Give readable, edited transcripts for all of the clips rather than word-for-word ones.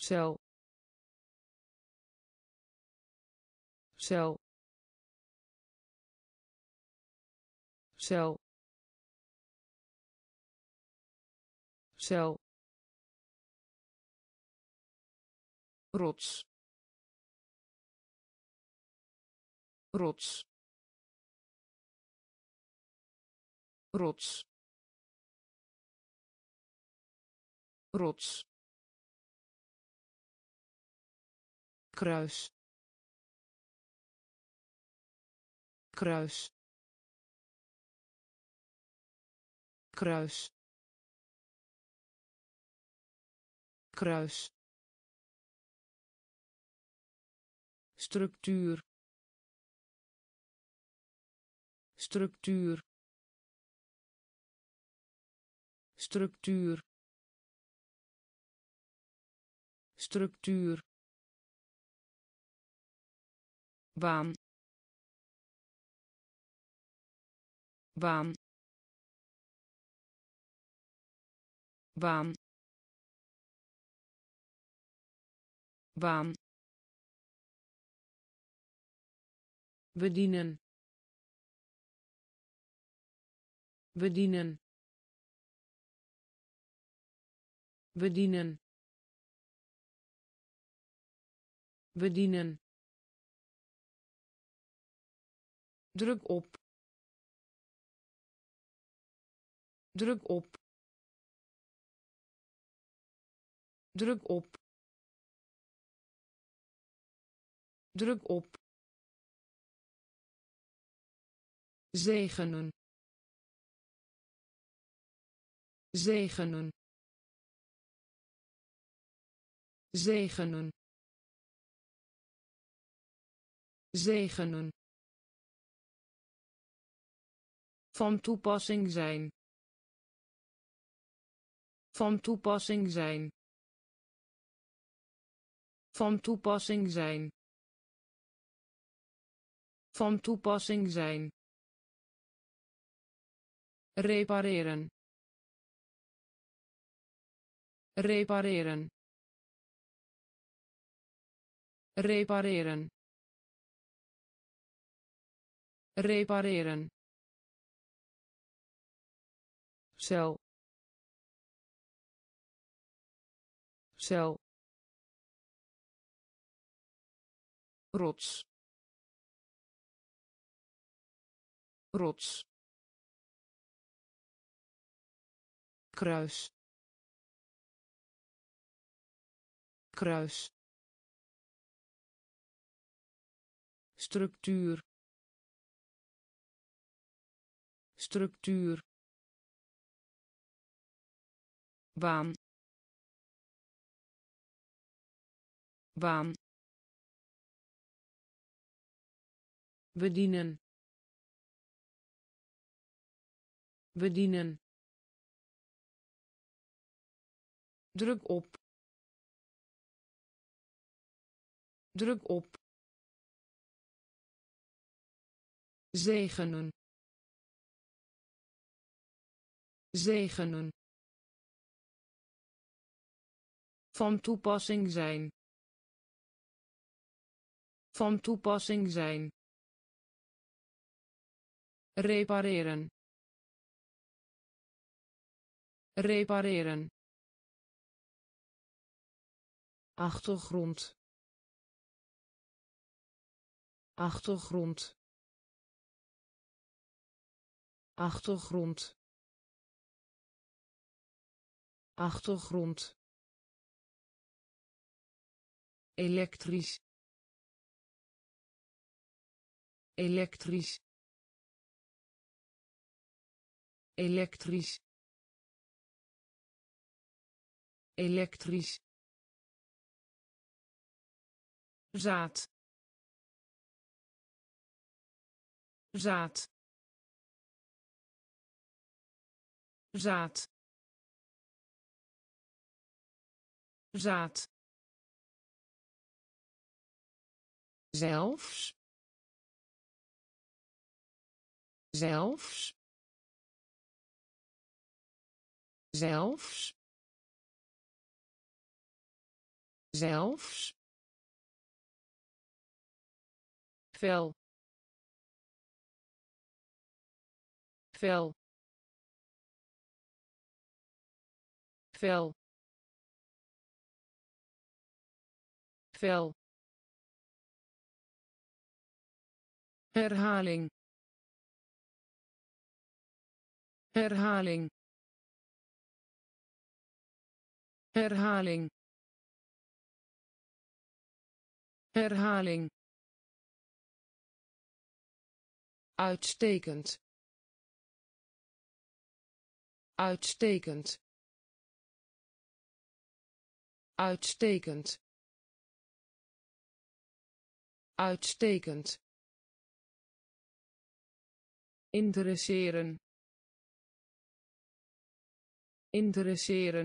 cel cel cel cel rots rots rots rots kruis kruis kruis kruis structuur structuur structuur structuur baan baan baan baan bedienen bedienen bedienen bedienen druk op druk op druk op druk op zegenen zegenen zegenen zegenen van toepassing zijn van toepassing zijn van toepassing zijn van toepassing zijn repareren repareren repareren repareren cel cel rots rots kruis kruis structuur structuur baan baan bedienen bedienen druk op druk op zegenen zegenen van toepassing zijn van toepassing zijn repareren repareren achtergrond achtergrond achtergrond achtergrond elektrisch elektrisch elektrisch elektrisch zaad zaad zaad zaad zelfs zelfs zelfs zelfs vel vel vel vel herhaling herhaling herhaling herhaling uitstekend uitstekend uitstekend uitstekend interesseren interesseren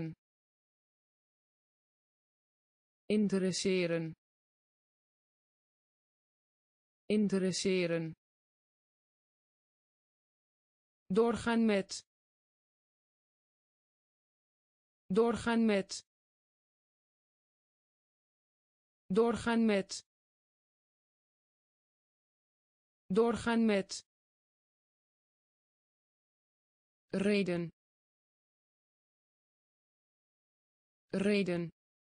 interesseren interesseren doorgaan met doorgaan met doorgaan met doorgaan met reden reden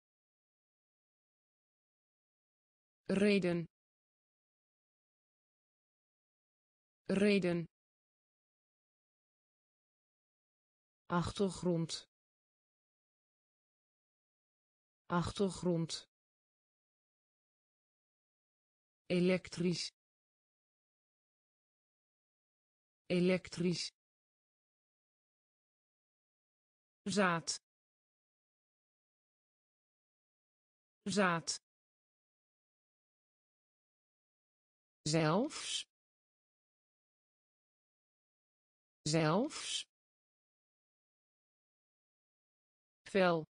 reden reden achtergrond achtergrond elektrisch elektrisch zaad zaad zelfs zelfs vel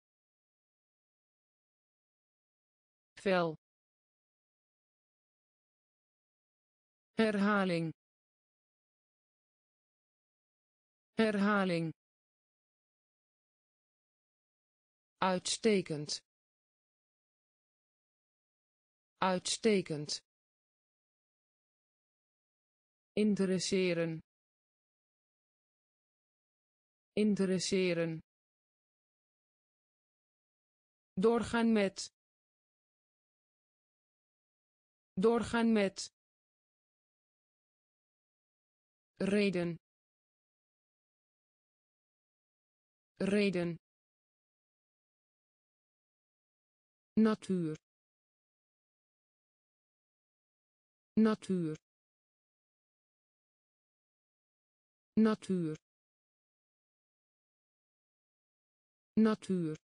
vel herhaling herhaling uitstekend uitstekend interesseren interesseren doorgaan met doorgaan met reden reden natuur natuur natuur natuur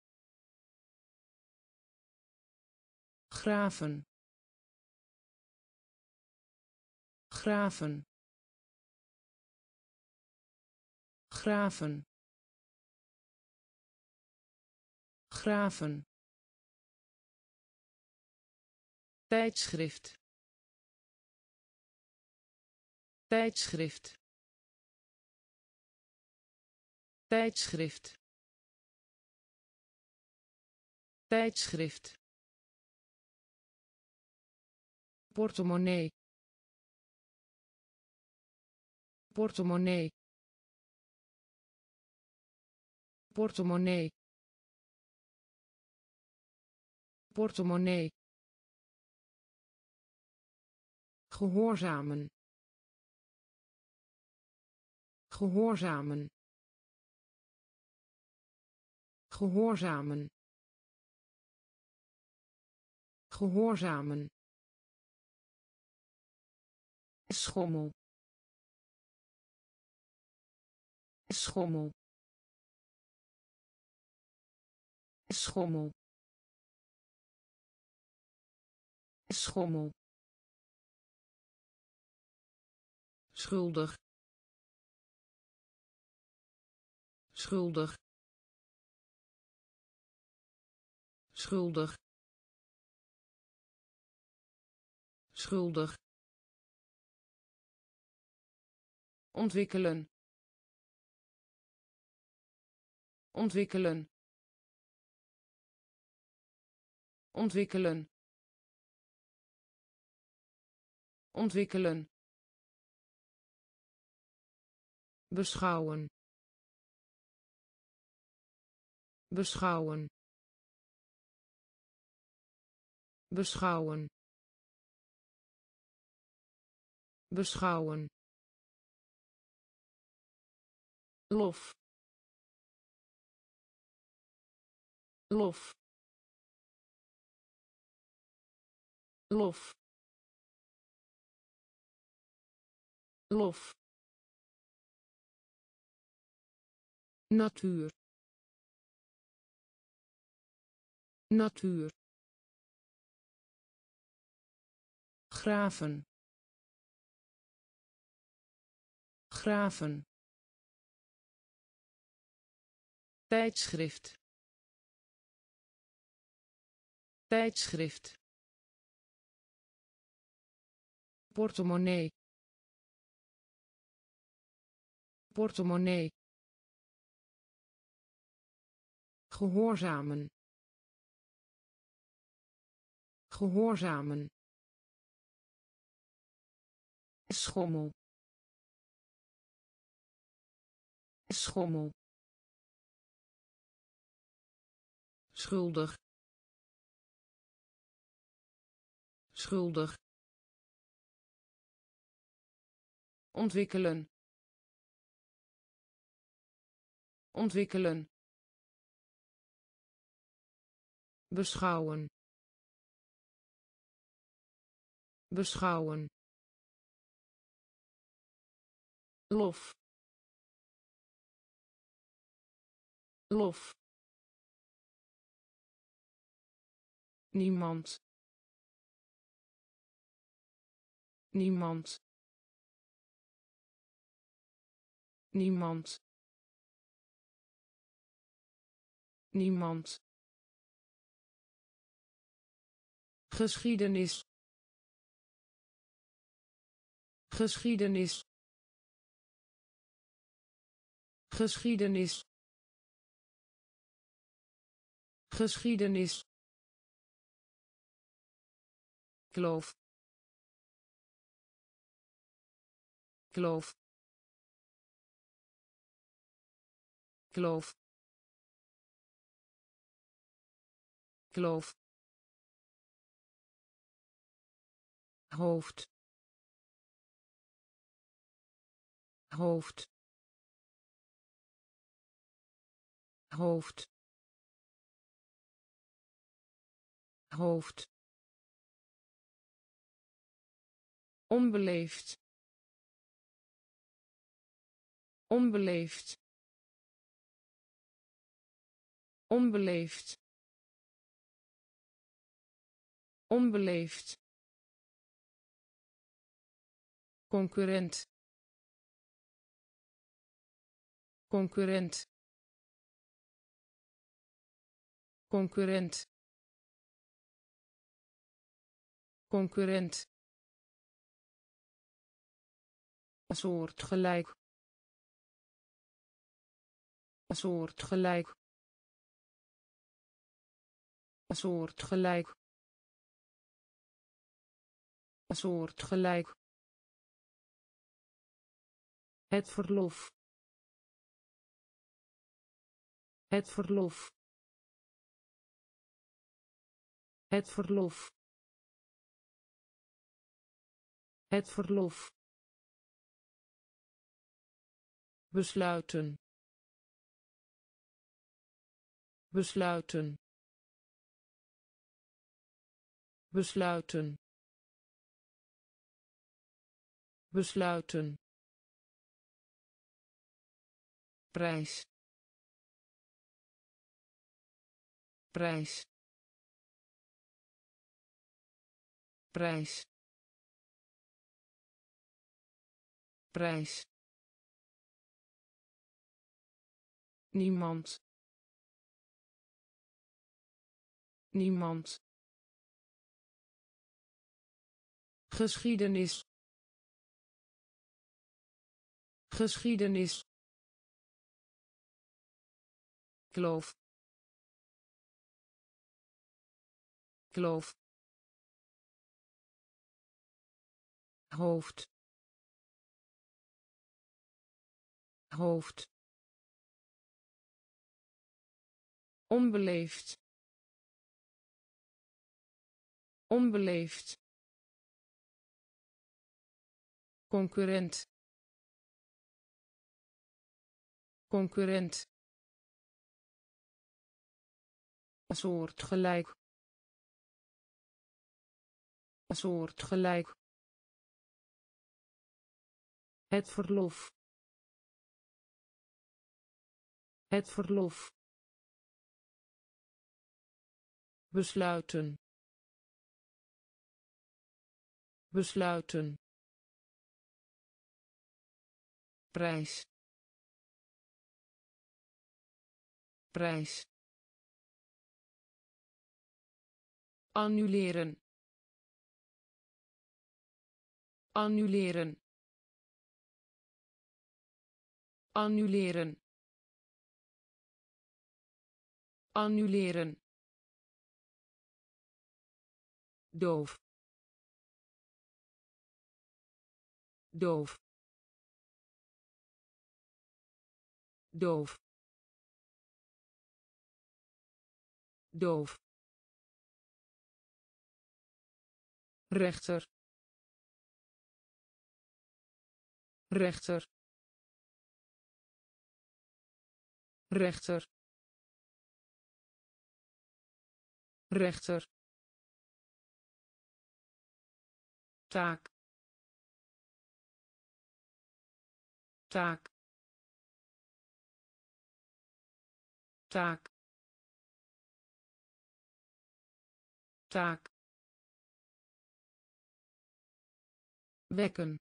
graven graven graven graven tijdschrift tijdschrift tijdschrift tijdschrift portemonnee portemonnee portemonnee portemonnee gehoorzamen gehoorzamen gehoorzamen gehoorzamen schommel schommel schommel schommel schuldig schuldig schuldig schuldig ontwikkelen ontwikkelen ontwikkelen ontwikkelen beschouwen beschouwen beschouwen beschouwen lof lof lof lof natuur natuur graven graven tijdschrift tijdschrift portemonnee portemonnee gehoorzamen gehoorzamen schommel schommel schuldig schuldig ontwikkelen ontwikkelen beschouwen beschouwen lof lof niemand niemand niemand niemand geschiedenis geschiedenis geschiedenis geschiedenis kloof kloof kloof kloof hoofd hoofd hoofd hoofd onbeleefd onbeleefd onbeleefd onbeleefd concurrent concurrent concurrent concurrent soortgelijk soortgelijk soortgelijk soortgelijk het verlof het verlof het verlof het verlof besluiten besluiten besluiten besluiten prijs prijs prijs prijs niemand niemand geschiedenis geschiedenis kloof kloof hoofd hoofd onbeleefd onbeleefd concurrent concurrent soortgelijk soortgelijk het verlof het verlof besluiten besluiten prijs prijs annuleren annuleren annuleren annuleren doof doof doof doof rechter rechter rechter rechter taak taak taak taak wekken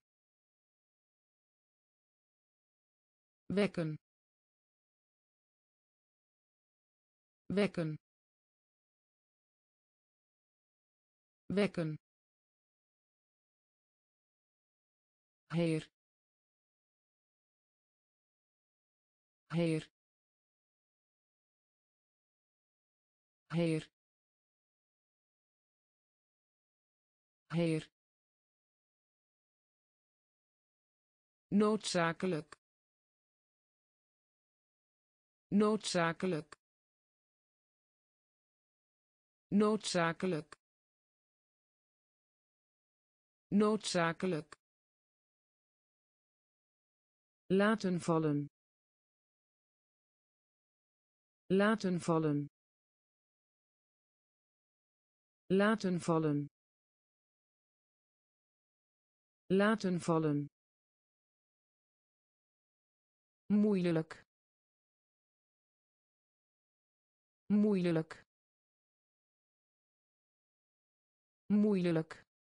wekken wekken wekken heer heer heer heer noodzakelijk noodzakelijk noodzakelijk noodzakelijk laten vallen laten vallen laten vallen laten vallen moeilijk moeilijk moeilijk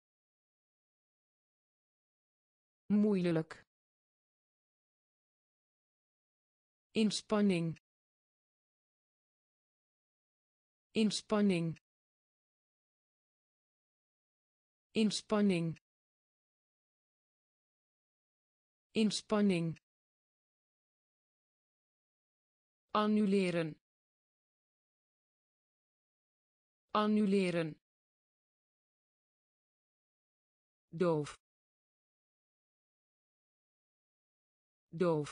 moeilijk inspanning inspanning inspanning inspanning annuleren annuleren doof doof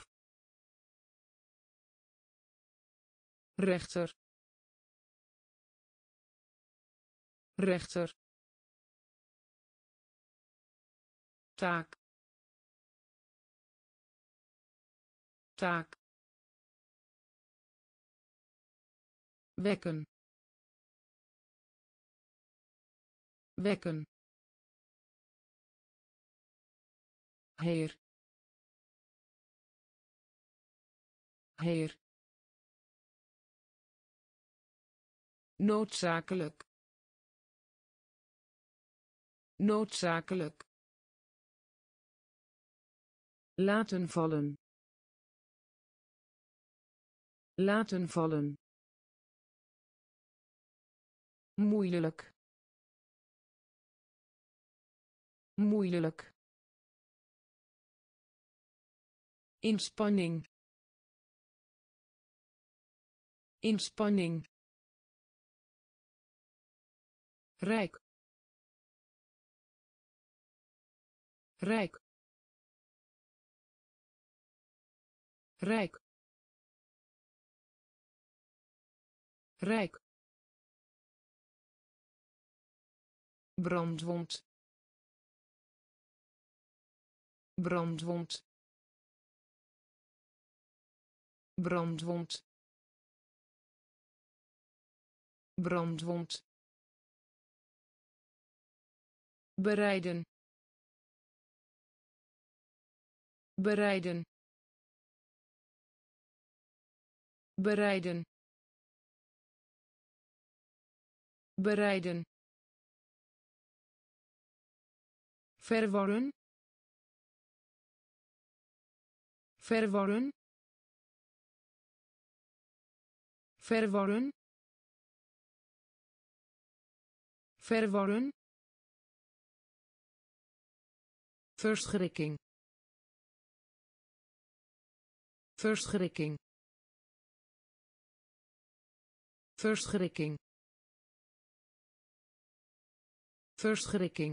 rechter rechter taak taak wekken wekken heer heer noodzakelijk noodzakelijk laten vallen laten vallen moeilijk moeilijk inspanning inspanning rijk rijk rijk rijk brandwond brandwond brandwond brandwond bereiden bereiden bereiden bereiden verworren verworren verworren verworren verschrikking verschrikking verschrikking verschrikking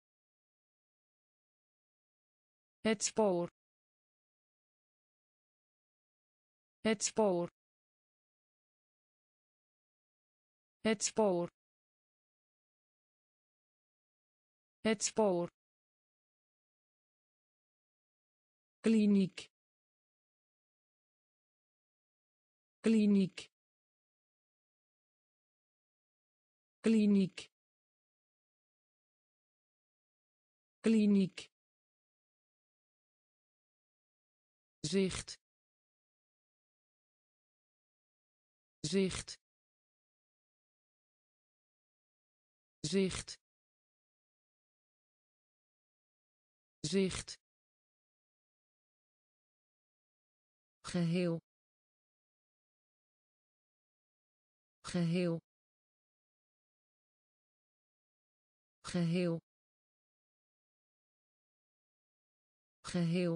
het spoor het spoor het spoor het spoor kliniek kliniek kliniek kliniek zicht zicht zicht zicht geheel geheel geheel geheel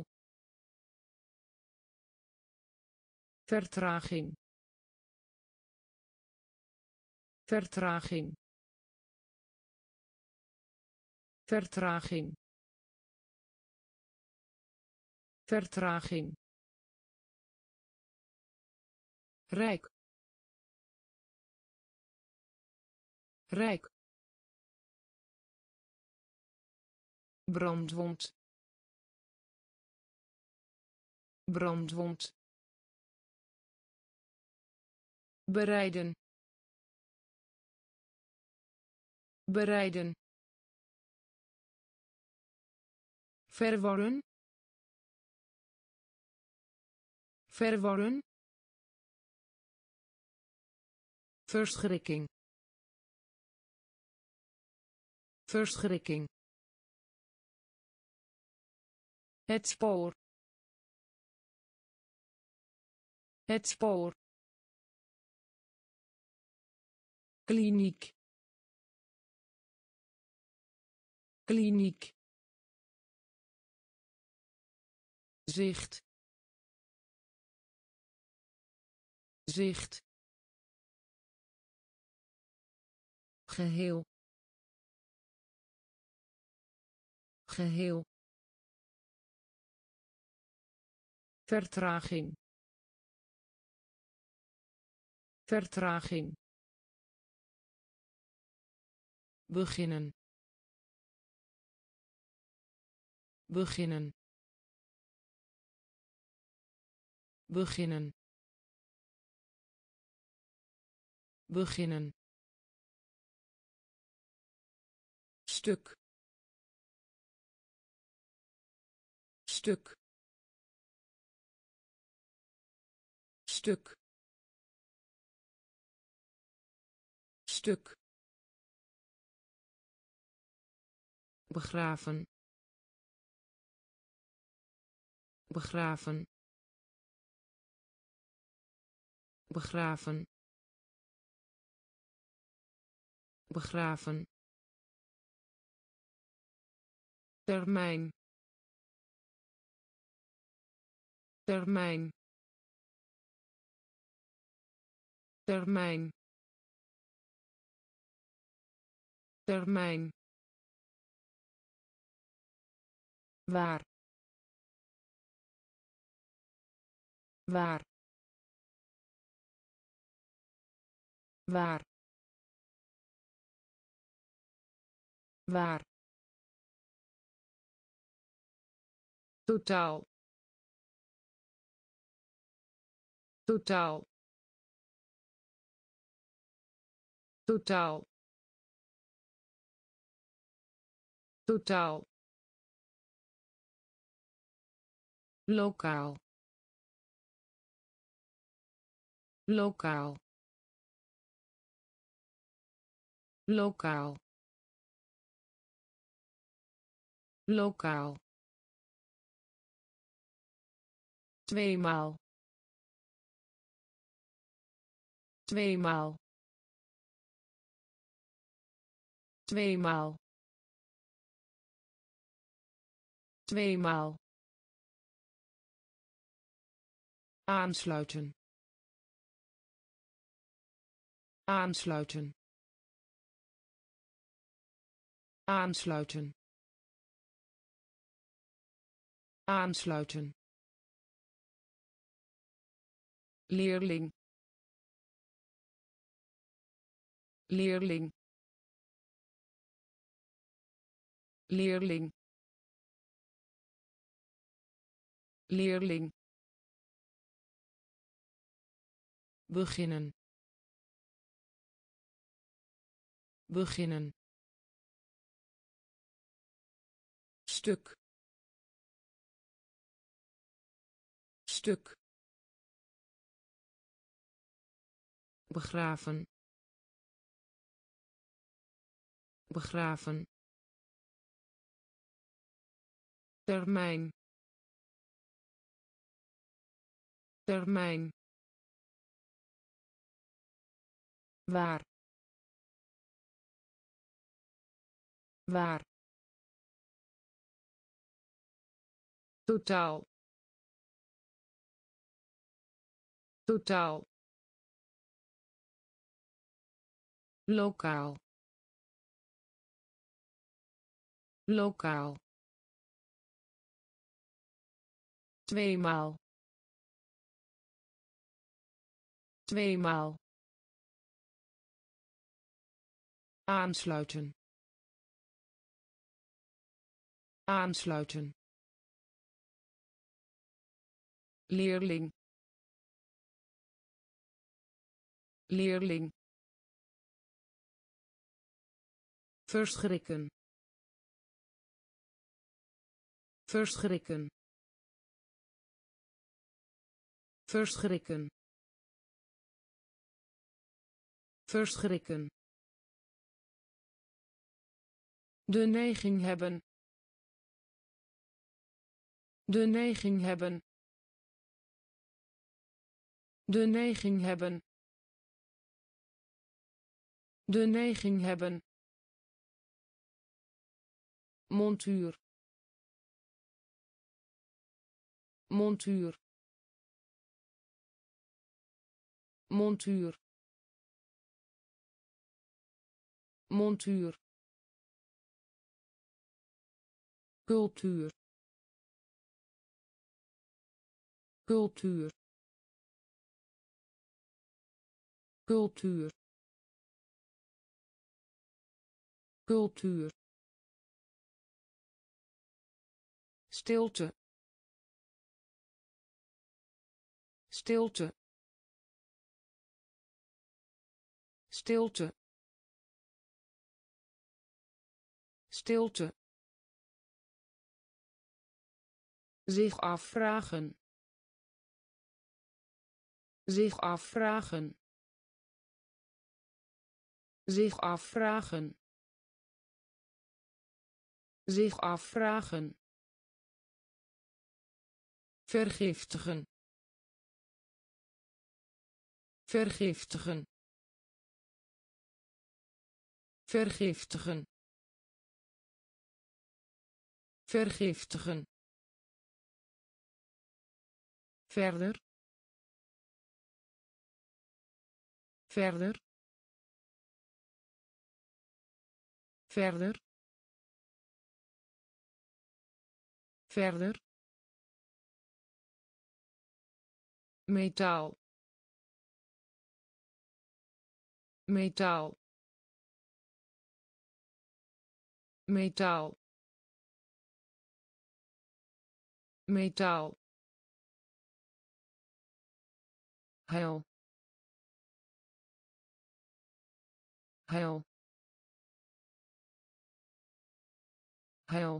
vertraging vertraging vertraging vertraging rijk rijk brandwond brandwond bereiden bereiden verworren verworren verschrikking verschrikking het spoor het spoor kliniek kliniek zicht zicht geheel geheel vertraging vertraging beginnen beginnen beginnen beginnen stuk stuk stuk stuk begraven begraven begraven begraven termijn termijn termijn termijn, waar, waar, waar, waar, totaal, totaal, totaal, totaal, lokaal, lokaal, lokaal, lokaal, tweemaal, tweemaal, tweemaal, tweemaal, aansluiten, aansluiten, aansluiten, aansluiten, leerling, leerling, leerling, leerling, beginnen, beginnen, stuk, stuk, begraven, begraven, termijn, termijn, waar, waar, totaal, totaal, lokaal, lokaal, tweemaal, tweemaal, aansluiten, aansluiten, leerling, leerling, verschrikken, verschrikken, verschrikken, verschrikken, de neiging hebben, de neiging hebben, de neiging hebben, de neiging hebben, montuur, montuur, montuur, montuur, cultuur, cultuur, cultuur, cultuur, stilte, stilte, stilte, stilte, zich afvragen, zich afvragen, zich afvragen, zich afvragen, vergiftigen, vergiftigen, vergiftigen, vergiftigen, verder, verder, verder, verder, metaal, metaal, metaal, metaal, heil, heil, heil,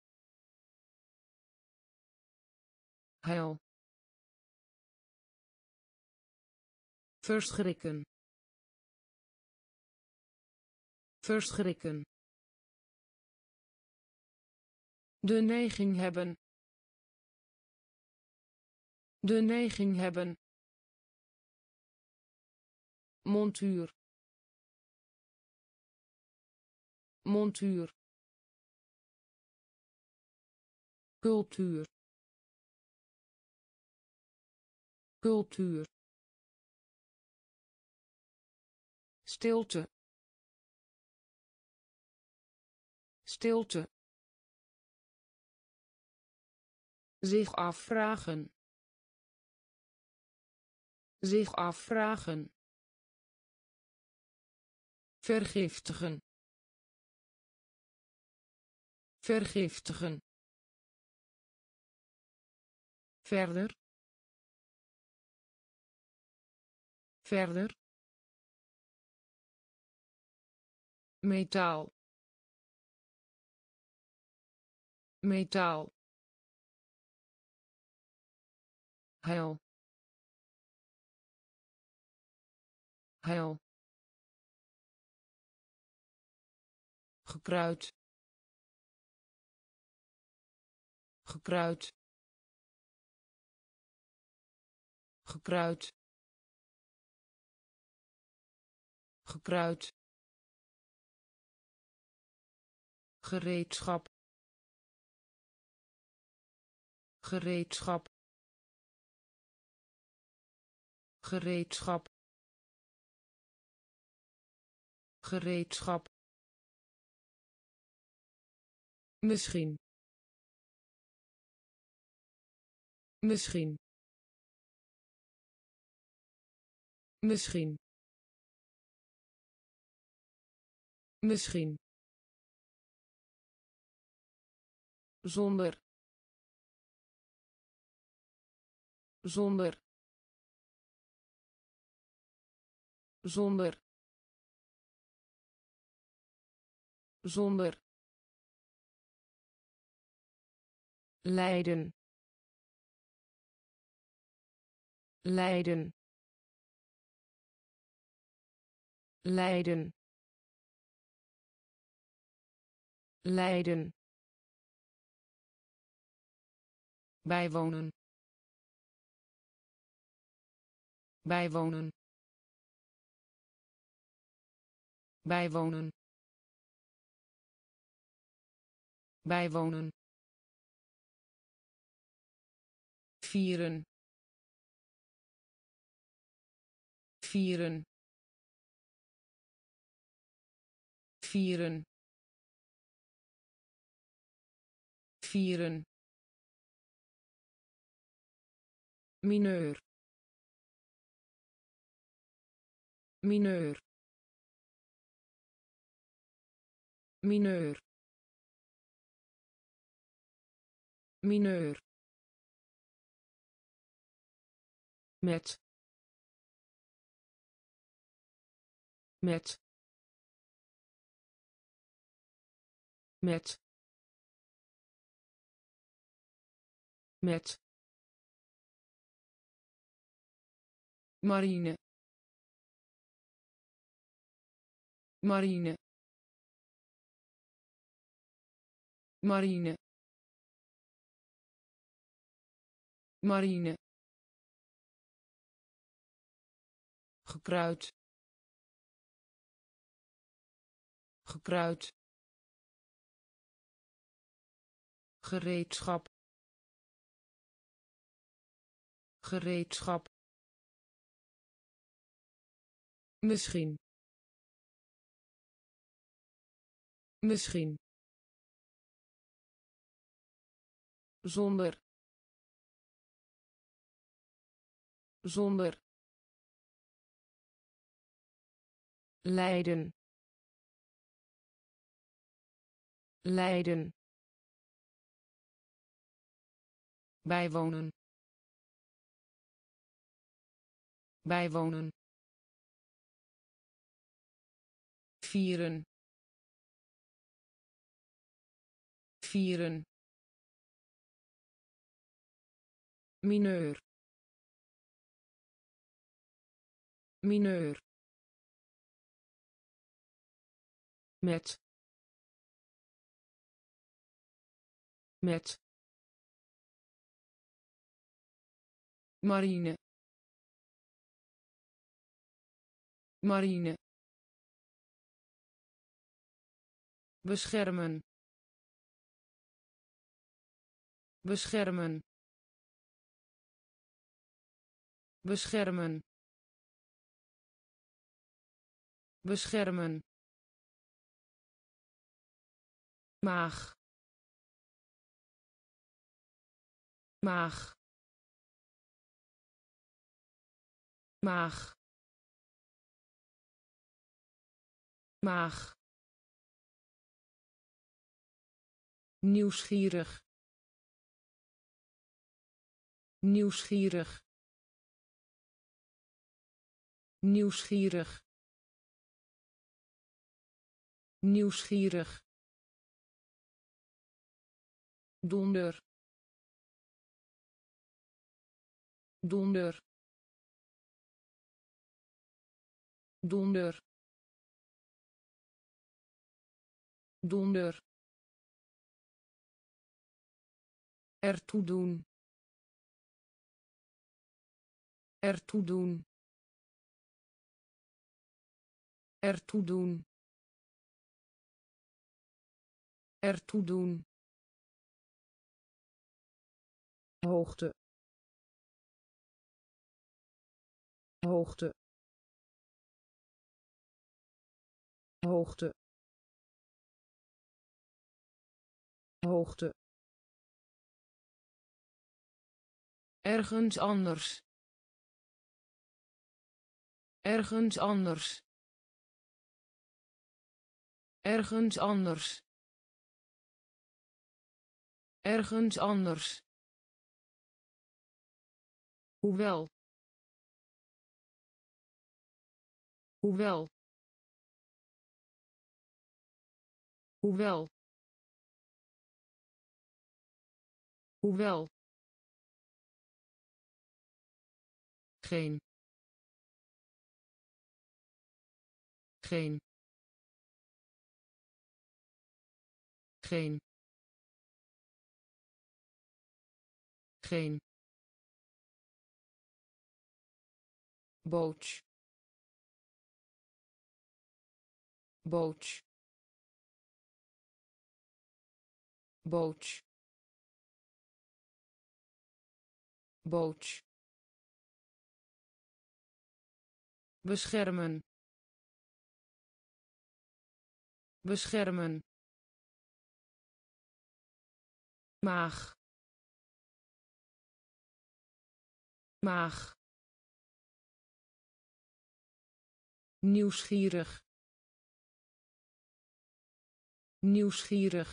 heil, verschrikken, verschrikken, de neiging hebben, de neiging hebben, montuur, montuur, cultuur, cultuur, stilte, stilte, zich afvragen, zich afvragen, vergiftigen, vergiftigen, verder, verder, metaal, metaal, heil, heil, gekruid, gekruid, gekruid, gekruid, gereedschap, gereedschap, gereedschap, gereedschap, misschien, misschien, misschien, misschien, zonder, zonder, zonder, zonder, lijden, lijden, lijden, lijden, bijwonen, bijwonen, bijwonen, bijwonen, vieren, vieren, vieren, vieren, mineur, mineur, mineur, mineur, met, met, met, met, marine, marine, marine, marine, gekruid, gekruid, gereedschap, gereedschap, misschien, Misschien. Zonder. Zonder. Lijden. Lijden. Bijwonen. Bijwonen. Vieren. Vieren. Mineur. Mineur. Met. Met. Marine. Marine. Beschermen. Beschermen. Beschermen. Beschermen. Maag. Maag. Maag. Maag. Nieuwsgierig. Nieuwsgierig. Nieuwsgierig. Nieuwsgierig. Donder. Donder. Donder. Donder. Ertoe doen. Ertoe doen. Ertoe doen. Ertoe doen. Hoogte. Hoogte. Hoogte. Hoogte. Ergens anders. Ergens anders. Ergens anders. Ergens anders. Hoewel. Hoewel. Hoewel. Hoewel. Geen. Geen. Geen. Geen. Boot. Boot. Boot. Boot. Beschermen. Beschermen. Maag. Maag. Nieuwsgierig. Nieuwsgierig.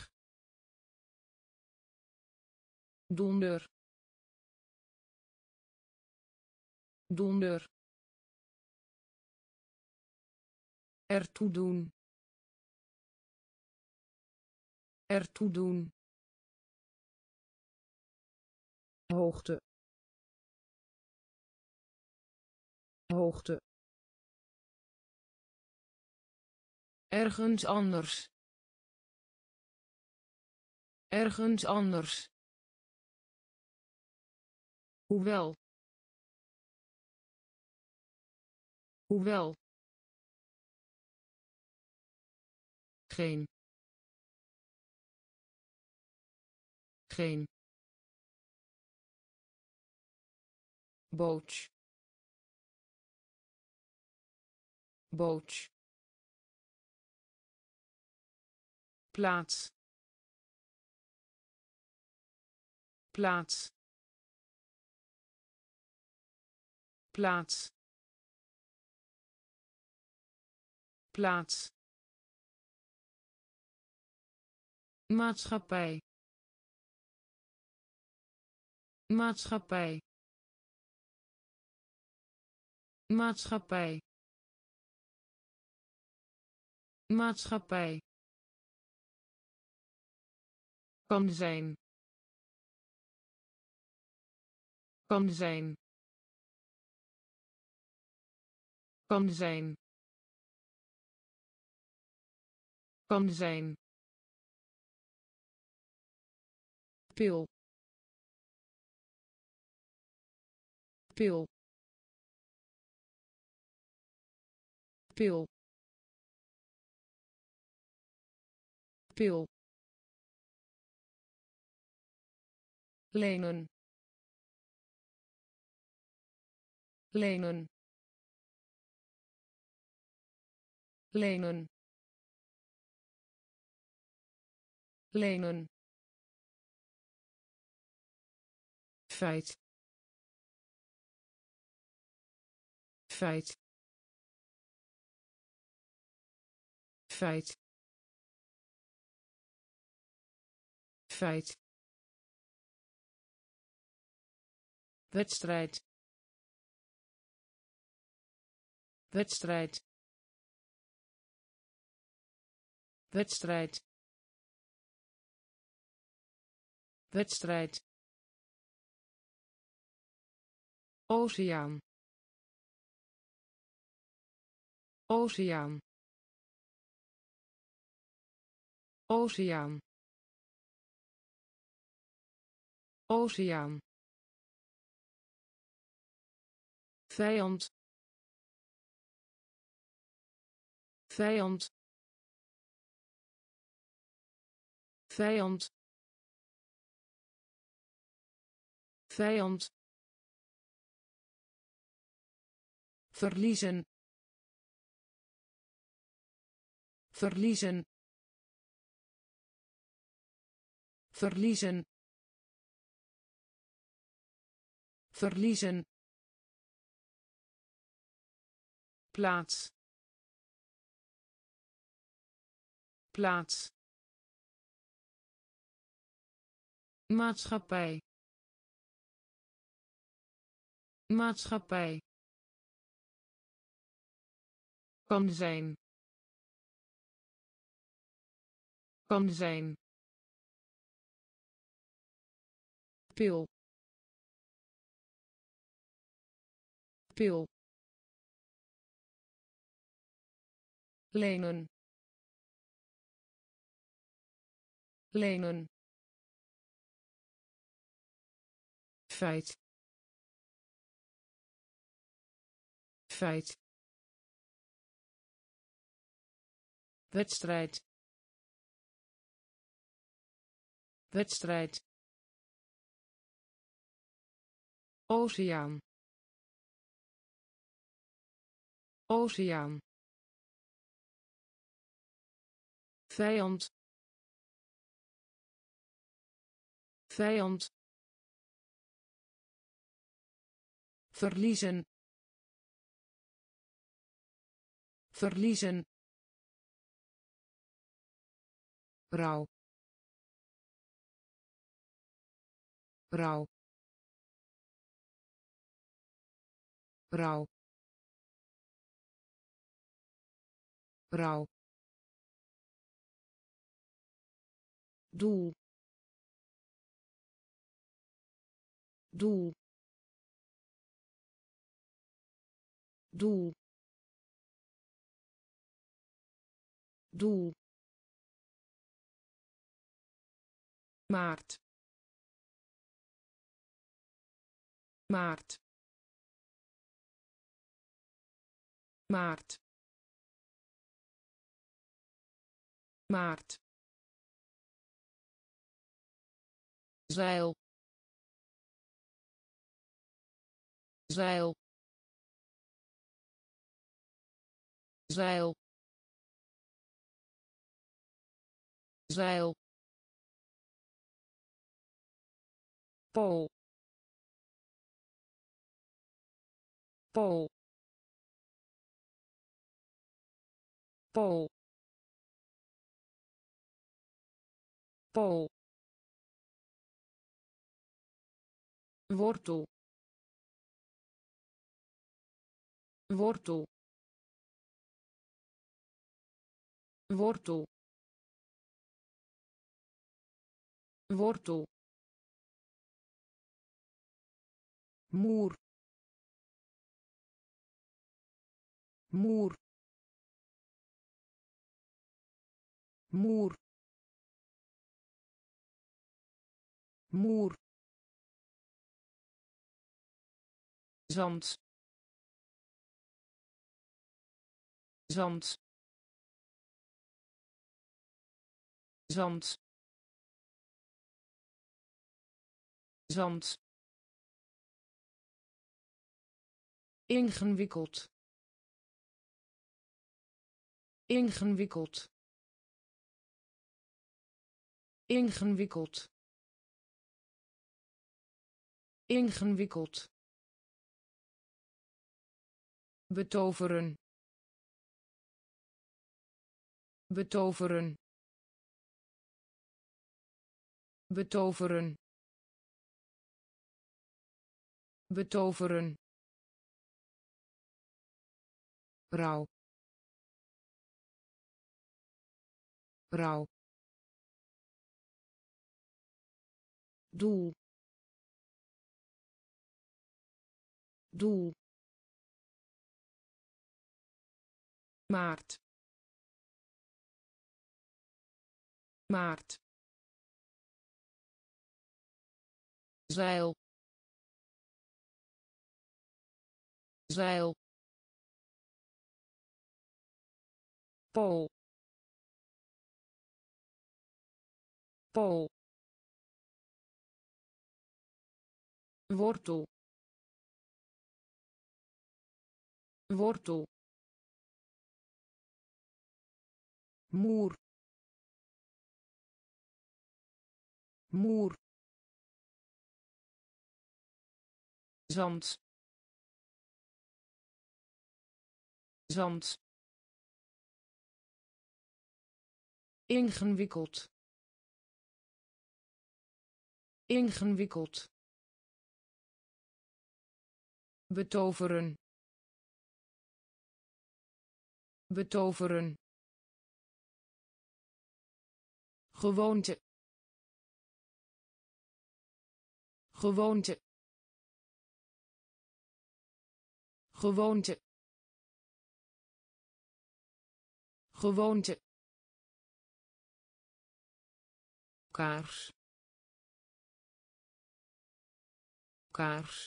Donder. Donder. Ertoe doen. Ertoe doen. Hoogte. Hoogte. Ergens anders. Ergens anders. Hoewel. Hoewel. Geen. Geen. Boot. Boot. plaats plaats plaats plaats maatschappij maatschappij maatschappij maatschappij kan zijn kan zijn kan zijn kan zijn pil pil pil pil lenen lenen lenen lenen feit feit feit feit wedstrijd wedstrijd wedstrijd wedstrijd oceaan oceaan oceaan oceaan vijand vijand vijand vijand verliezen verliezen verliezen verliezen plaats plaats maatschappij maatschappij kan zijn kan zijn pil pil lenen lenen feit feit wedstrijd wedstrijd oceaan oceaan vijand vijand verliezen verliezen rouw rouw rouw rouw doel doel doel doel maart maart maart maart zeil zeil zeil zeil, pool, pool, pool, pool, wortel, wortel, wortel, wortel, muur, muur, muur, muur, zand, zand, zand, zand, ingewikkeld, ingewikkeld, ingewikkeld, ingewikkeld, betoveren, betoveren, betoveren, betoveren, rouw, rouw, doel, doel, maart, maart, zeil, zeil, pool, pool, wortel, wortel, muur, muur, zand, zand, ingewikkeld, ingewikkeld, betoveren, betoveren, gewoonte, gewoonte, gewoonte, gewoonte, kaars, kaars,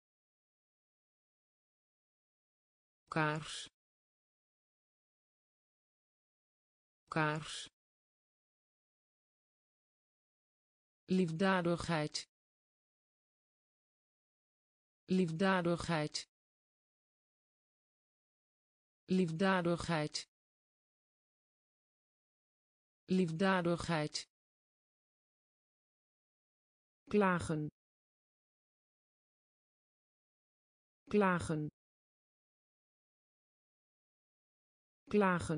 kaars, kaars, liefdadigheid, liefdadigheid, liefdadigheid, liefdadigheid, klagen, klagen, klagen,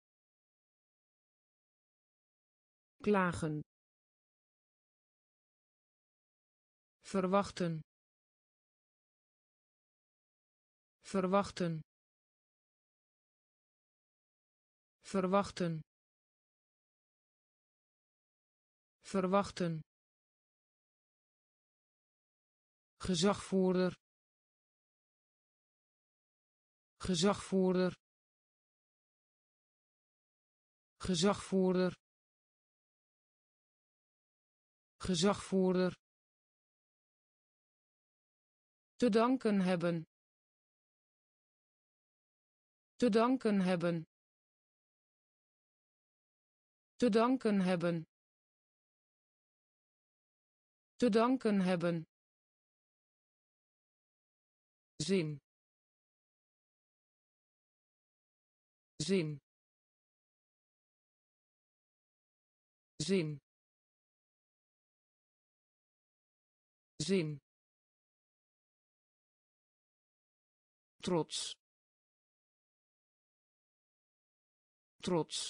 klagen, verwachten, verwachten, verwachten, verwachten, gezagvoerder, gezagvoerder, gezagvoerder, gezagvoerder, te danken hebben, te danken hebben, te danken hebben, te danken hebben, zin, zin, zin, zin, trots, trots,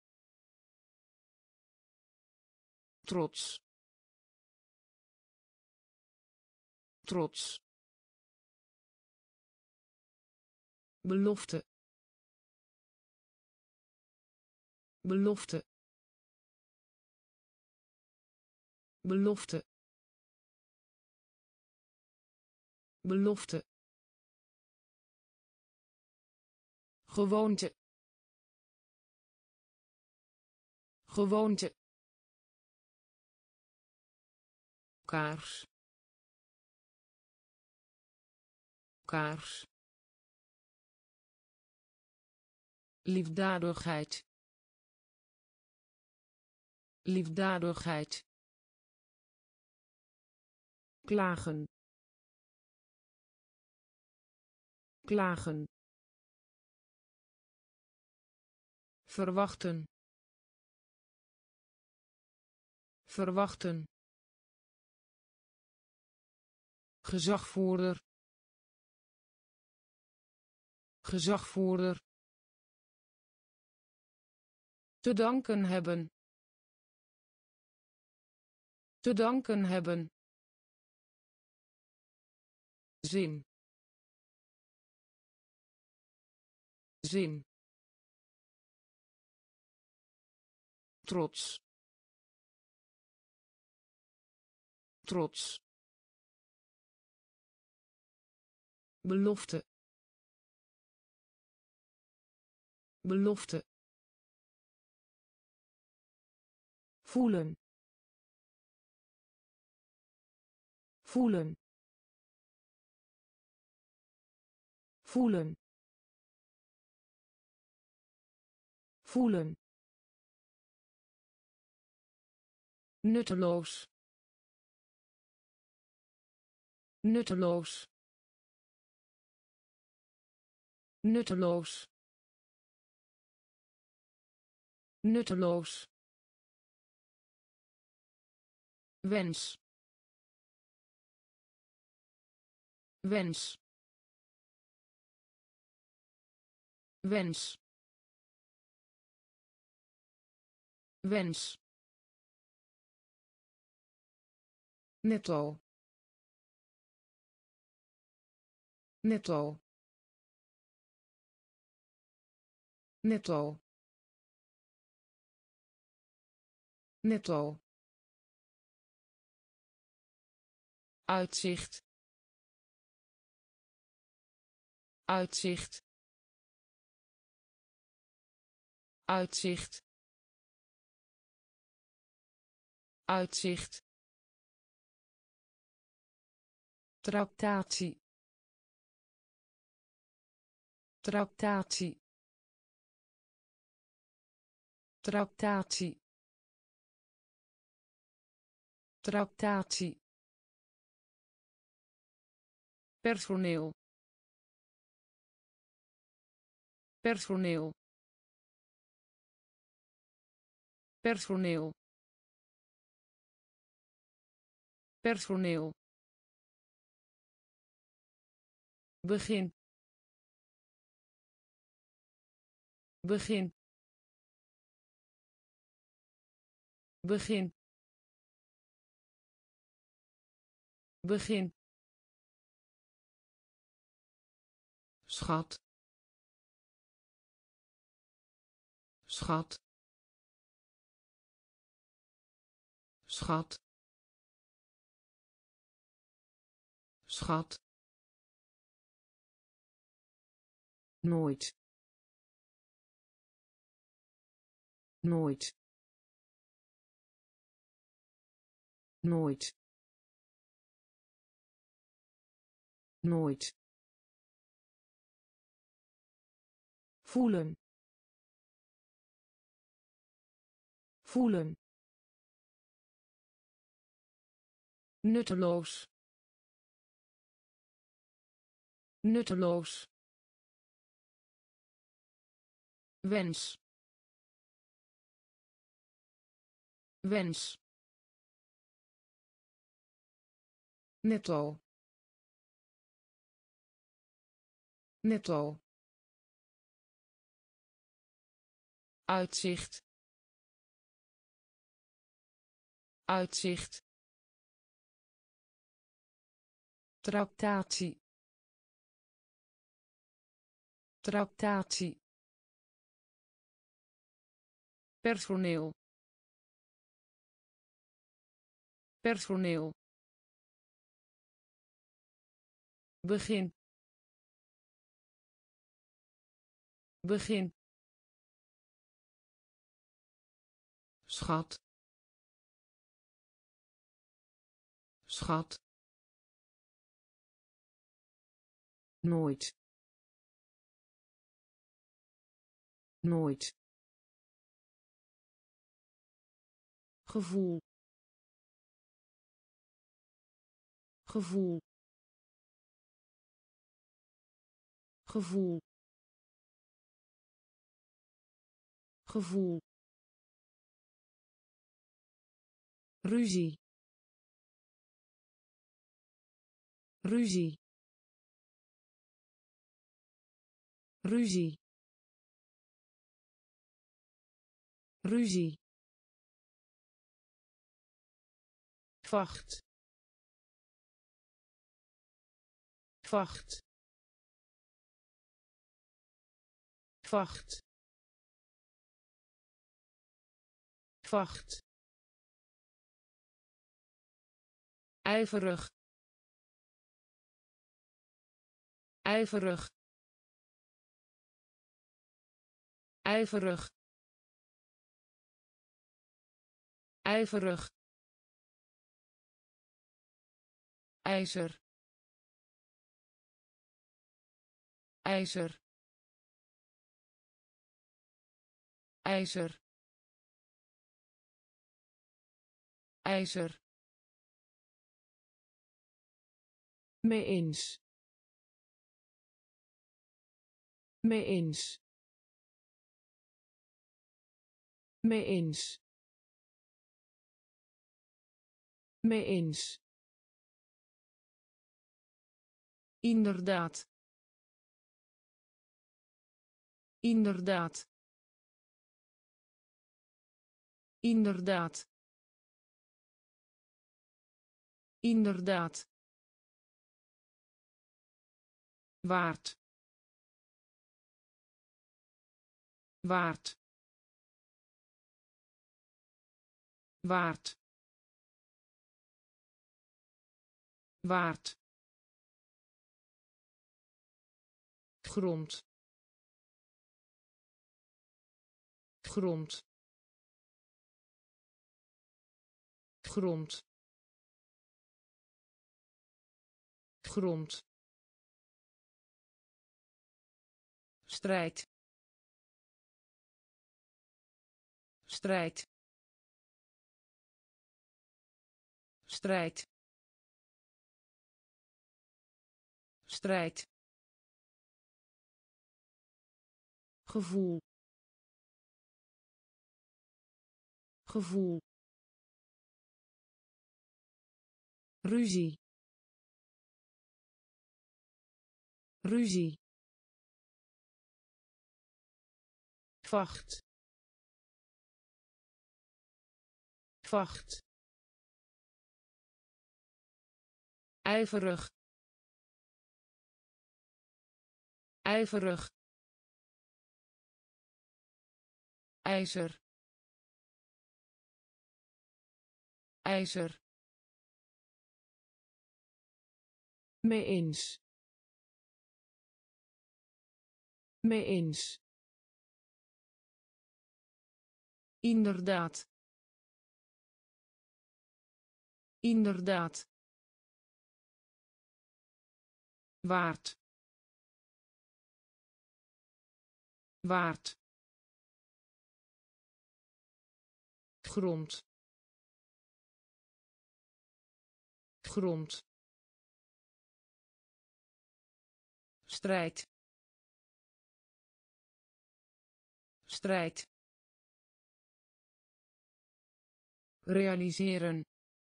trots, trots, belofte, belofte, belofte, belofte, gewoonte, gewoonte, kaars, kaars, liefdadigheid, liefdadigheid, klagen, klagen, verwachten, verwachten, gezagvoerder, gezagvoerder, te danken hebben, te danken hebben, zin, zin, trots, trots, belofte, belofte, voelen, voelen, voelen, voelen, nutteloos, nutteloos, nutteloos, nutteloos, wens, wens, wens, wens, netto, netto, netto, netto, uitzicht, uitzicht, uitzicht, uitzicht, tractatie, tractatie, tractatie, tractatie, personeel, personeel, personeel, personeel, begin, begin, begin, begin, schat, schat, schat, schat, nooit, nooit, nooit, nooit, voelen, voelen, nutteloos, nutteloos, wens, wens, netto, netto, uitzicht, uitzicht, tractatie, tractatie, personeel, personeel, begin, begin, schat, schat, nooit, nooit, gevoel, gevoel, gevoel, gevoel, ruzie, ruzie, ruzie, ruzie, vacht, vacht, vacht, vacht, ijverig, ijverig, ijverig, ijverig, ijzer, ijzer, ijzer, ijzer, mee eens, mee eens, mee eens, mee eens, inderdaad, inderdaad, inderdaad, inderdaad, waard, waard, waard, waard, grond, grond, grond, grond, strijd, strijd, strijd, strijd, gevoel, gevoel, ruzie, ruzie, vacht, vacht, ijverig, ijverig, ijzer, ijzer, mee eens, mee eens, inderdaad, inderdaad, waard, waard, grond, grond, strijd, strijd, realiseren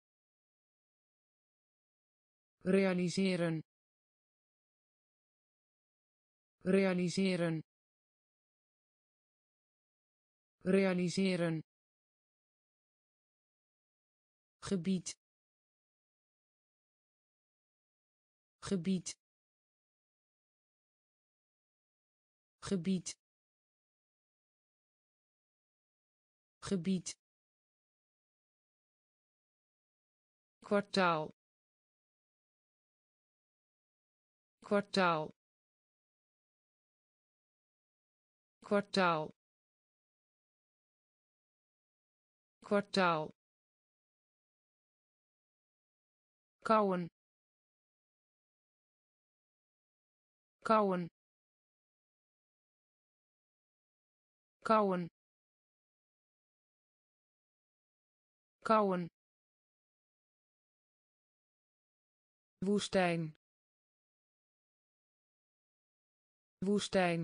realiseren realiseren realiseren gebied gebied gebied gebied kwartaal kwartaal kwartaal kwartaal kauwen kauwen kauwen kauwen woestijn woestijn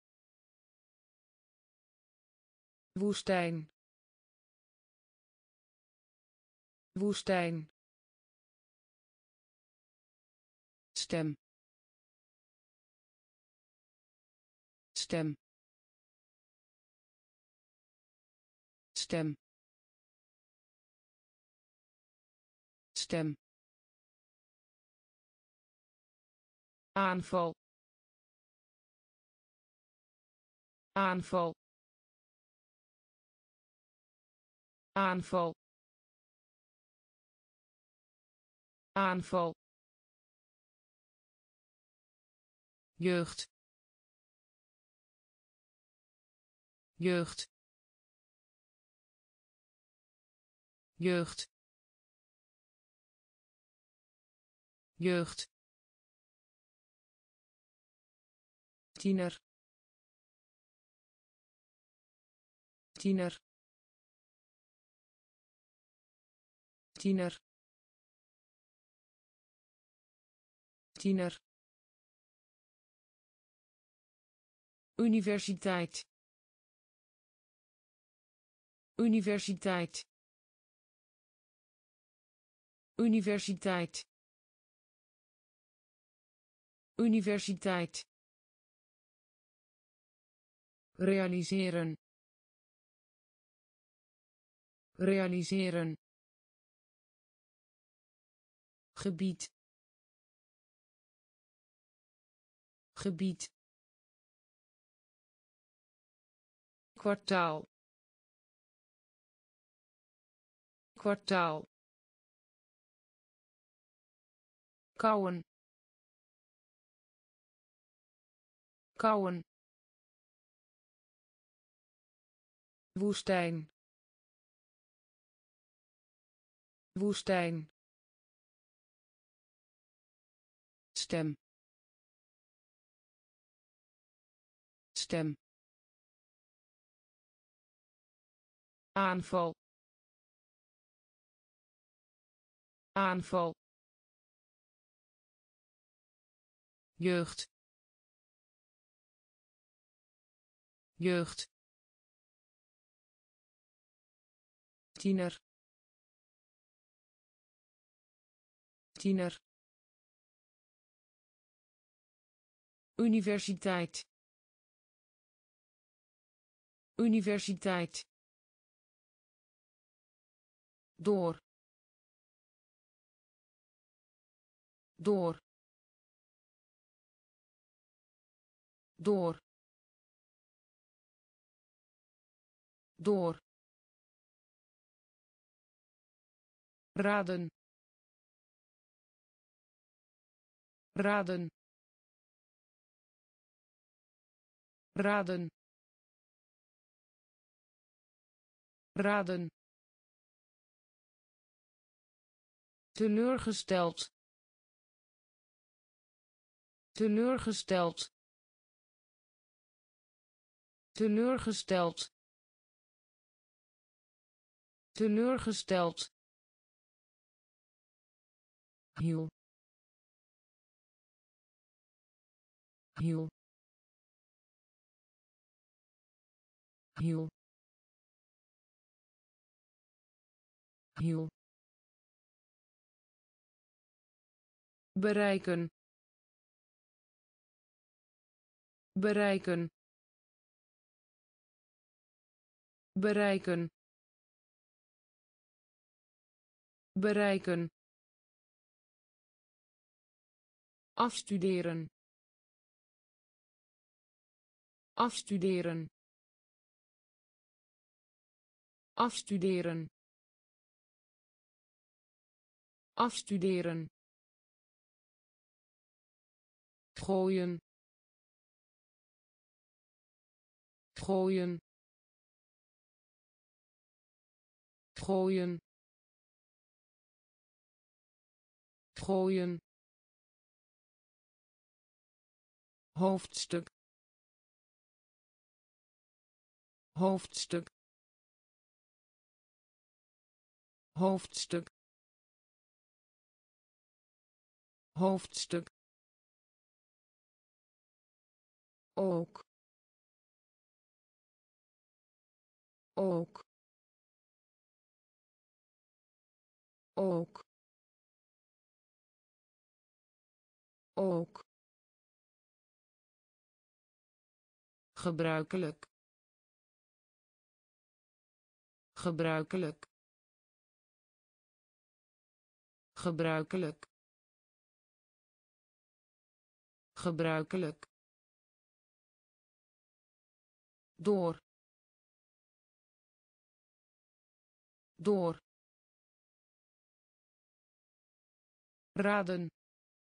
woestijn woestijn stem stem stem stem aanval aanval aanval aanval jeugd jeugd jeugd jeugd tiener tiener tiener tiener universiteit universiteit universiteit universiteit realiseren realiseren gebied gebied kwartaal kwartaal kauwen kauwen woestijn woestijn stem stem aanval aanval jeugd jeugd tiener tiener universiteit universiteit door door door door raden raden raden raden teleurgesteld teleurgesteld teleurgesteld teleurgesteld hiel hiel hiel hiel, bereiken, bereiken, bereiken, bereiken, afstuderen, afstuderen, afstuderen, afstuderen, gooien, gooien, gooien, gooien, hoofdstuk, hoofdstuk, hoofdstuk, hoofdstuk, ook, ook, ook, ook, gebruikelijk, gebruikelijk, gebruikelijk, gebruikelijk, door, door, raden,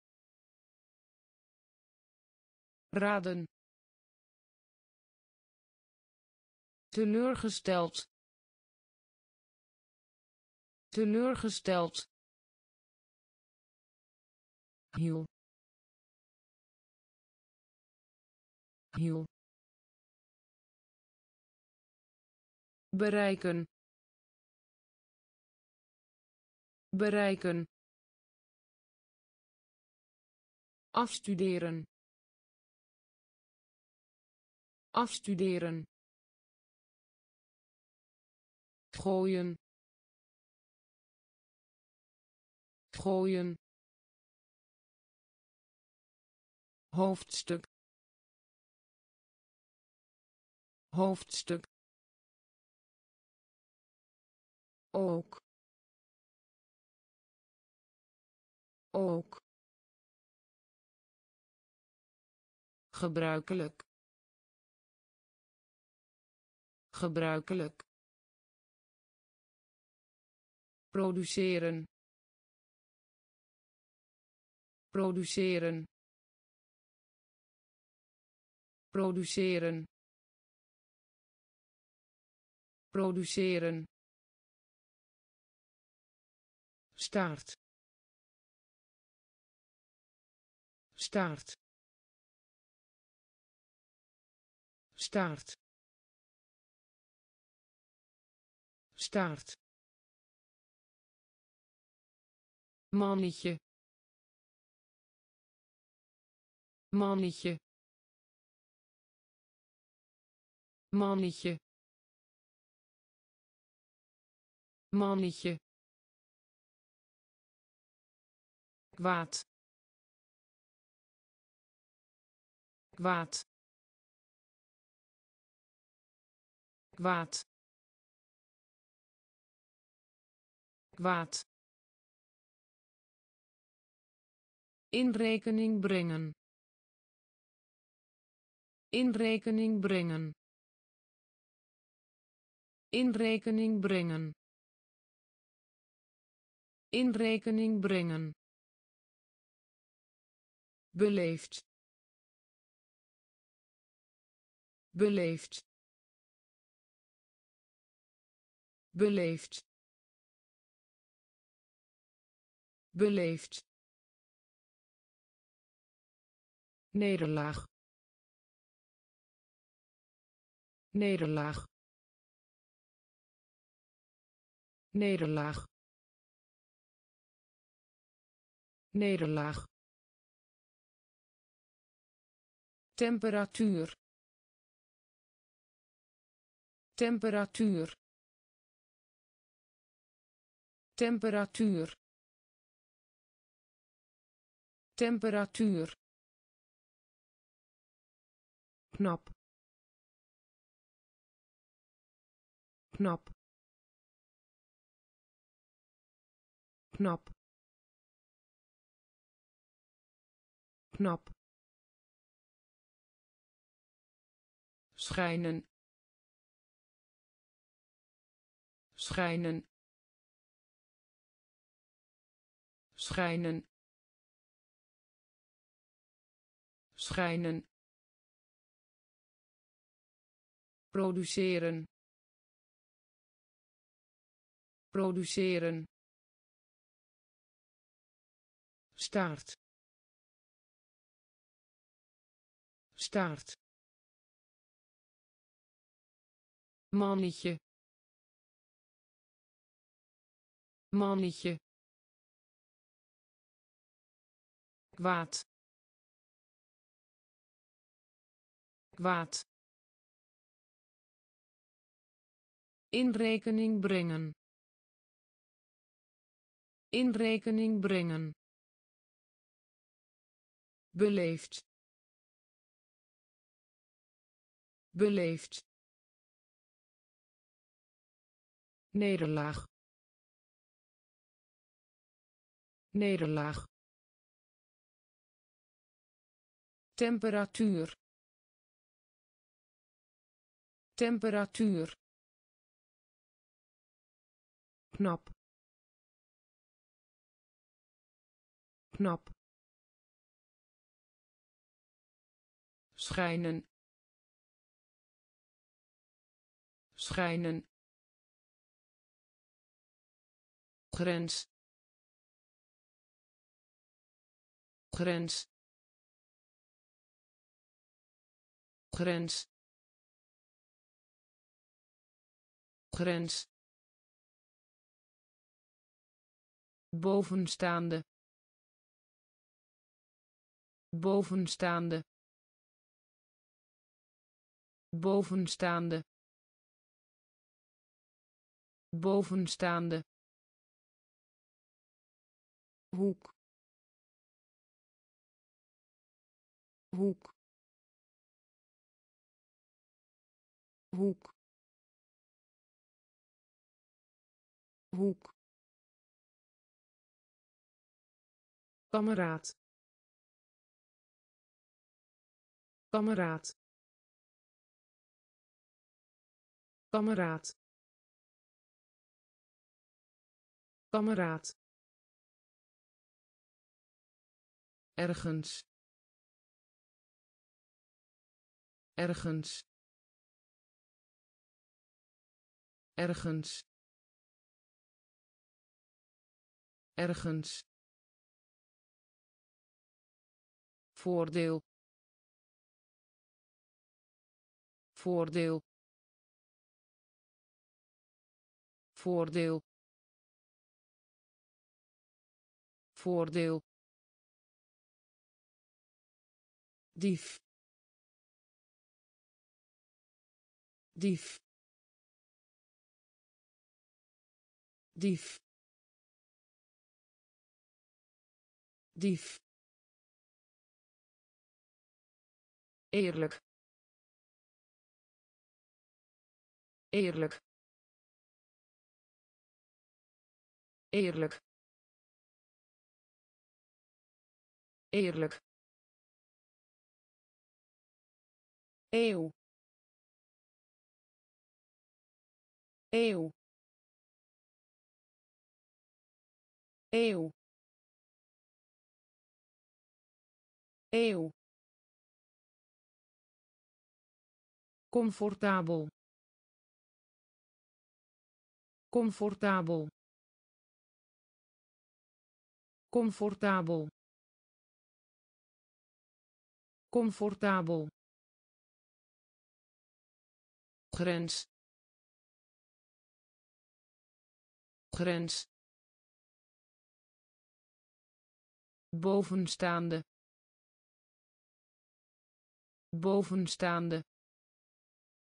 raden, teleurgesteld, teleurgesteld, hiel, hiel, bereiken, bereiken, afstuderen, afstuderen, gooien, gooien, hoofdstuk, hoofdstuk, ook, ook, gebruikelijk, gebruikelijk, produceren, produceren, produceren, produceren, staart, staart, staart, staart, mannetje, mannetje, mannetje, mannetje, kwaad, kwaad, kwaad, kwaad, in rekening brengen, in rekening brengen, in rekening brengen, in rekening brengen, beleefd, beleefd, beleefd, beleefd, nederlaag, nederlaag, nederlaag, nederlaag, temperatuur, temperatuur, temperatuur temperatuur knap knap knap knap schijnen schijnen schijnen schijnen produceren produceren staart staart mannetje mannetje kwaad kwaad in rekening brengen in rekening brengen beleefd beleefd nederlaag nederlaag temperatuur temperatuur knap knap schijnen schijnen grens grens grens grens bovenstaande bovenstaande bovenstaande bovenstaande hoek hoek hoek hoek kameraad kameraad kameraad kameraad ergens ergens ergens ergens voordeel voordeel voordeel voordeel dief dief dief dief eerlijk eerlijk eerlijk eerlijk eeuw eeuw eeuw eeuw comfortabel comfortabel comfortabel comfortabel grens grens bovenstaande bovenstaande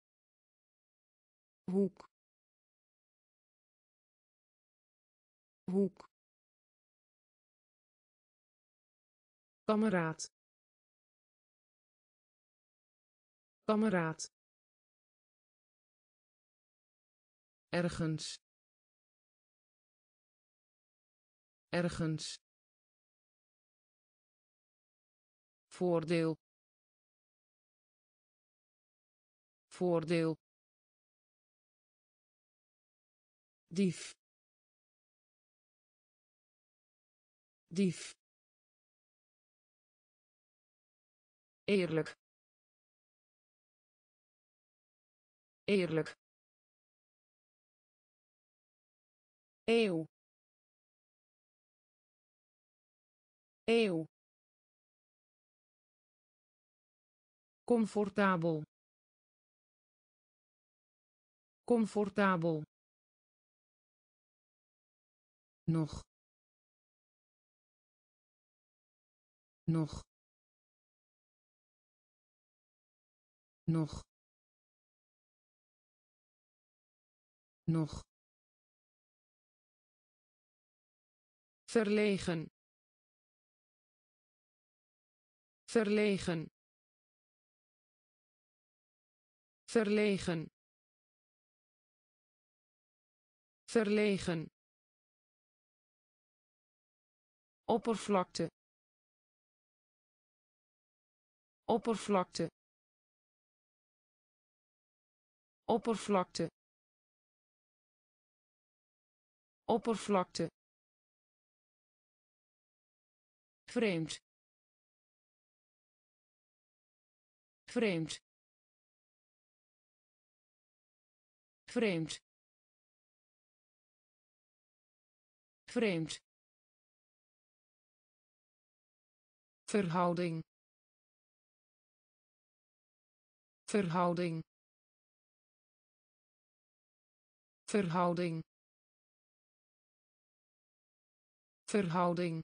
hoek hoek kameraad kameraad ergens ergens voordeel voordeel dief dief eerlijk eerlijk eeuw eeuw comfortabel comfortabel nog nog nog nog verlegen verlegen verlegen verlegen oppervlakte oppervlakte oppervlakte oppervlakte vreemd vreemd vreemd vreemd verhouding verhouding verhouding verhouding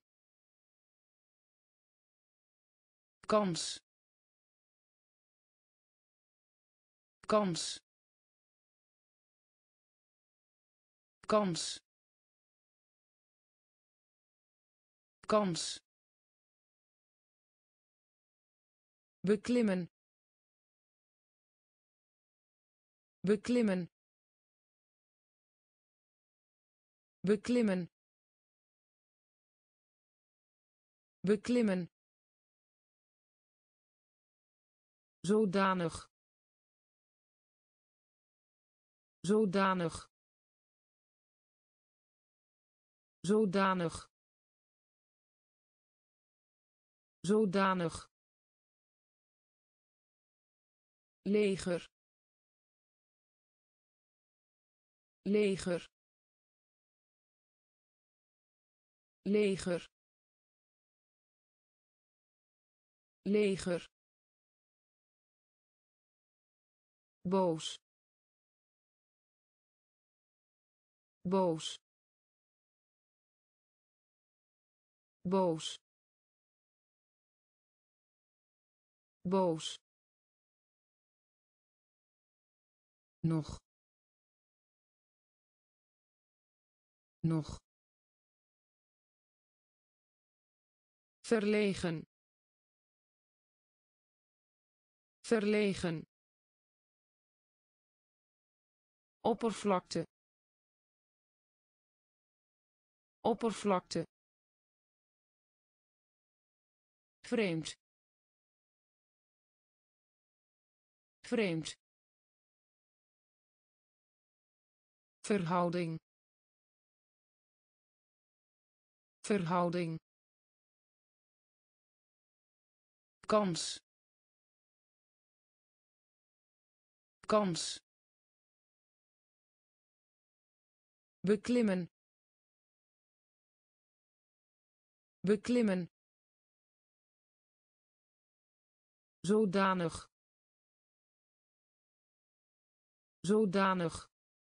kans kans kans kans beklimmen beklimmen beklimmen beklimmen zodanig zodanig zodanig zodanig leger leger leger leger boos boos boos boos nog nog verlegen verlegen oppervlakte oppervlakte vreemd vreemd verhouding verhouding kans kans beklimmen beklimmen zodanig zodanig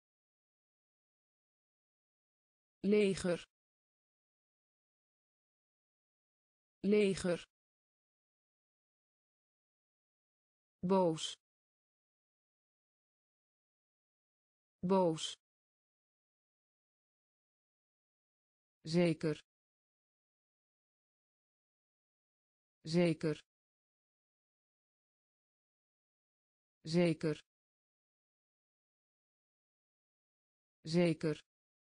leger leger boos boos zeker, zeker, zeker, zeker,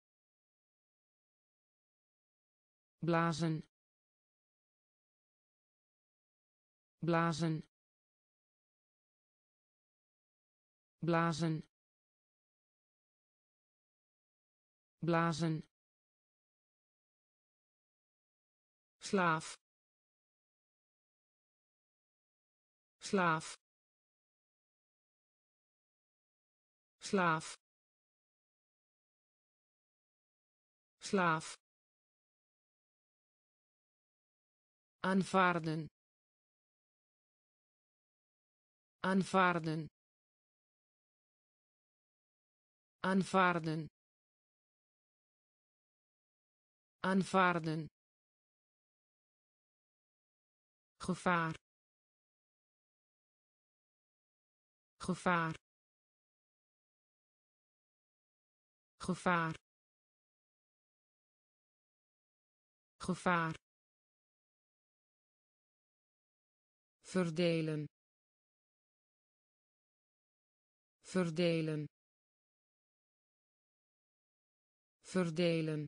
blazen, blazen, blazen, blazen, slaaf, slaaf, slaaf, slaaf, aanvaarden, aanvaarden, aanvaarden, aanvaarden, gevaar, gevaar, gevaar, gevaar, verdelen, verdelen, verdelen,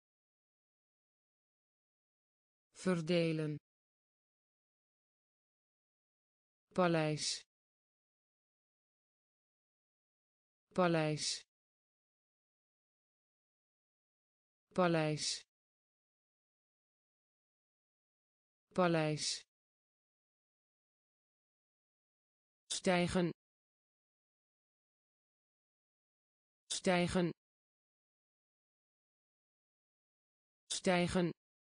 verdelen, paleis, paleis, paleis, paleis, stijgen, stijgen, stijgen,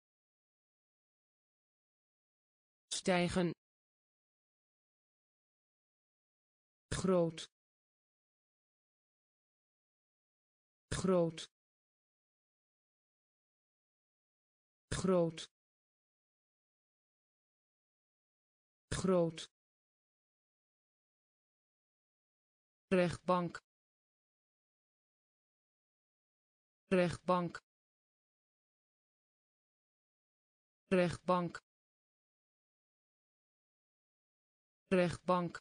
stijgen, groot, groot, groot, groot, rechtbank, rechtbank, rechtbank, rechtbank,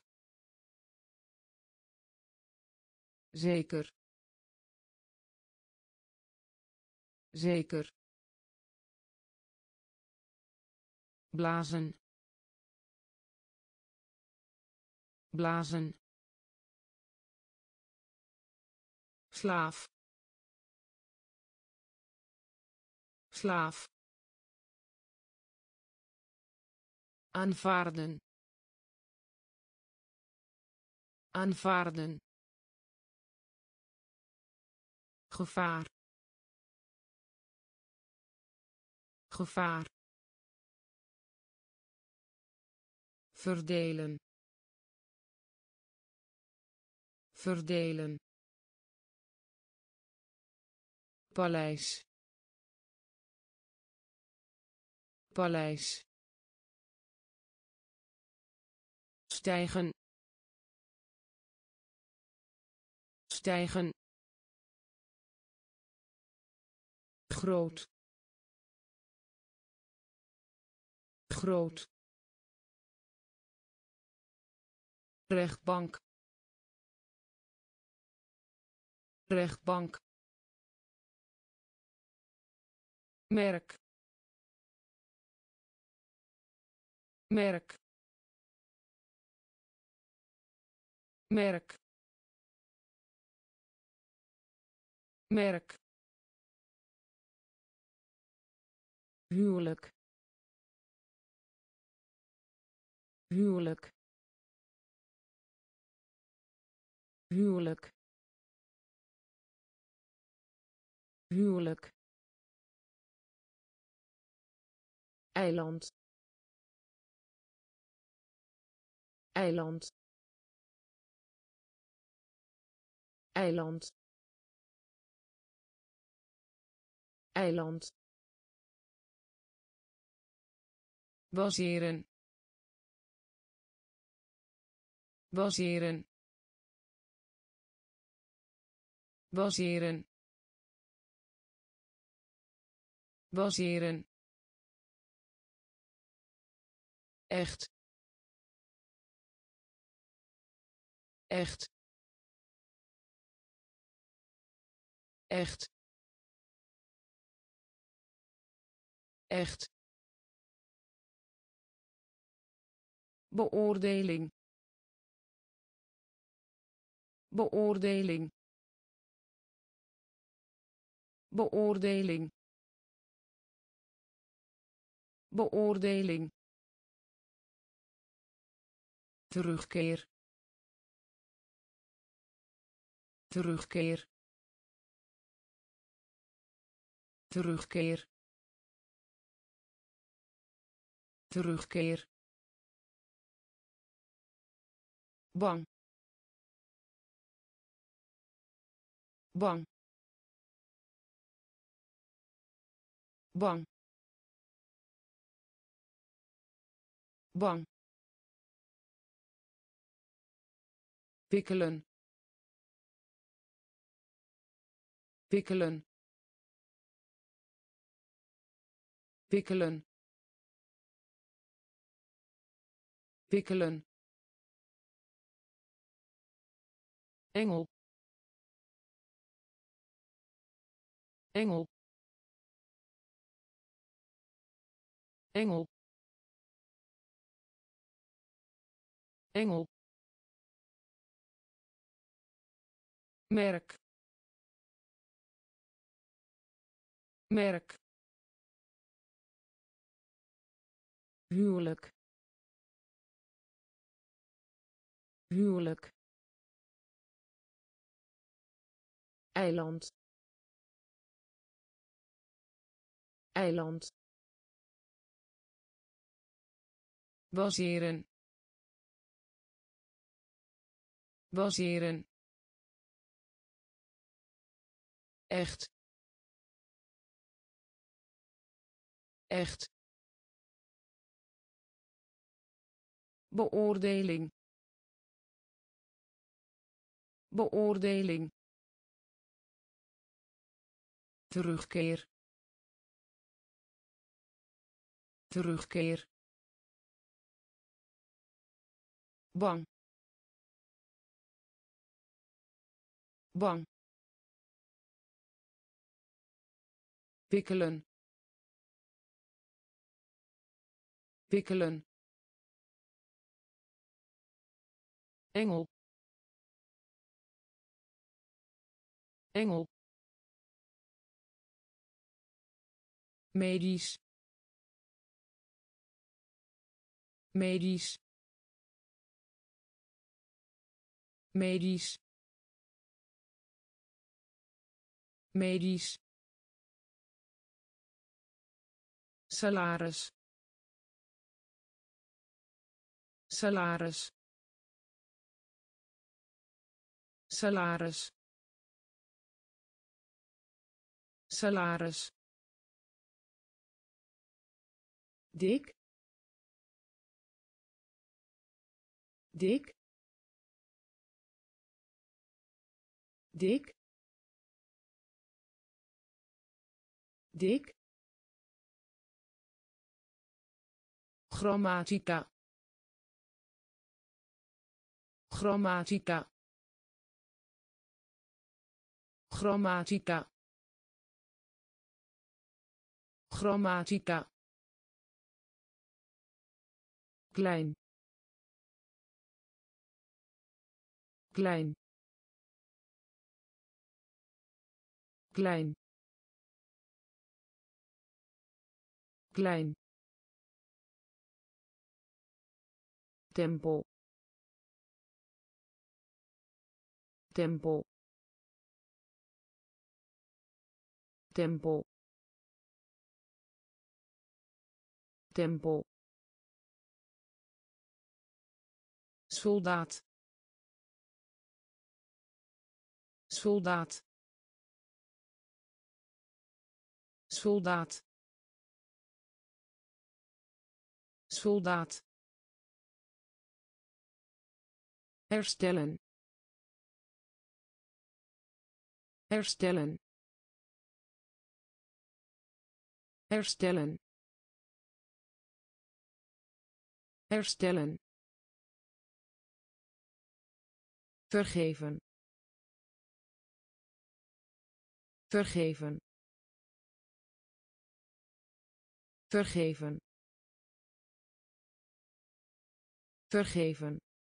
zeker, zeker, blazen, blazen, slaaf, slaaf, aanvaarden, aanvaarden, gevaar, gevaar, verdelen, verdelen, paleis, paleis, stijgen, stijgen, groot, groot, rechtbank, rechtbank, merk, merk, merk, merk, huwelijk, huwelijk, huwelijk, huwelijk, eiland, eiland, eiland, eiland, baseren, baseren, baseren, baseren, echt, echt, echt, echt, beoordeling, beoordeling, beoordeling, beoordeling, terugkeer, terugkeer, terugkeer, terugkeer, bang, bang, bang, bang, wikkelen, wikkelen, wikkelen, wikkelen, engel, engel, engel, engel, merk, merk, huwelijk, huwelijk, eiland, eiland, baseren, baseren, echt, echt, beoordeling, beoordeling, terugkeer, terugkeer, bang, bang, wikkelen, wikkelen, engel, engel, medisch, medisch, medisch, medisch, salaris, salaris, salaris, salaris, dik, dik, dik, dik, grammatica, grammatica, grammatica, grammatica, klein, klein, klein, klein, tempo, tempo, tempo, tempo, soldaat, soldaat, soldaat, soldaat, herstellen, herstellen, herstellen, herstellen, vergeven, vergeven, vergeven, vergeven,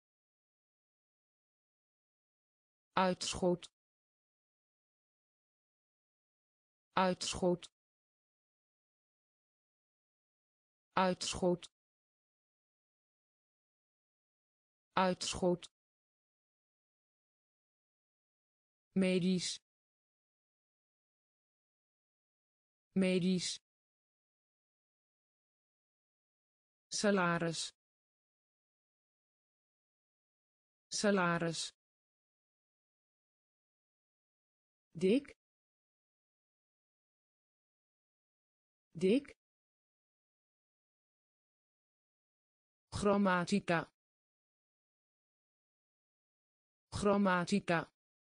uitschot, uitschot, uitschot, uitschot, medisch, medisch, salaris, salaris, dik, dik, grammatica, grammatica,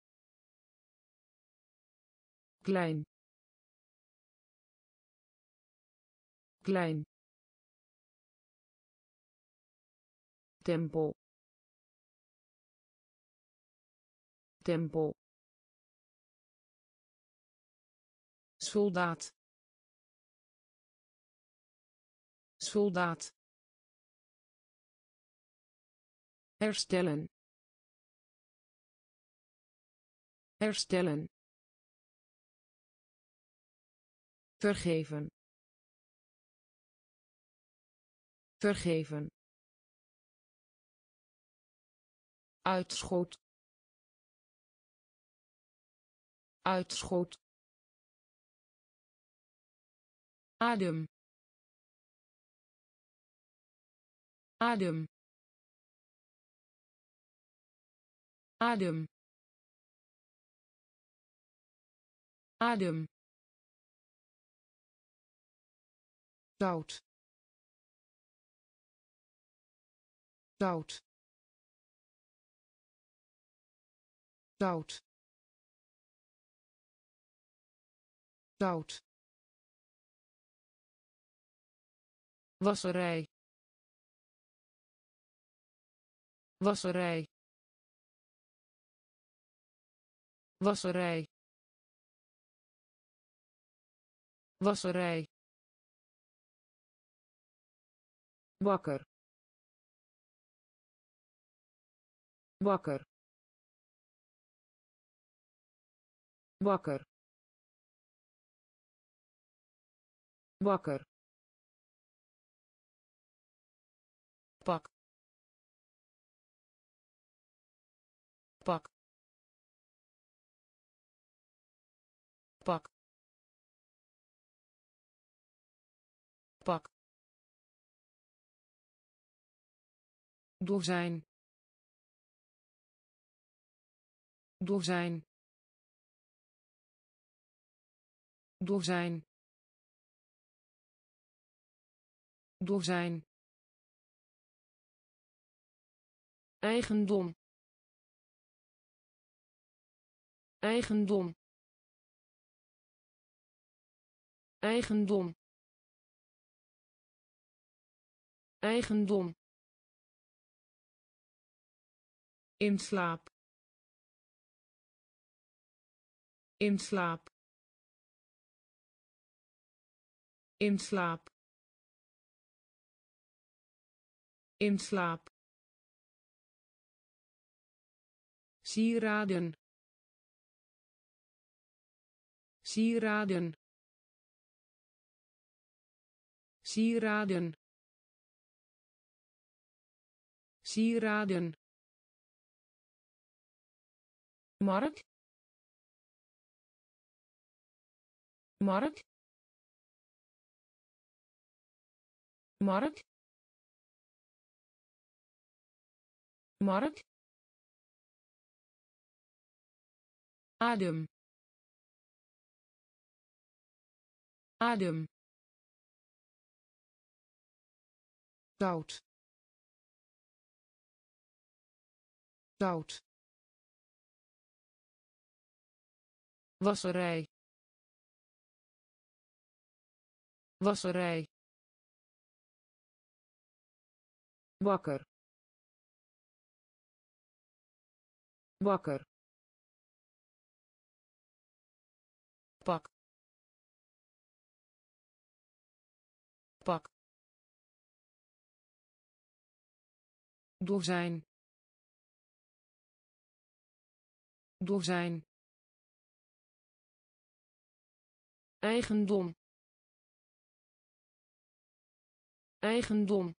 klein, klein, tempel, tempel, soldaat, soldaat, herstellen, herstellen, vergeven, vergeven, uitschot, uitschot, adem, adem, adem, adem, zout, zout, zout, zout, wasserij, wasserij, wasserij, wasserij, wakker, wakker, wakker, wakker, pak, pak, pak, pak, dozijn, dozijn, dozijn, dozijn, eigendom, eigendom, eigendom, eigendom, in slaap, in slaap, in slaap, in slaap, sieraden, sieraden, sieraden, sieraden, markt, markt, markt, markt, adem, adem, zout, zout, wasserij, wasserij, wakker, wakker, pak, pak, dozijn, dozijn, eigendom, eigendom,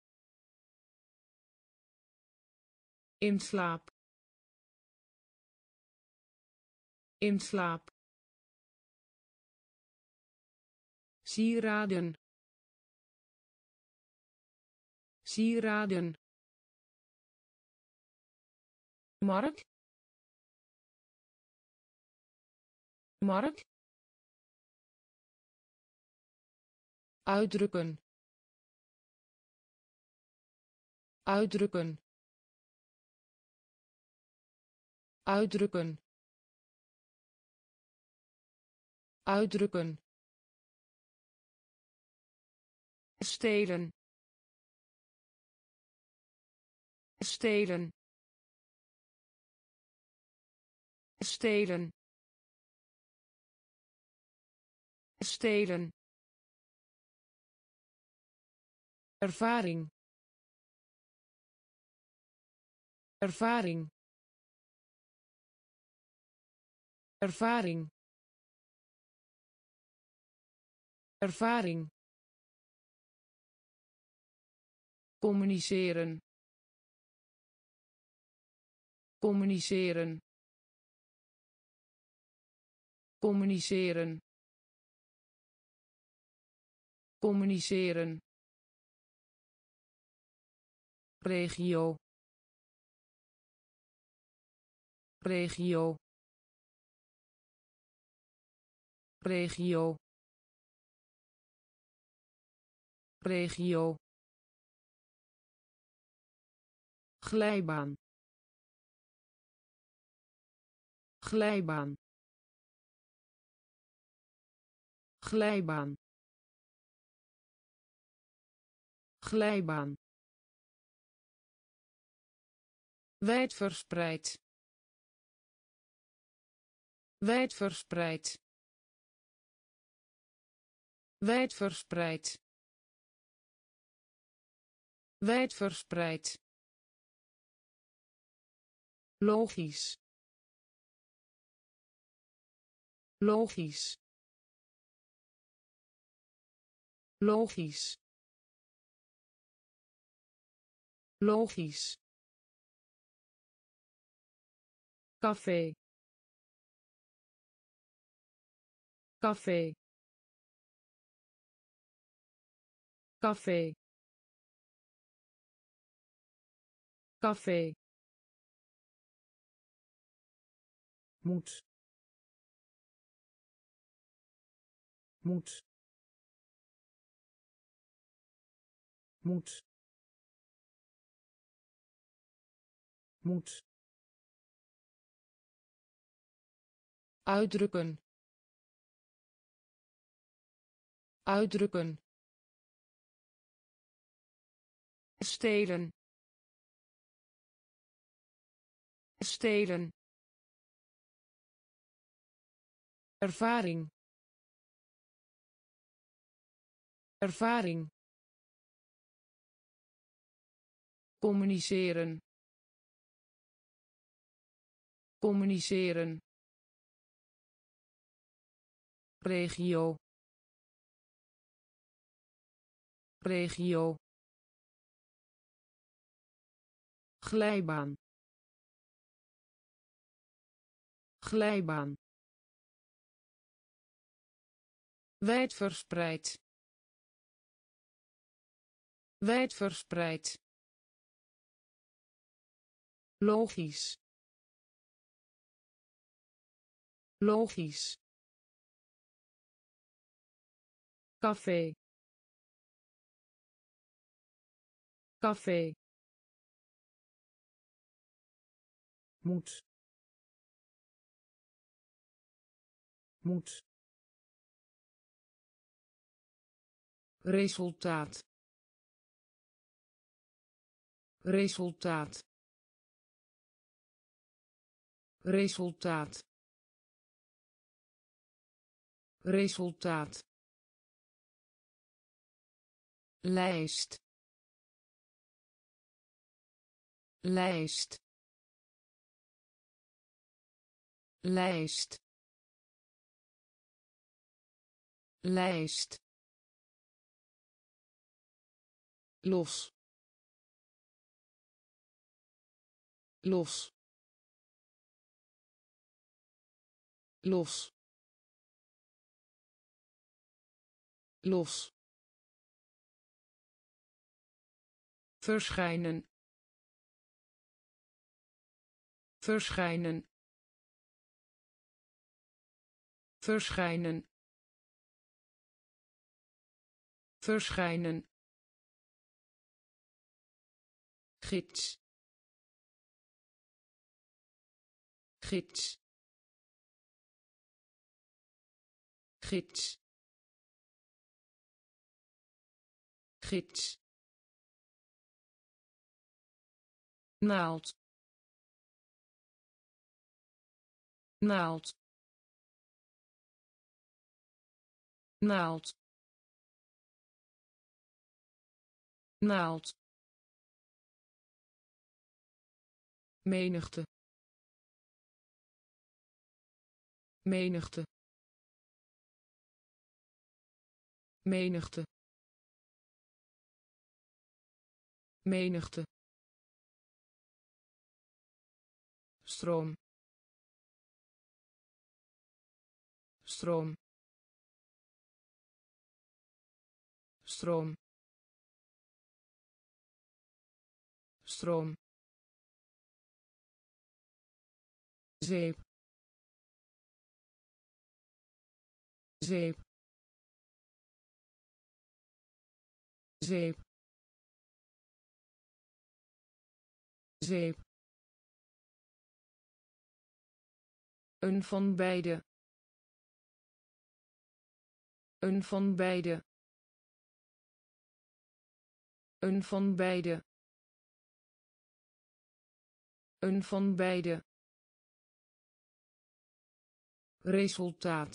in slaap, in slaap, sieraden, sieraden, markt, markt, uitdrukken, uitdrukken, uitdrukken, uitdrukken, stelen, stelen, stelen, stelen, ervaring, ervaring, ervaring, ervaring, communiceren, communiceren, communiceren, communiceren, regio, regio, regio, regio, glijbaan, glijbaan, glijbaan, glijbaan, wijdverspreid, wijdverspreid, wijdverspreid, wijdverspreid, logisch, logisch, logisch, logisch, café, café, café, café, moet, moet, moet, moet, uitdrukken, uitdrukken, stelen, stelen, ervaring, ervaring, communiceren, communiceren, regio, regio, glijbaan, glijbaan, wijdverspreid, wijdverspreid, logisch, logisch, café, café, moet, moet, resultaat resultaat resultaat resultaat lijst lijst lijst lijst los los los los verschijnen verschijnen verschijnen verschijnen gids gids gids gids naald naald naald naald menigte menigte menigte menigte stroom stroom stroom stroom zeep zeep zeep zeep een van beide een van beide een van beide een van beide resultaat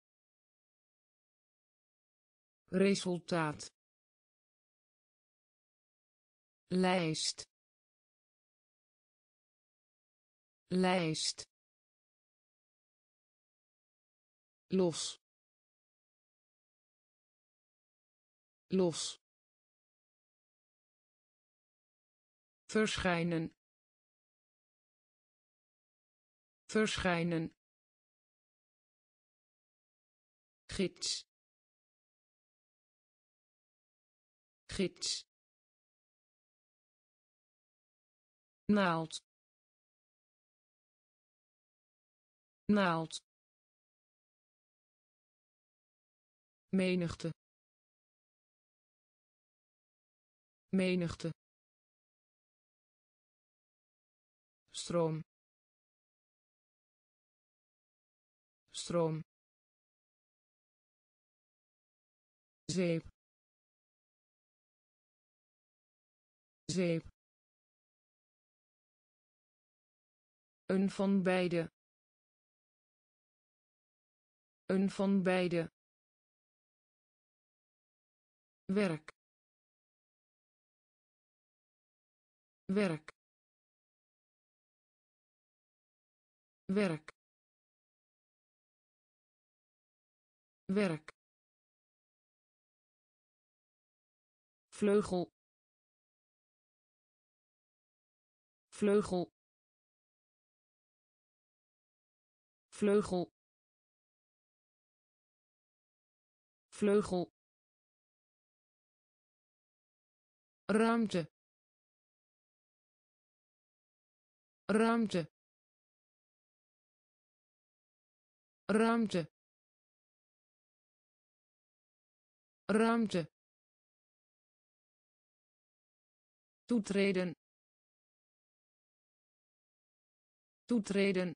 resultaat lijst lijst los los verschijnen verschijnen gids gids naald naald menigte menigte stroom stroom zeep zeep een van beide een van beide werk werk werk werk vleugel vleugel vleugel vleugel ruimte ruimte ruimte ruimte toetreden toetreden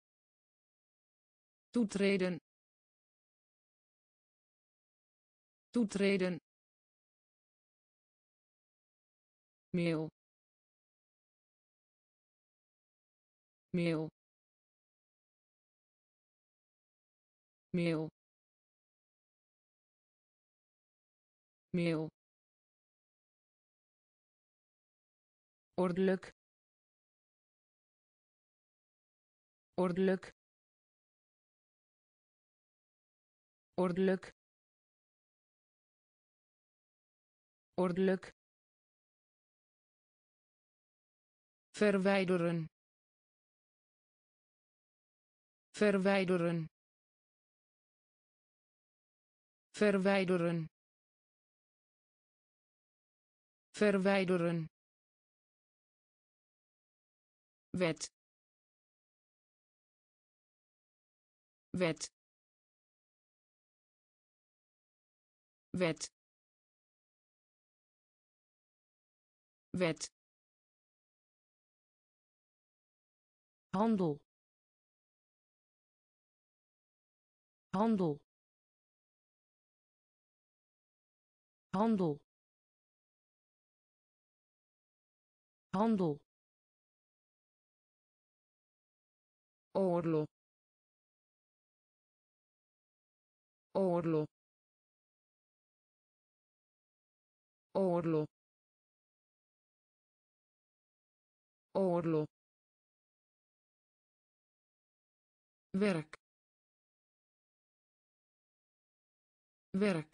toetreden toetreden, meel, meel, meel, meel, ordelijk, ordelijk, ordelijk, ordelijk, verwijderen, verwijderen, verwijderen, verwijderen, wet, wet, wet, wet, handel, handel, handel, handel, oorlog, oorlog, oorlog, oorlog, werk, werk,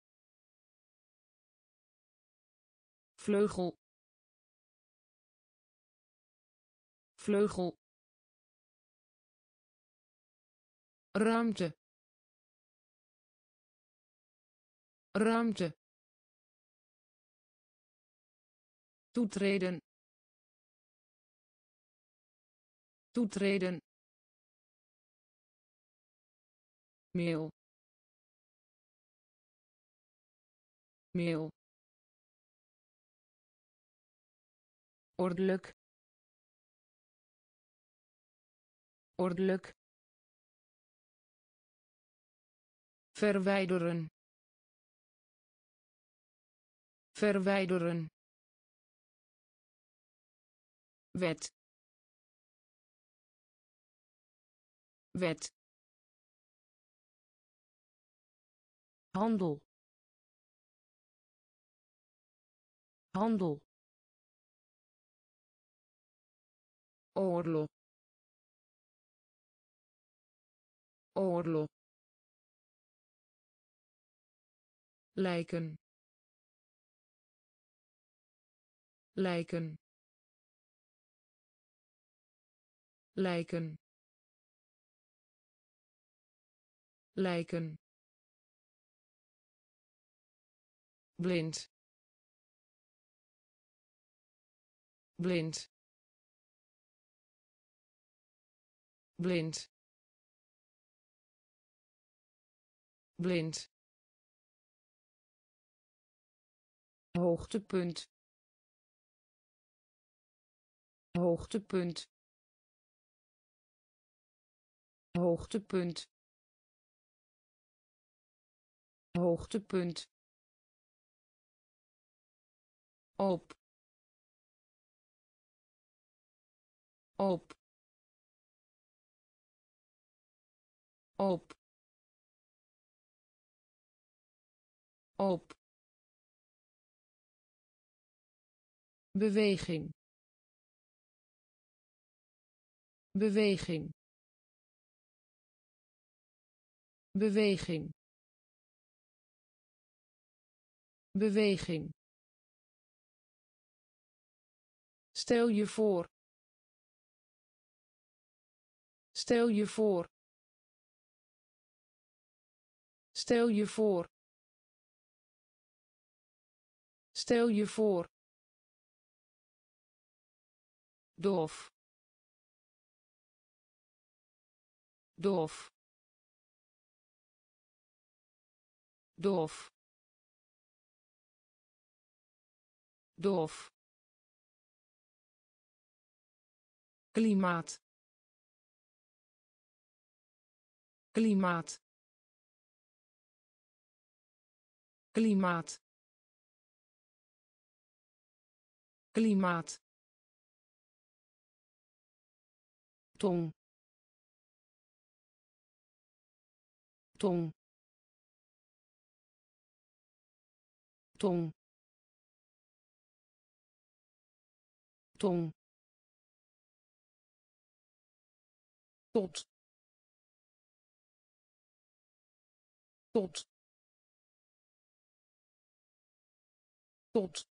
vleugel, vleugel, ruimte, ruimte, toetreden, toetreden, meel, meel, ordelijk, ordelijk, verwijderen, verwijderen, wet, wet, handel, handel, oorlog, oorlog, lijken, lijken, lijken, lijken, blind, blind, blind, blind, hoogtepunt, hoogtepunt, hoogtepunt, hoogtepunt, op, op, op, op, beweging, beweging, beweging, beweging, stel je voor, stel je voor, stel je voor, stel je voor, doof, doof, doof, doof, klimaat, klimaat, klimaat klimaat tong tong tong tong tot tot tot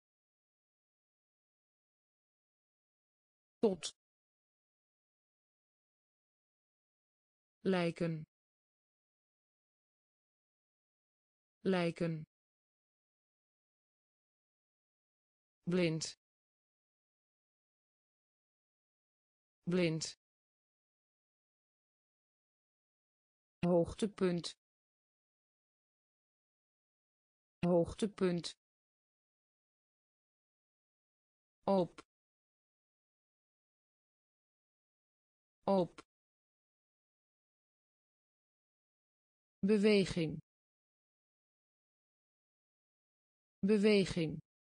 tot lijken lijken blind blind hoogtepunt hoogtepunt op op beweging beweging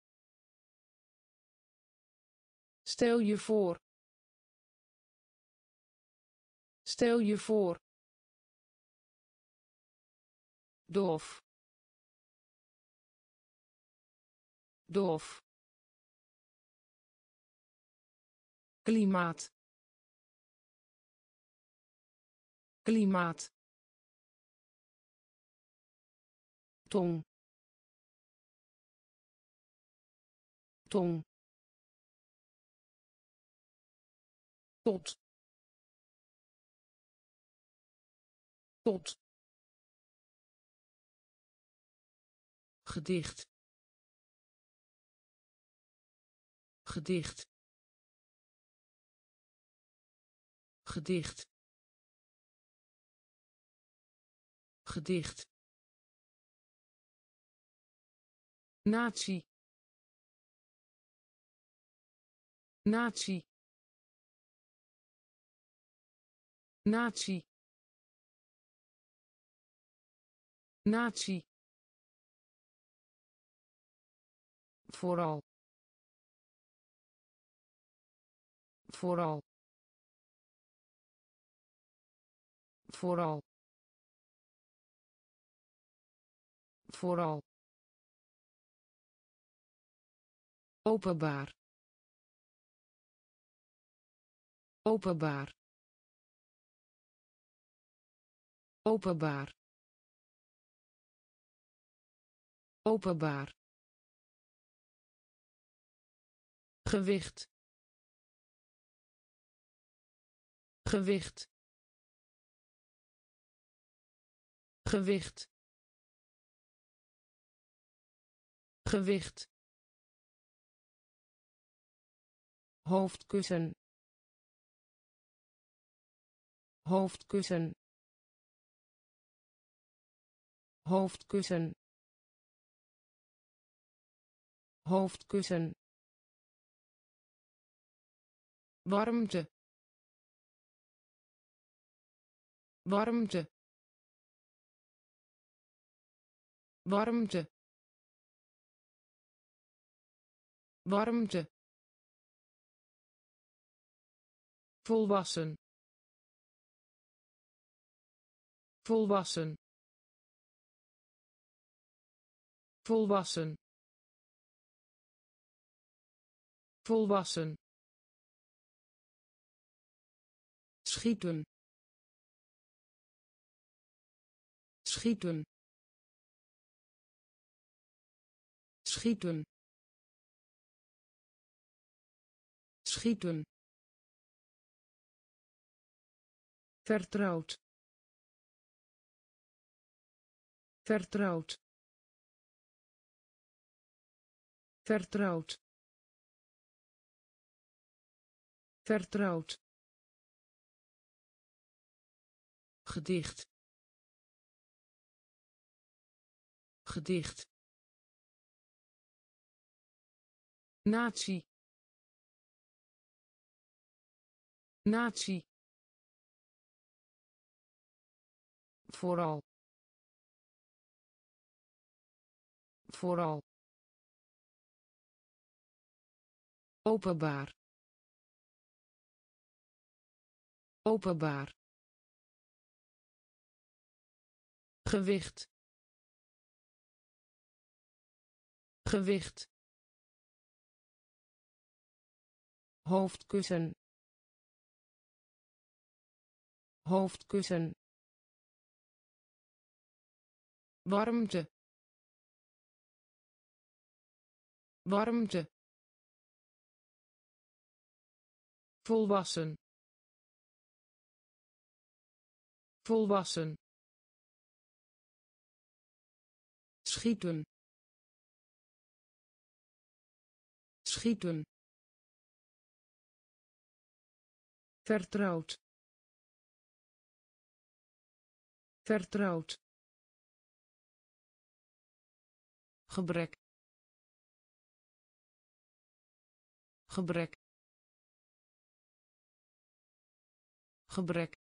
stel je voor stel je voor doof doof klimaat klimaat tong tong tot tot gedicht gedicht gedicht gedicht natie natie natie natie vooral vooral vooral vooral openbaar openbaar openbaar openbaar gewicht gewicht gewicht gewicht hoofdkussen hoofdkussen hoofdkussen hoofdkussen warmte warmte warmte warmte volwassen volwassen volwassen volwassen schieten schieten schieten schieten vertrouwd vertrouwd vertrouwd vertrouwd gedicht gedicht natie natie vooral vooral openbaar openbaar gewicht gewicht hoofdkussen hoofdkussen warmte warmte volwassen volwassen schieten schieten vertrouwd vertrouwd gebrek gebrek gebrek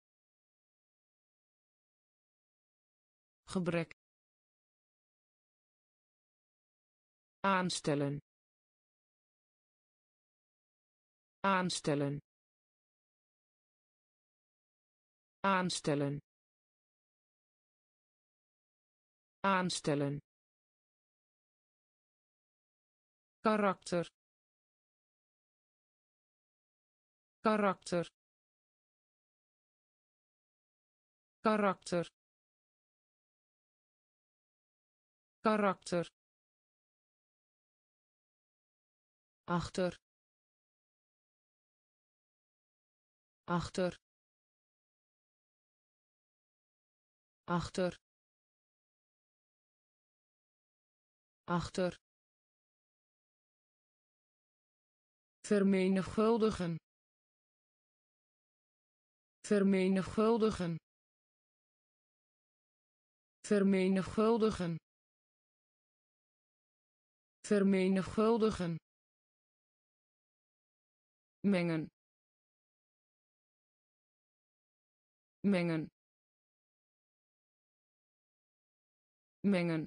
gebrek aanstellen aanstellen aanstellen aanstellen karakter karakter karakter karakter achter achter achter achter vermenigvuldigen vermenigvuldigen vermenigvuldigen vermenigvuldigen mengen mengen mengen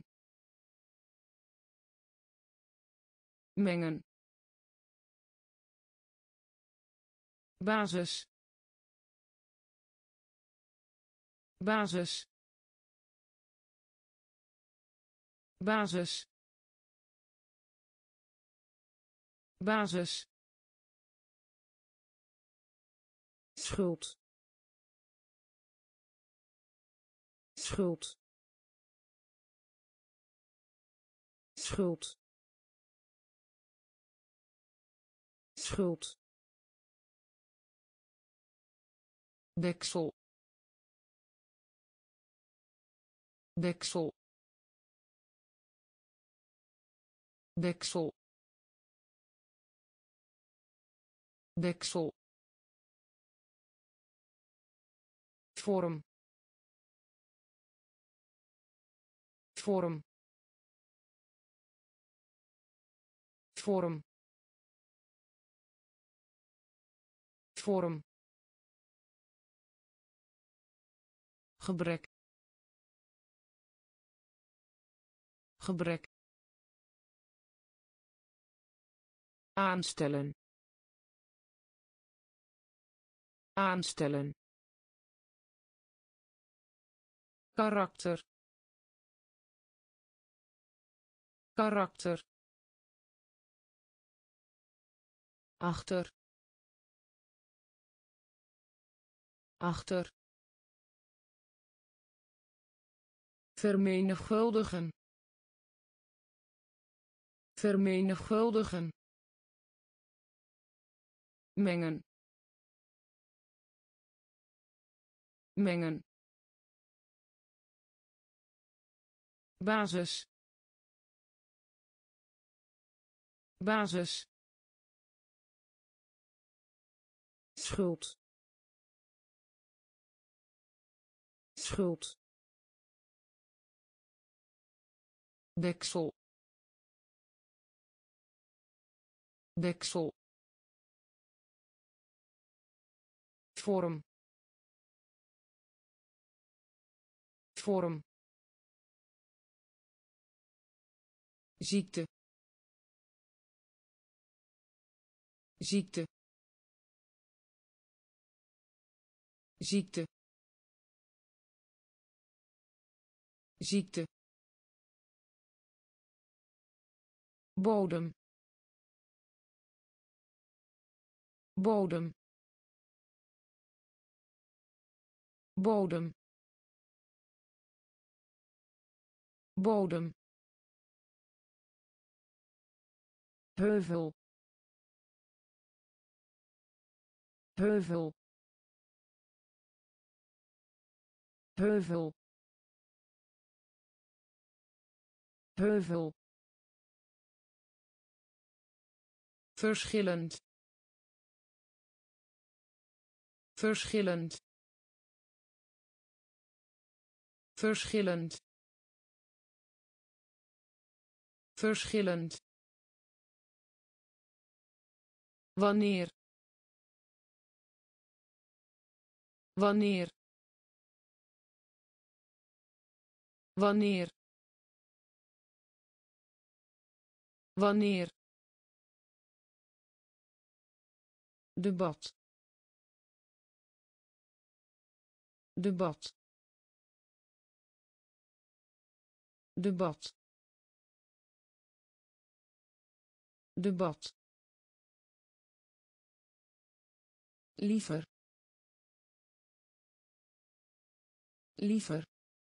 mengen basis basis basis basis schuld schuld schuld schuld deksel deksel deksel deksel vorm vorm vorm vorm gebrek gebrek aanstellen aanstellen karakter karakter achter achter vermenigvuldigen vermenigvuldigen mengen mengen basis basis schuld schuld deksel deksel vorm vorm ziekte ziekte ziekte ziekte bodem bodem bodem bodem heuvel heuvel heuvel heuvel verschillend verschillend verschillend verschillend wanneer wanneer wanneer wanneer debat debat debat debat liever liever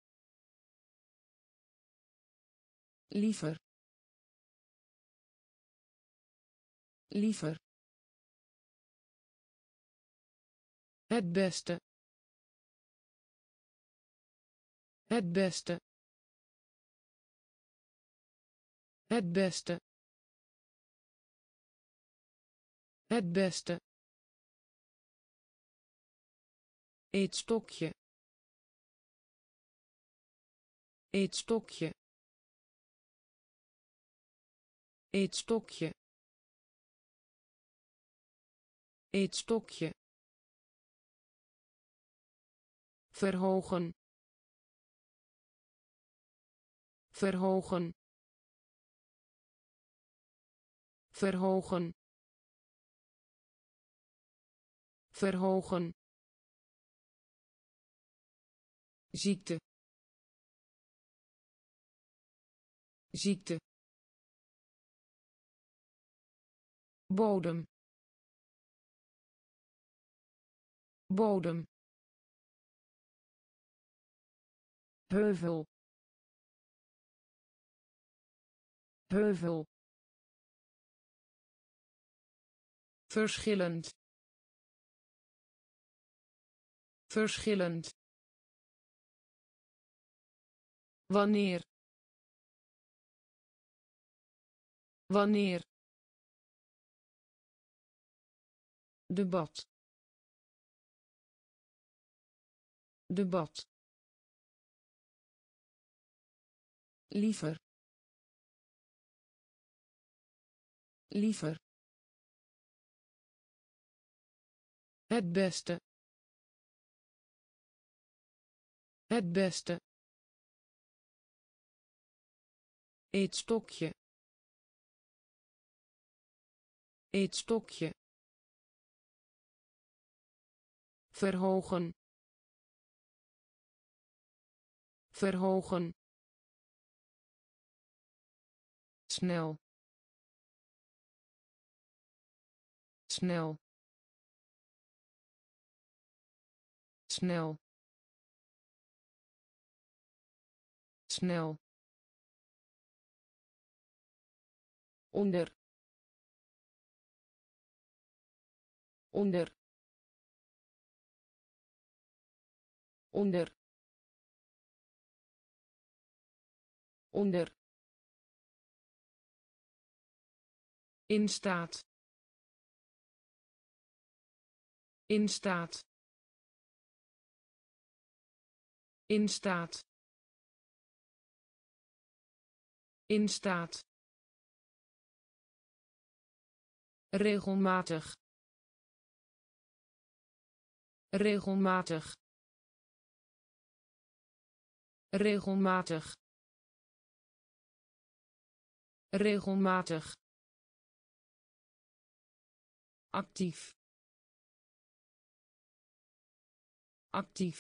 liever liever het beste het beste het beste het beste eetstokje eetstokje eetstokje eetstokje verhogen verhogen verhogen verhogen ziekte ziekte bodem bodem heuvel heuvel verschillend verschillend wanneer wanneer debat debat liever liever het beste het beste eetstokje eetstokje verhogen verhogen snel snel snel snel onder onder onder onder in staat in staat in staat in staat regelmatig regelmatig regelmatig regelmatig, actief, actief,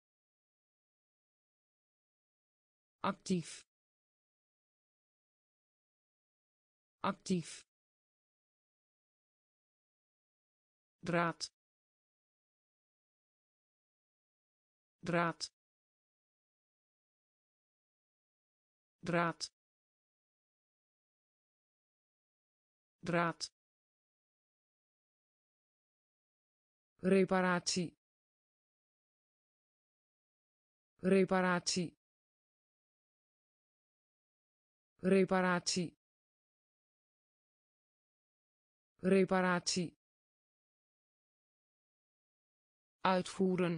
actief, actief, draad, draad, draad, draad, reparatie, reparatie, reparatie, reparatie, uitvoeren,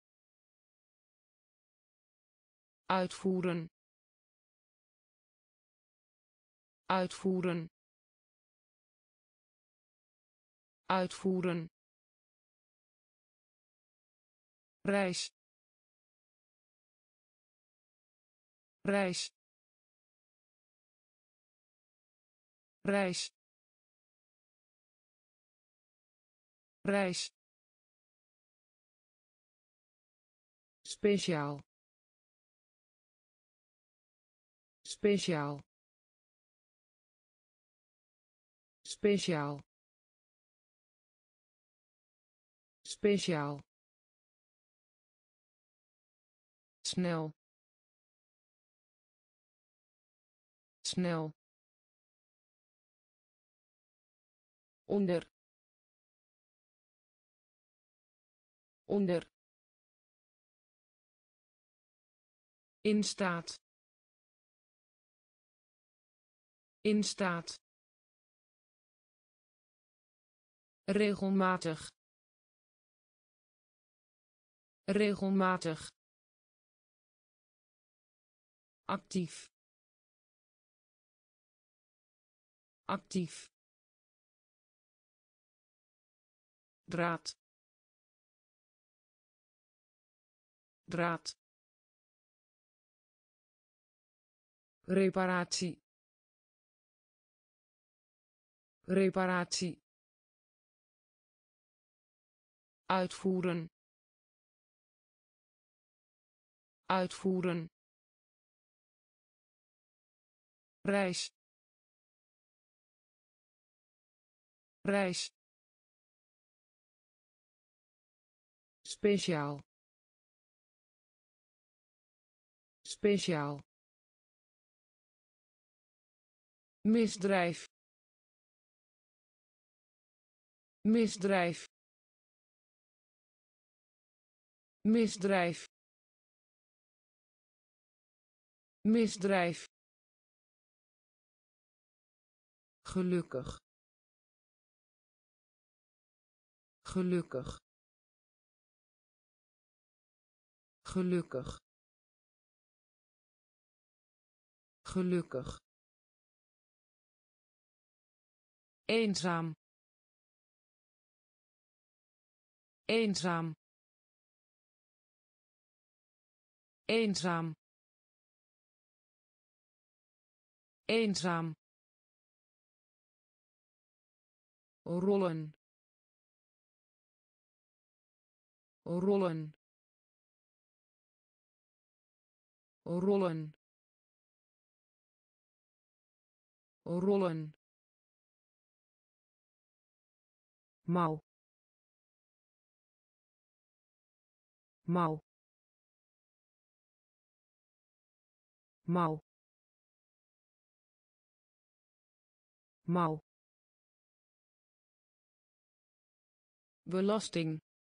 uitvoeren, uitvoeren, uitvoeren, reis, reis, reis, reis, speciaal, speciaal, speciaal, speciaal, snel, snel, onder, onder, in staat, in staat, regelmatig, regelmatig, actief, actief, draad, draad, reparatie, reparatie, uitvoeren, uitvoeren, reis, reis, speciaal, speciaal, misdrijf, misdrijf, misdrijf, misdrijf, gelukkig, gelukkig, gelukkig, gelukkig, eenzaam, eenzaam, eenzaam, eenzaam, rollen, rollen, rollen, rollen, mouw, mouw, mouw, mouw, belasting,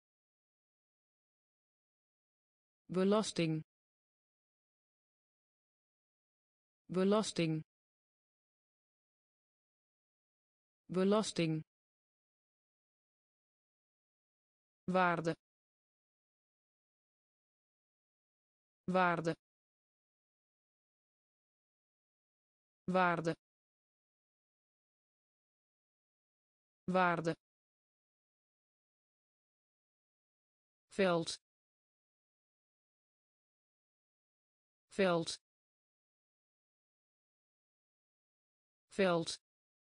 belasting, belasting, belasting, waarde, waarde, waarde, waarde, veld, veld, veld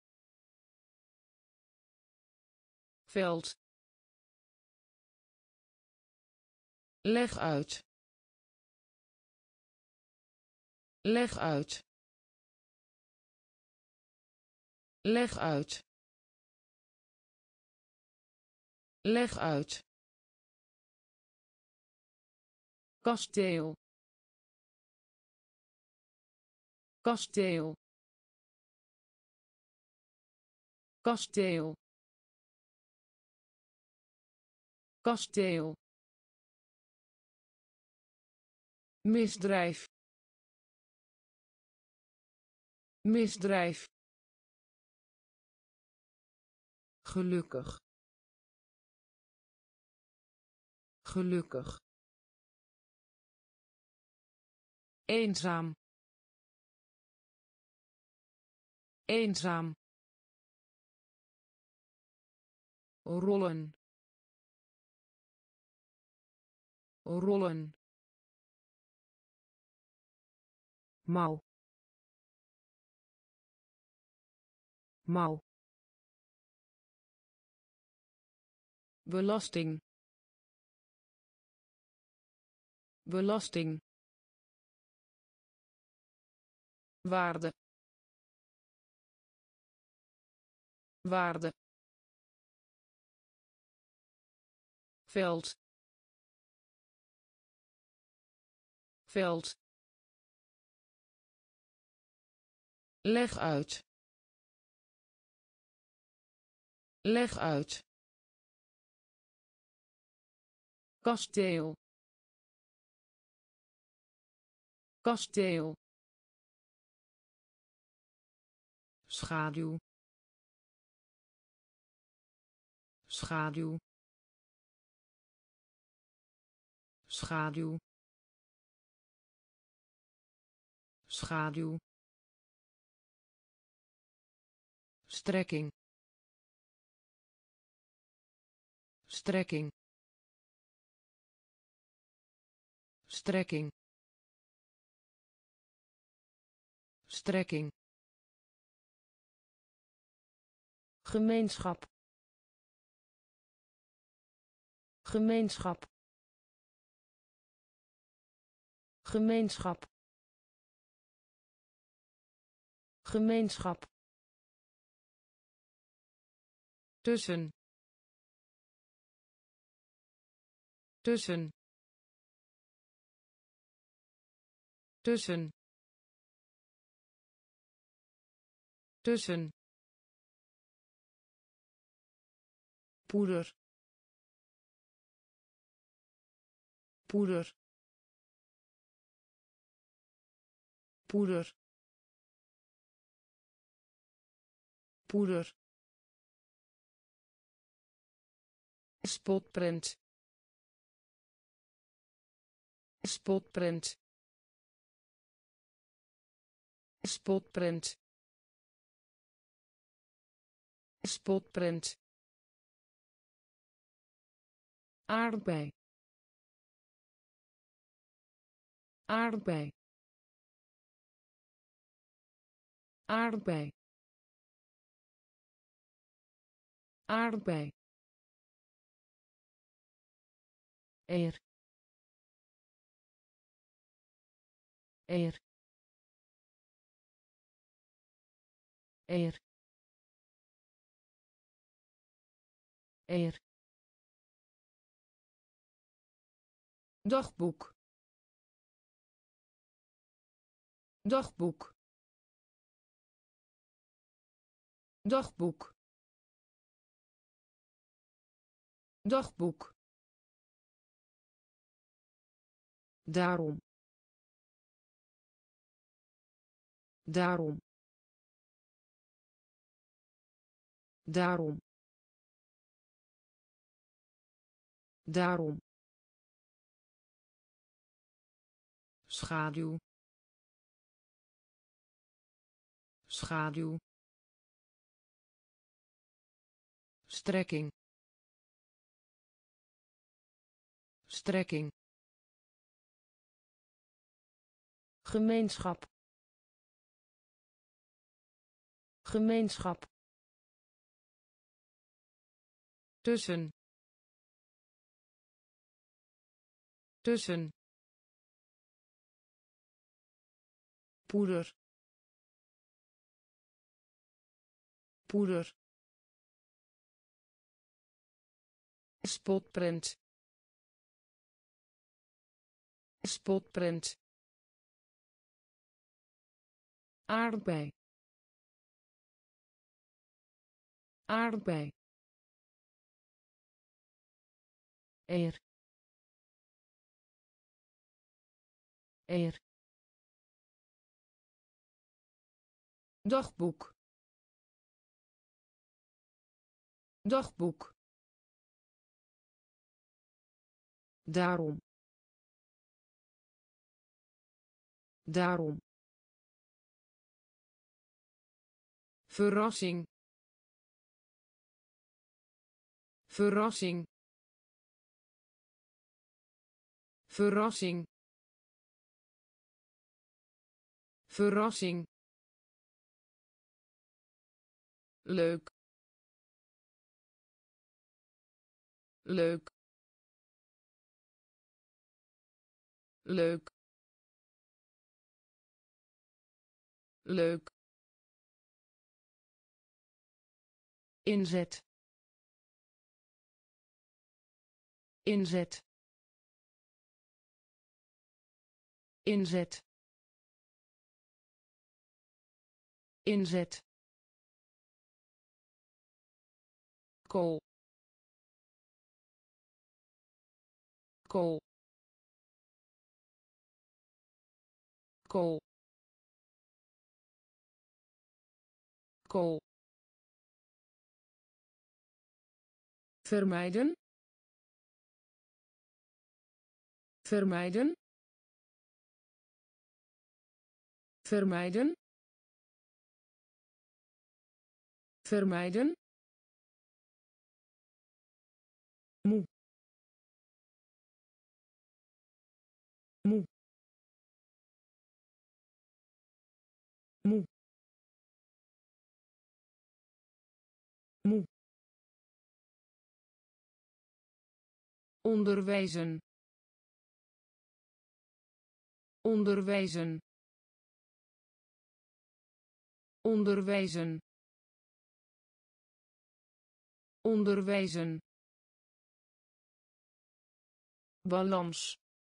veld leg uit leg uit leg uit leg uit kasteel kasteel kasteel kasteel misdrijf misdrijf gelukkig gelukkig eenzaam eenzaam rollen rollen mouw mouw belasting belasting waarde waarde veld veld leg uit leg uit kasteel kasteel schaduw schaduw schaduw schaduw strekking strekking strekking strekking gemeenschap gemeenschap gemeenschap gemeenschap tussen tussen tussen tussen poeder poeder poeder poeder spotprint spotprint spotprint spotprint aardbei aardbei aardbei aardbei eer eer eer eer dagboek dagboek dagboek dagboek daarom daarom daarom daarom schaduw schaduw strekking strekking gemeenschap gemeenschap tussen poeder spotprint aardbei eer dagboek daarom verrassing leuk inzet kool vermijden moe onderwijzen balans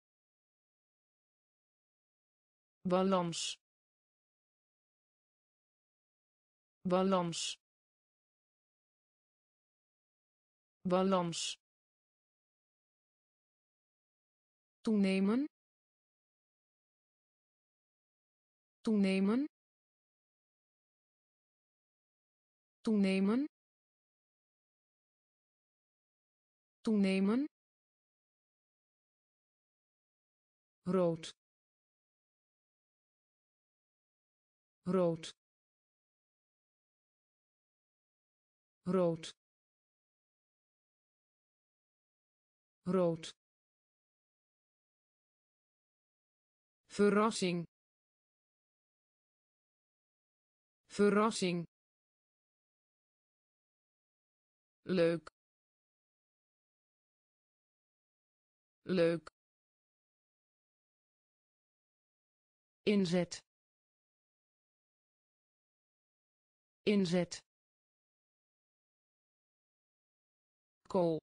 toenemen rood verrassing leuk inzet kool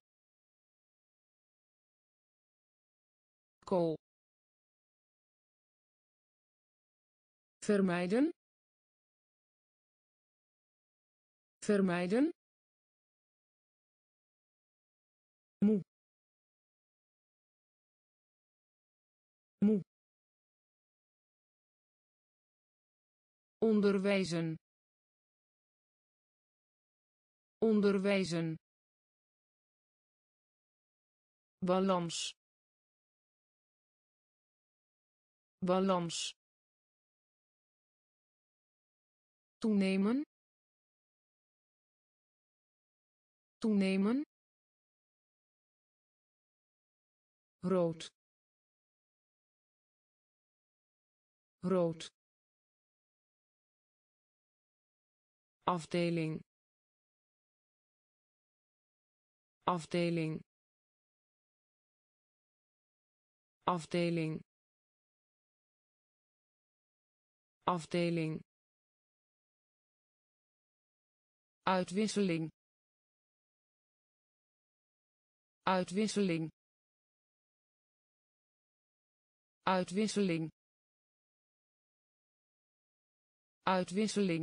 vermijden moe onderwijzen balans toenemen rood afdeling afdeling afdeling afdeling uitwisseling uitwisseling uitwisseling uitwisseling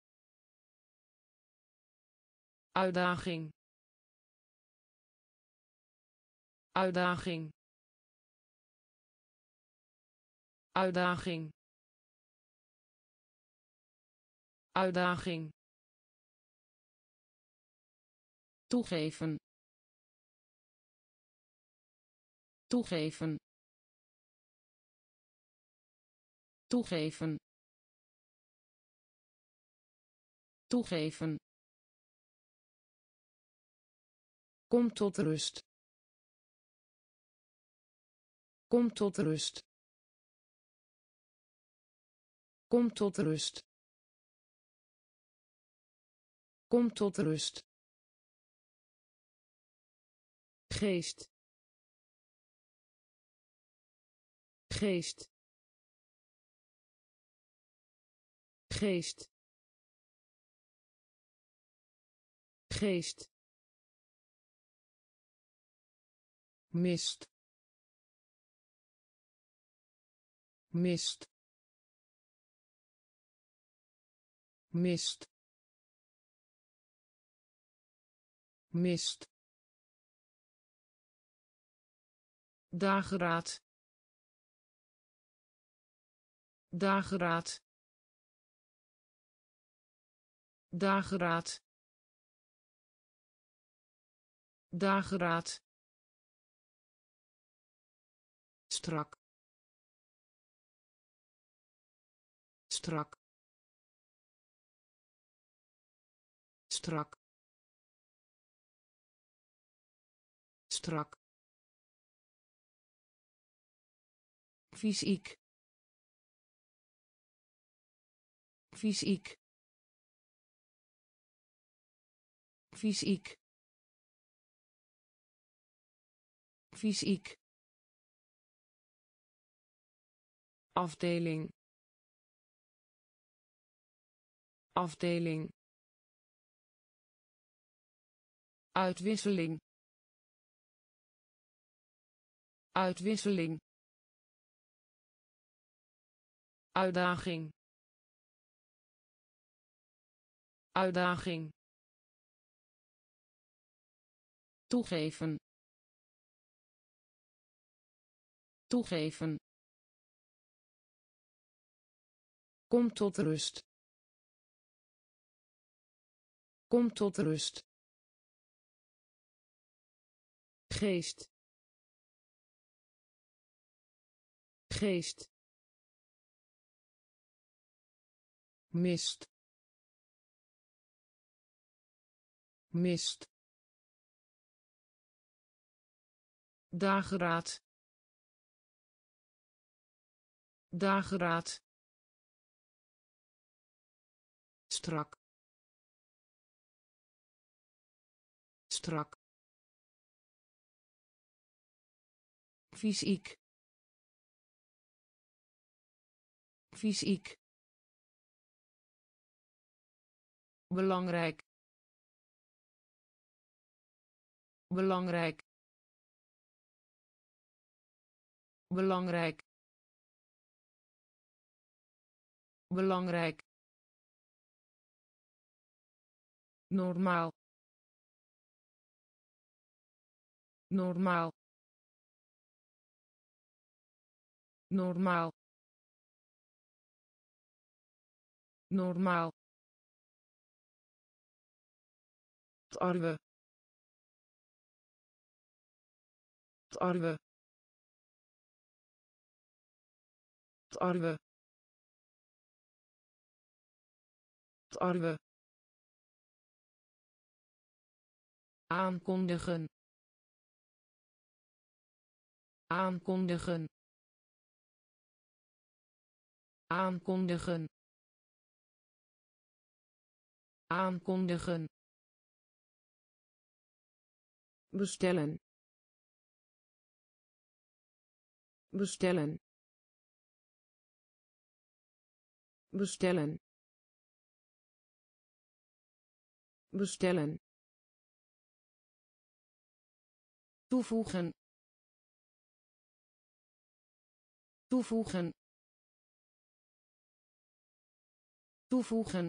uitdaging uitdaging uitdaging uitdaging toegeven toegeven toegeven toegeven kom tot rust kom tot rust kom tot rust kom tot rust geest geest geest geest mist mist mist mist dageraad dageraad dageraad dageraad strak strak strak strak fysiek fysiek fysiek fysiek afdeling afdeling uitwisseling uitwisseling uitdaging uitdaging toegeven toegeven kom tot rust kom tot rust geest geest mist mist dageraad dageraad strak strak fysiek fysiek belangrijk belangrijk belangrijk belangrijk normaal normaal normaal normaal tarwe tarwe tarwe tarwe aankondigen aankondigen aankondigen aankondigen, bestellen, bestellen, bestellen, bestellen, toevoegen, toevoegen, toevoegen,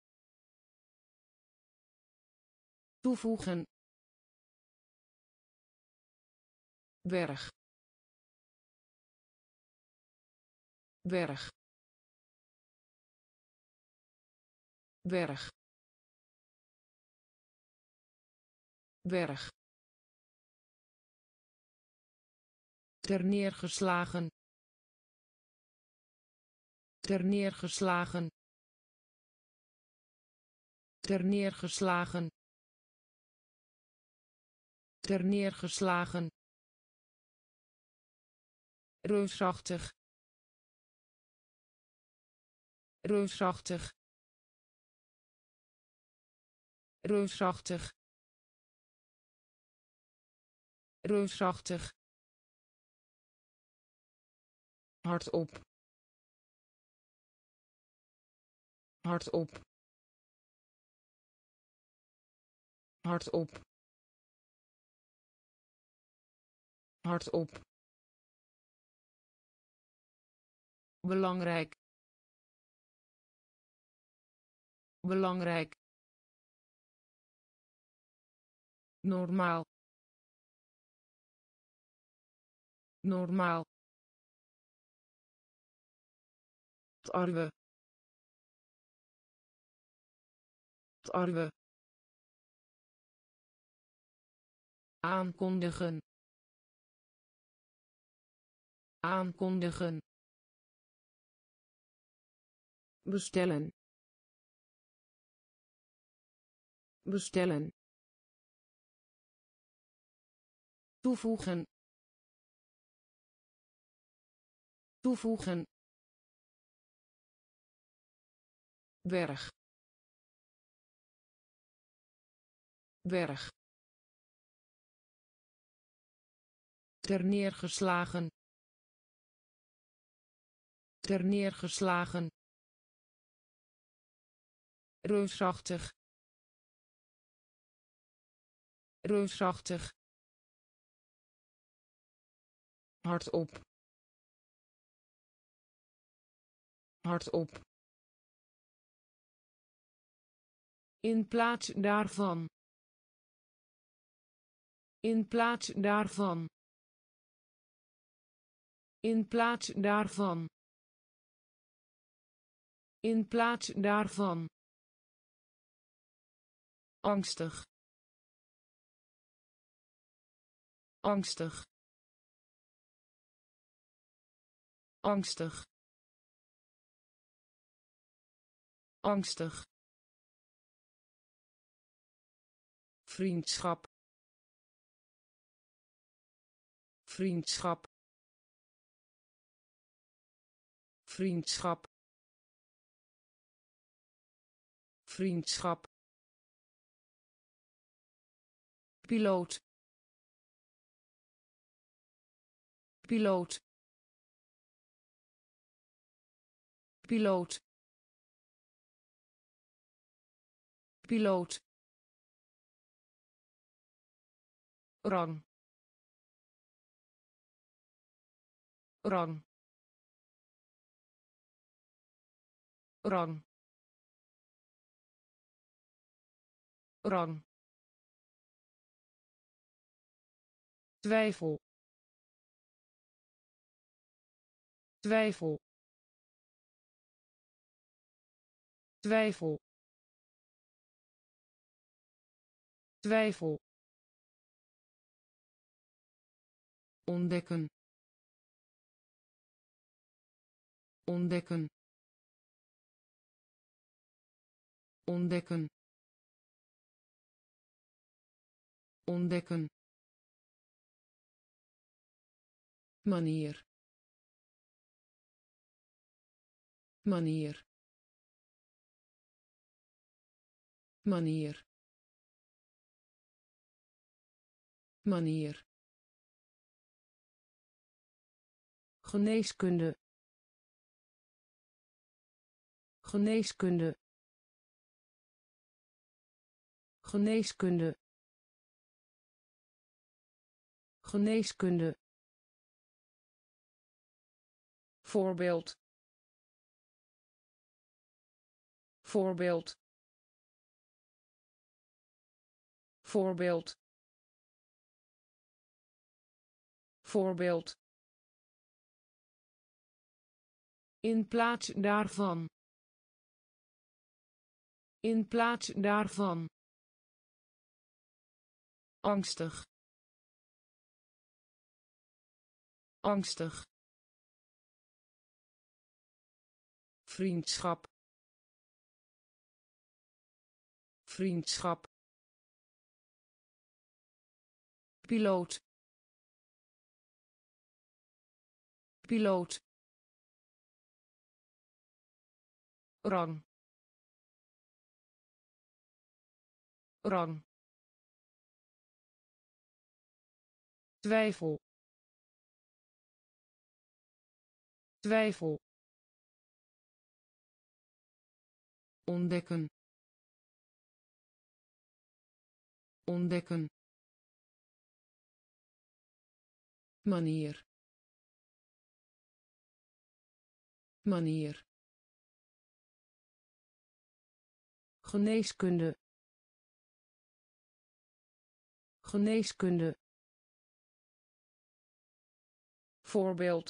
toevoegen, berg, berg, berg, berg, terneergeslagen, terneergeslagen, terneergeslagen, terneergeslagen, reusachtig, reusachtig, reusachtig, reusachtig, hardop, hardop, hardop, hardop, belangrijk, belangrijk, normaal, normaal, tarwe, tarwe, aankondigen, aankondigen, bestellen, bestellen, toevoegen, toevoegen, berg, berg, terneergeslagen, terneergeslagen, reusachtig, reusachtig, hardop, hardop, in plaats daarvan, in plaats daarvan, in plaats daarvan, in plaats daarvan, angstig, angstig, angstig, angstig, vriendschap, vriendschap, vriendschap, vriendschap, piloot, piloot, piloot, piloot, rang, rang, rang, rang, twijfel, twijfel, twijfel, twijfel, ontdekken, ontdekken, ontdekken, ontdekken, manier, manier, manier, manier, geneeskunde, geneeskunde, geneeskunde, geneeskunde, voorbeeld, voorbeeld, voorbeeld, voorbeeld, in plaats daarvan, in plaats daarvan, angstig, angstig, vriendschap, vriendschap, piloot, piloot, rang, rang, twijfel, twijfel, ontdekken, ontdekken, manier, manier, geneeskunde, geneeskunde, voorbeeld,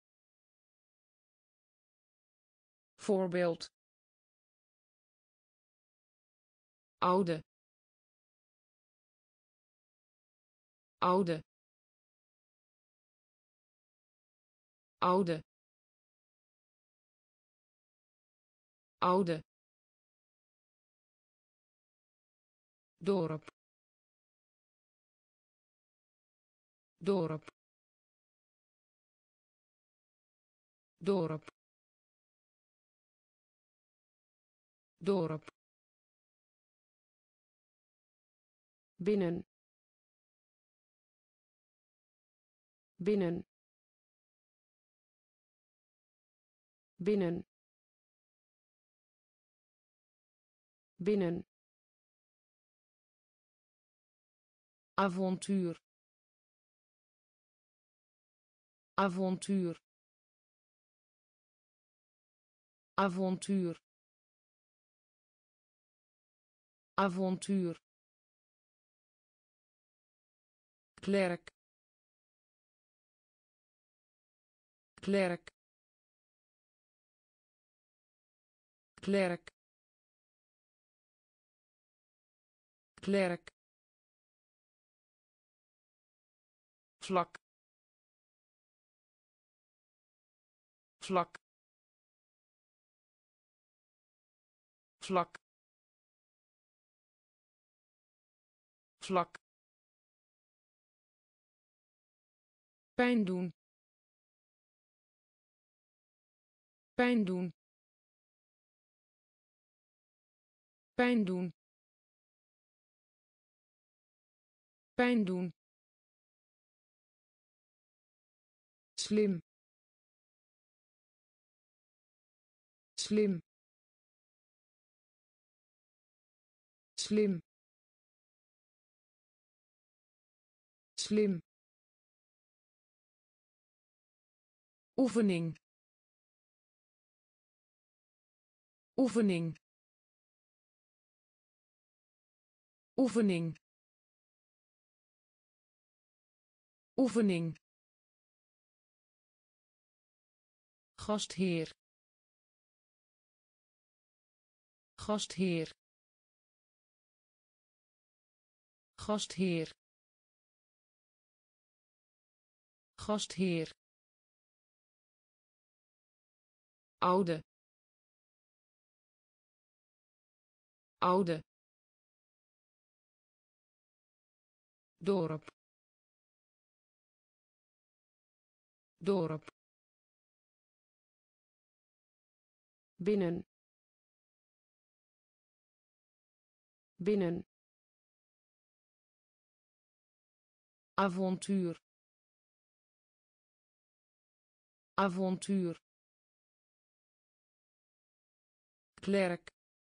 voorbeeld, oude, oude, oude, oude, dorp, dorp, dorp, dorp, binnen, binnen, binnen, binnen, avontuur, avontuur, avontuur, avontuur, klerk, klerk, klerk, klerk, vlak, vlak, vlak, vlak, pijn doen, pijn doen, pijn doen, pijn doen, slim, slim, slim, slim, oefening, oefening, oefening, oefening, gastheer, gastheer, gastheer, gastheer, oude, oude, dorp, dorp, binnen, binnen avontuur avontuur klerk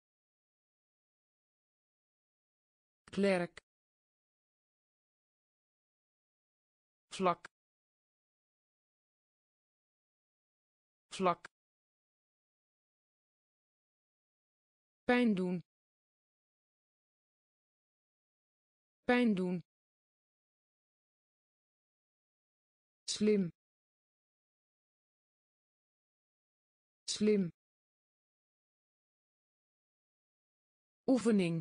klerk vlak vlak pijn doen pijn doen slim slim oefening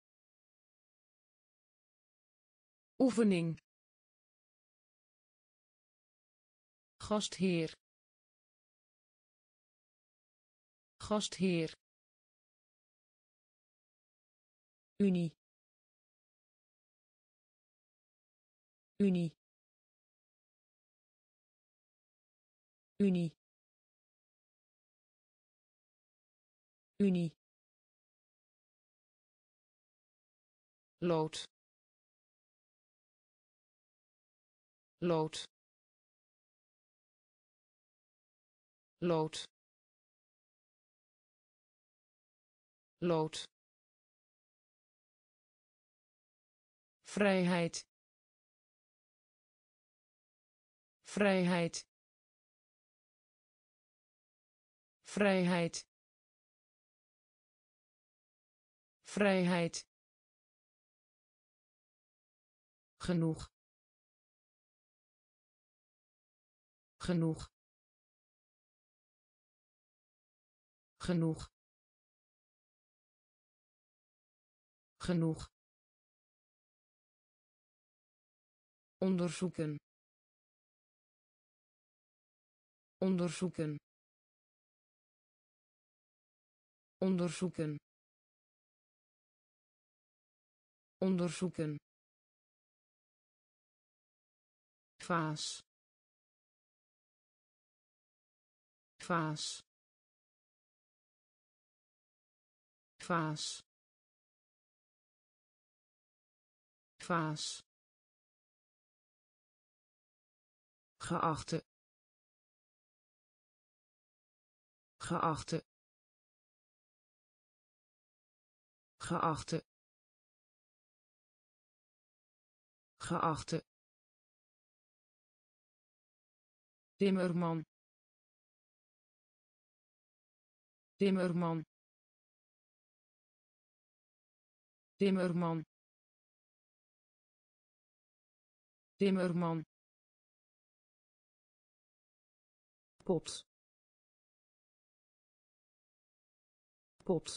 oefening gastheer gastheer unie unie unie unie lood lood lood lood vrijheid vrijheid vrijheid vrijheid genoeg genoeg genoeg genoeg onderzoeken onderzoeken onderzoeken onderzoeken vaas vaas vaas vaas geachte geachte geachte geachte timmerman timmerman timmerman timmerman pot pot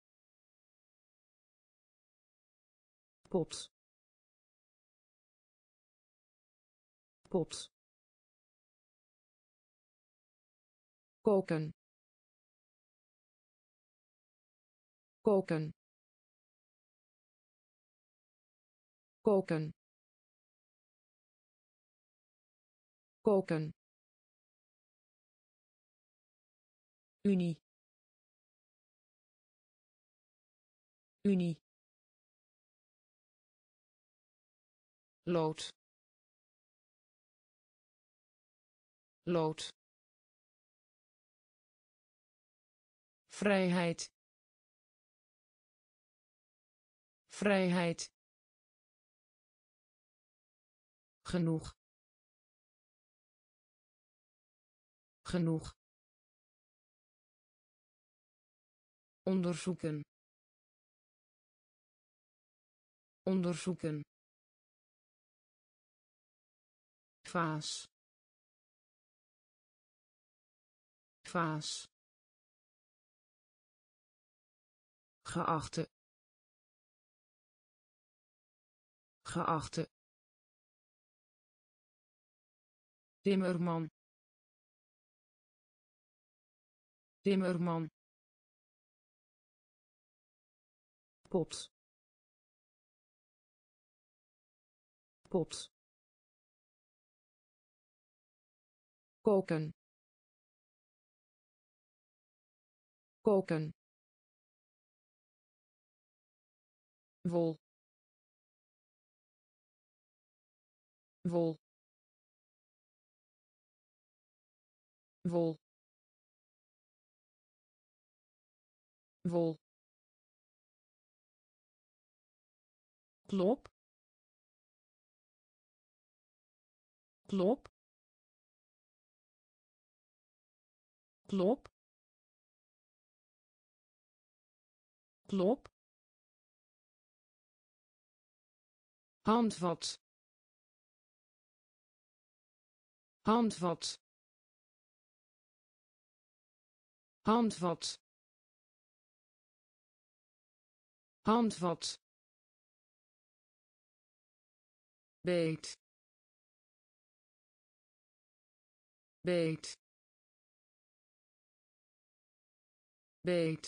pot pot koken koken koken koken unie unie lood lood vrijheid vrijheid genoeg genoeg onderzoeken onderzoeken vaas vaas geachte geachte timmerman timmerman pot pot koken koken wol wol wol wol klop klop klop klop handvat handvat handvat handvat beet beet beet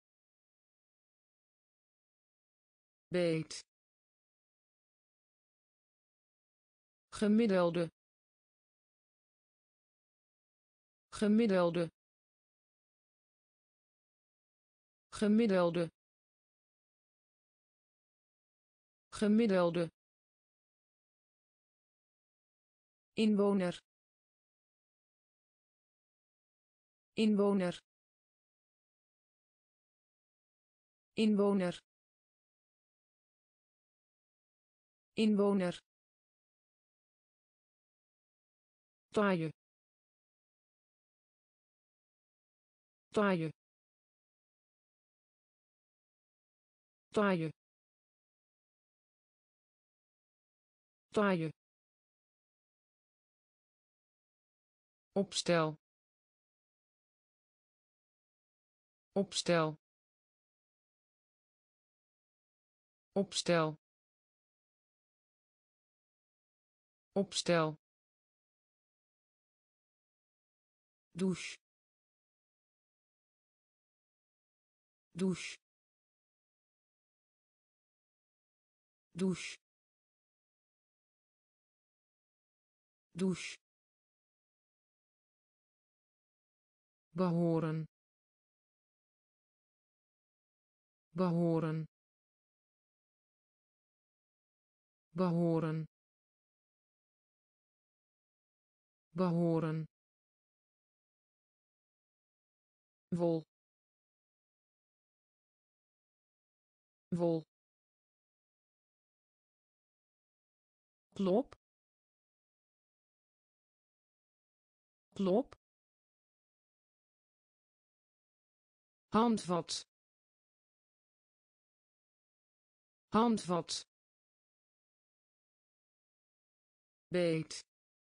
beet gemiddelde gemiddelde gemiddelde gemiddelde inwoner inwoner inwoner inwoner taaie taaie taaie taaie opstel opstel opstel opstel douche douche douche douche behoren behoren behoren behoren wol wol klop klop handvat handvat beet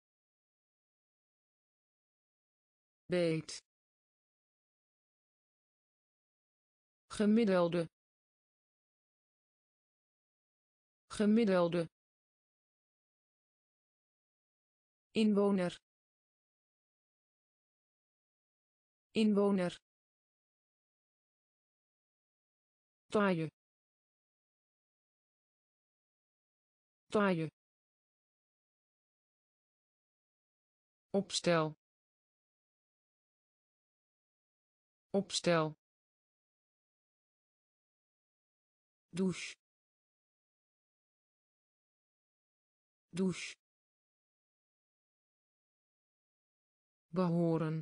beet gemiddelde gemiddelde inwoner inwoner taaie taaie opstel opstel douche douche behoren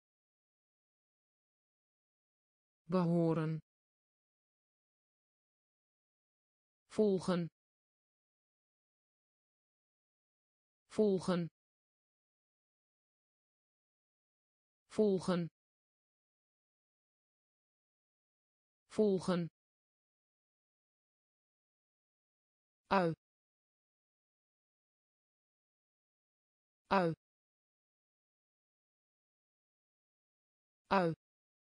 behoren volgen volgen volgen volgen ui ui ui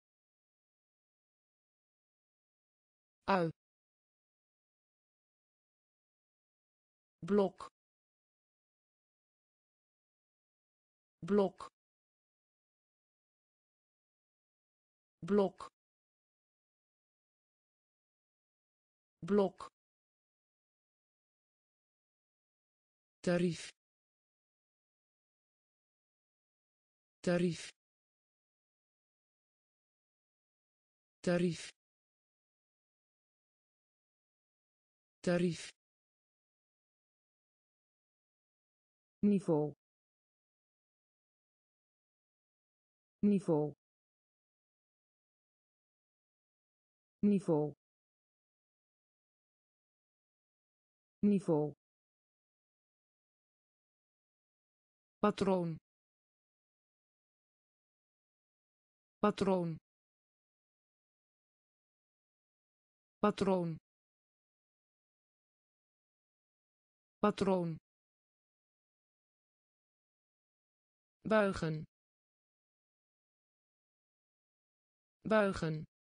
ui blok blok blok blok tarief tarief tarief tarief niveau niveau niveau niveau patroon patroon patroon patroon buigen buigen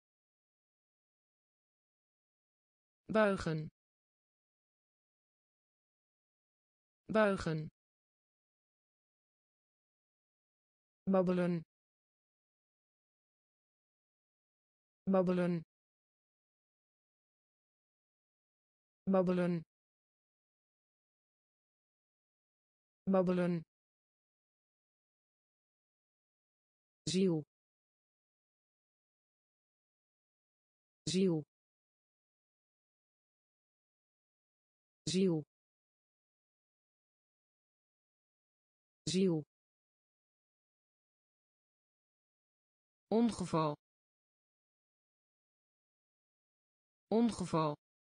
buigen buigen babbelen babbelen babbelen babbelen ziel ziel ziel ziel ongeval ongeval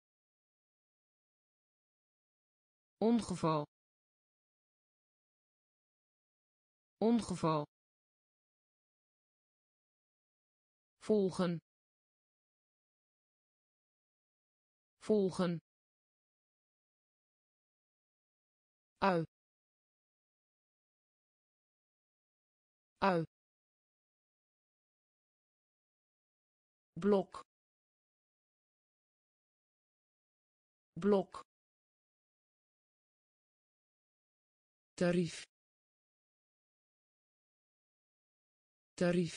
ongeval ongeval volgen volgen ui ui blok blok tarief tarief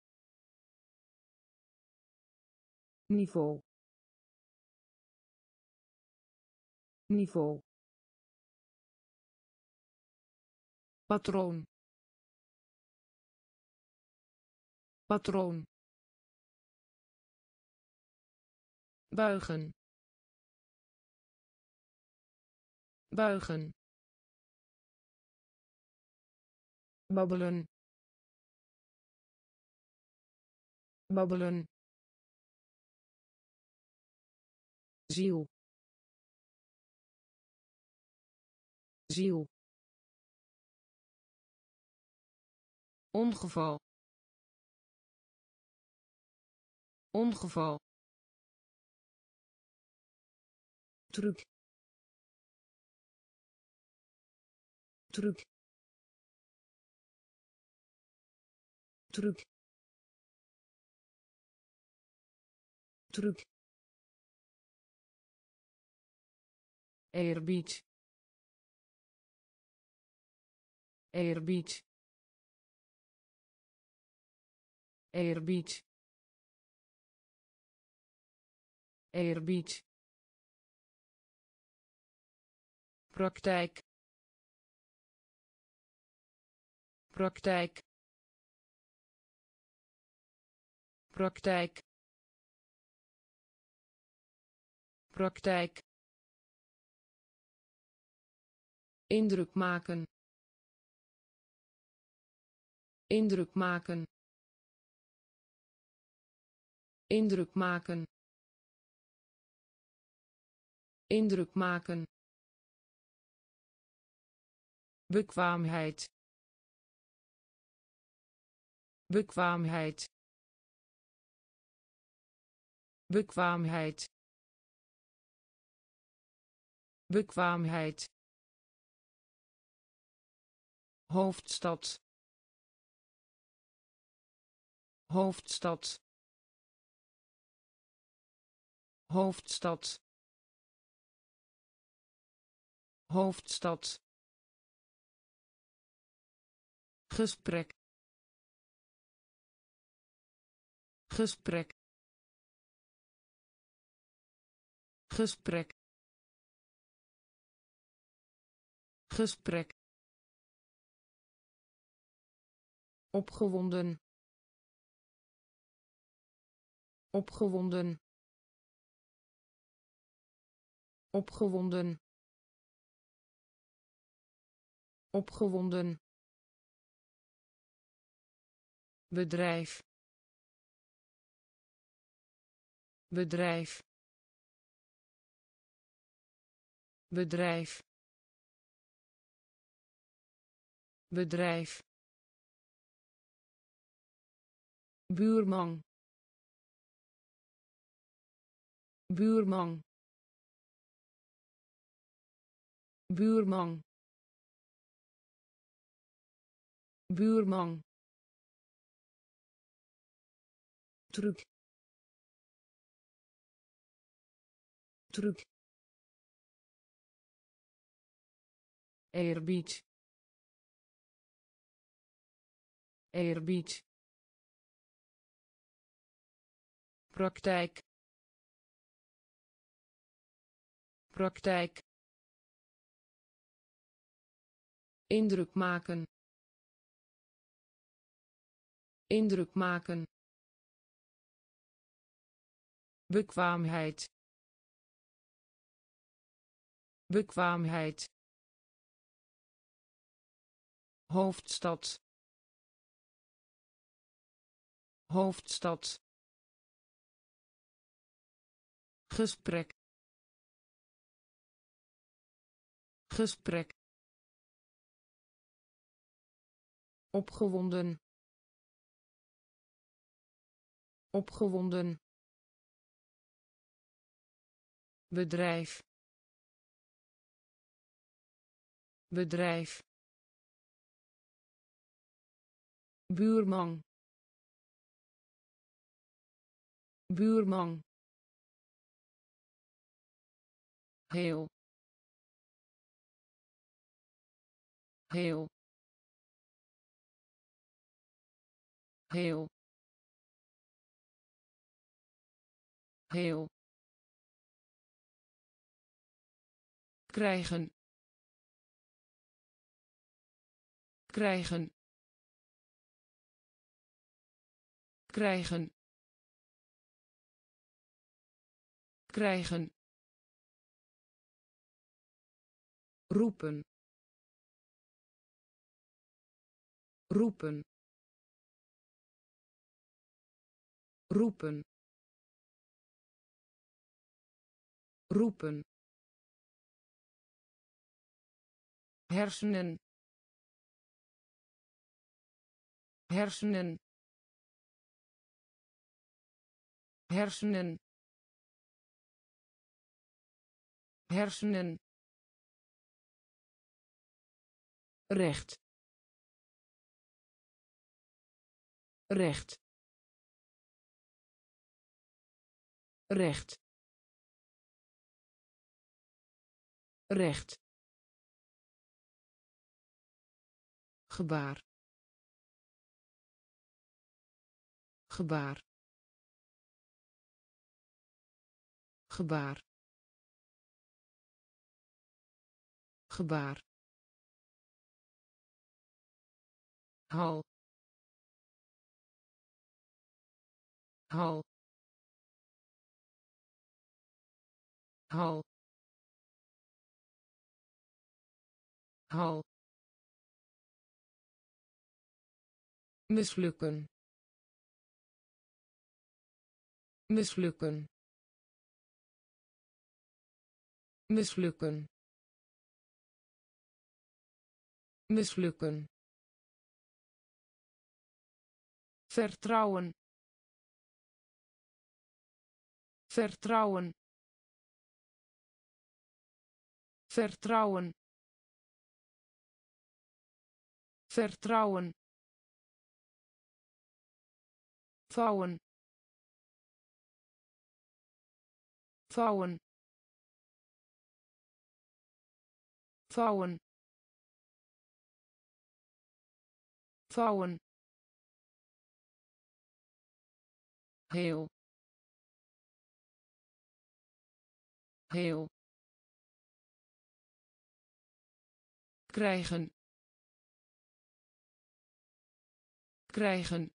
niveau niveau patroon patroon buigen buigen babbelen babbelen ziel ziel ongeval ongeval truc truc truc truc eerbied eerbied eerbied eerbied praktijk praktijk praktijk praktijk indruk maken indruk maken indruk maken indruk maken bekwaamheid bekwaamheid bekwaamheid bekwaamheid hoofdstad hoofdstad hoofdstad hoofdstad gesprek gesprek gesprek gesprek opgewonden opgewonden opgewonden opgewonden bedrijf bedrijf bedrijf bedrijf buurman buurman buurman buurman truc truc eerbied eerbied praktijk praktijk indruk maken indruk maken bekwaamheid bekwaamheid hoofdstad hoofdstad gesprek gesprek opgewonden opgewonden bedrijf bedrijf buurman buurman heel heel heel heel krijgen krijgen krijgen krijgen roepen roepen roepen roepen hersenen hersenen hersenen hersenen recht recht recht recht gebaar gebaar gebaar gebaar hal hal hal hal mislukken mislukken mislukken mislukken vertrouwen vertrouwen vertrouwen vertrouwen vouwen vouwen vouwen vouwen heel heel krijgen krijgen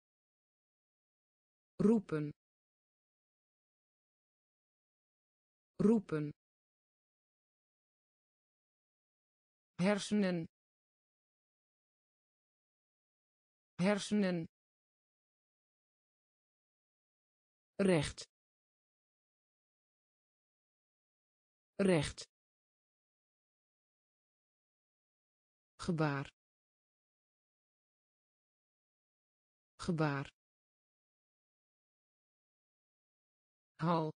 roepen roepen, hersenen, hersenen, recht, recht, gebaar, gebaar, hal,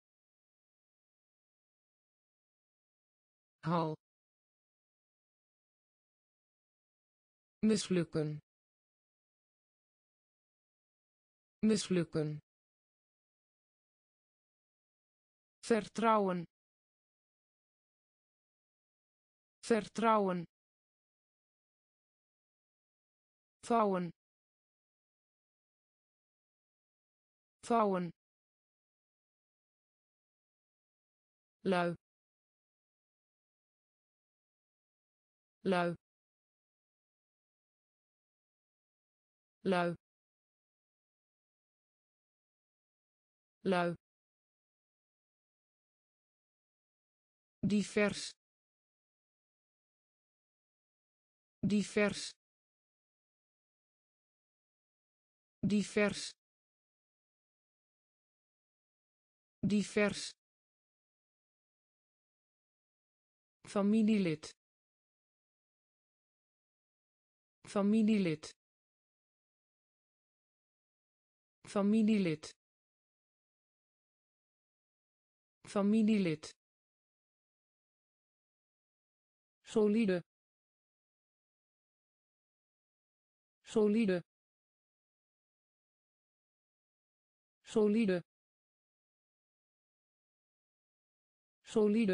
hal, mislukken, mislukken, vertrouwen, vertrouwen, vouwen, vouwen, lui, lui, lui, lui, divers, divers, divers, divers, familielid, familielid, familielid, familielid, solide, solide, solide, solide,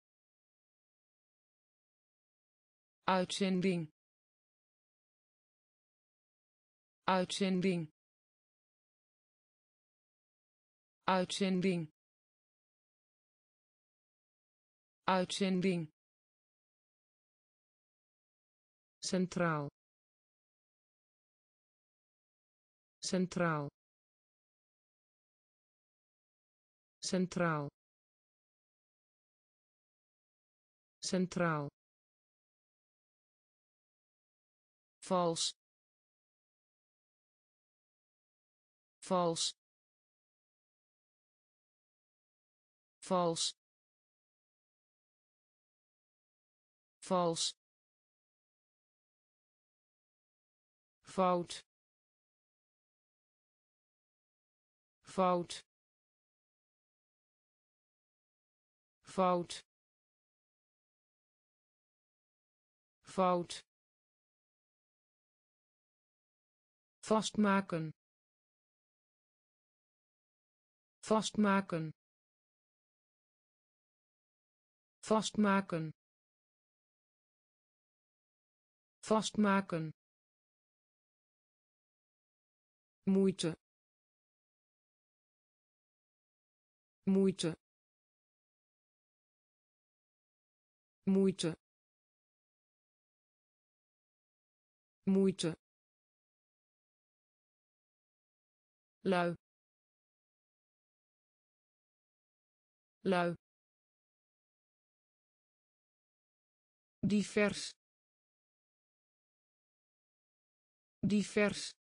uitzending, uitzending, uitzending, uitzending, centraal, centraal, centraal, centraal, vals, vals, vals, vals, fout, fout, fout, fout, vastmaken, vastmaken, vastmaken, vastmaken, moeite, moeite, moeite, moeite, lui, lui, divers, divers,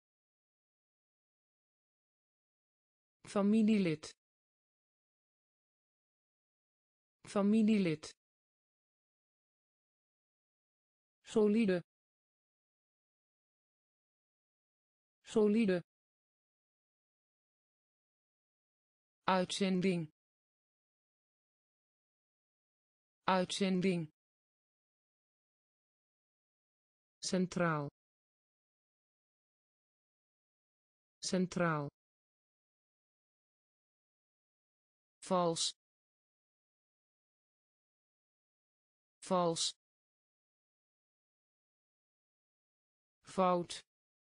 familielid, familielid, solide, solide, uitzending, uitzending, centraal, centraal, vals, vals, fout,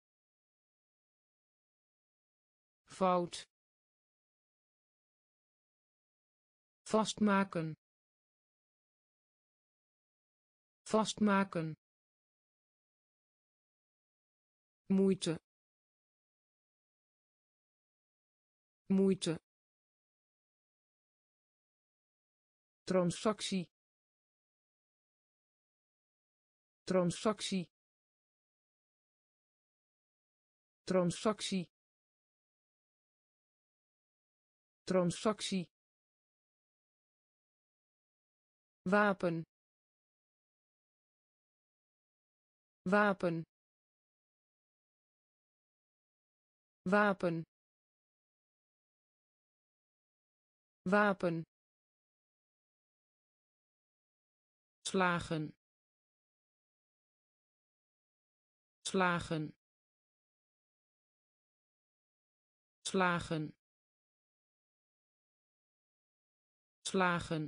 fout, vastmaken, vastmaken, moeite, moeite, transactie transactie transactie transactie wapen wapen wapen wapen slagen slagen slagen slagen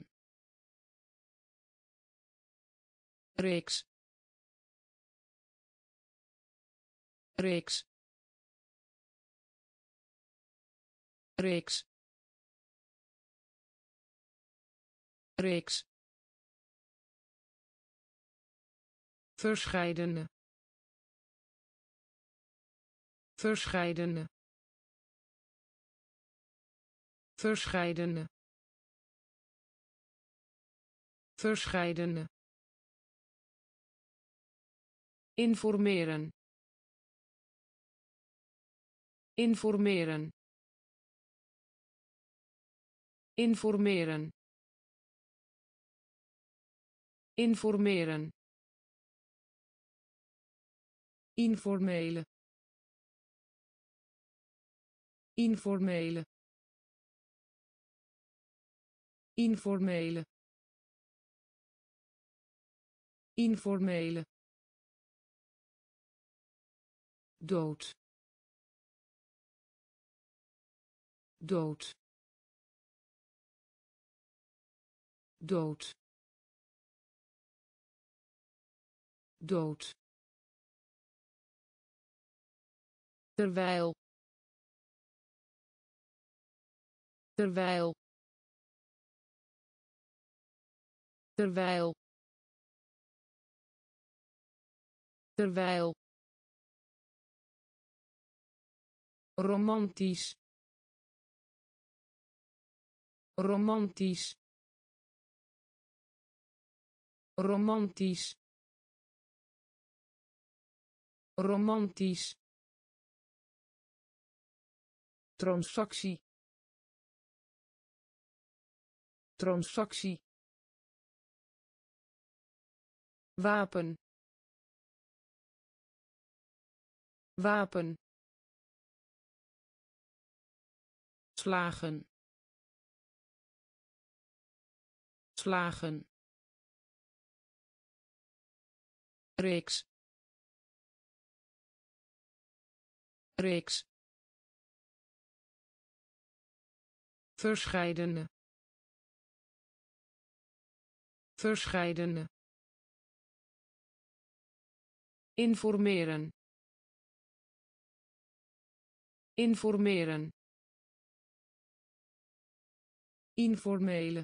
reeks reeks reeks reeks verscheidene verscheidene verscheidene verscheidene informeren informeren informeren informeren informele informele informele informele dood dood dood dood terwijl terwijl terwijl terwijl romantisch romantisch romantisch romantisch transactie transactie wapen wapen slagen slagen reeks reeks verscheidene verscheidene informeren informeren informele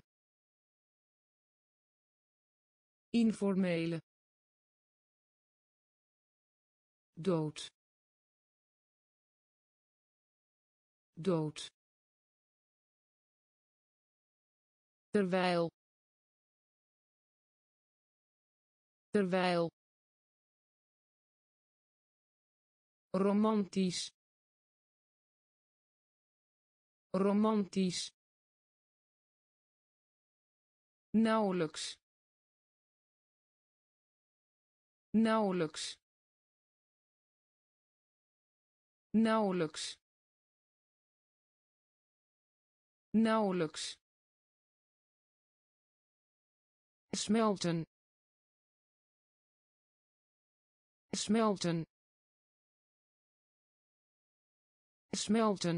informele dood dood terwijl terwijl romantisch romantisch nauwelijks nauwelijks nauwelijks nauwelijks smelten smelten smelten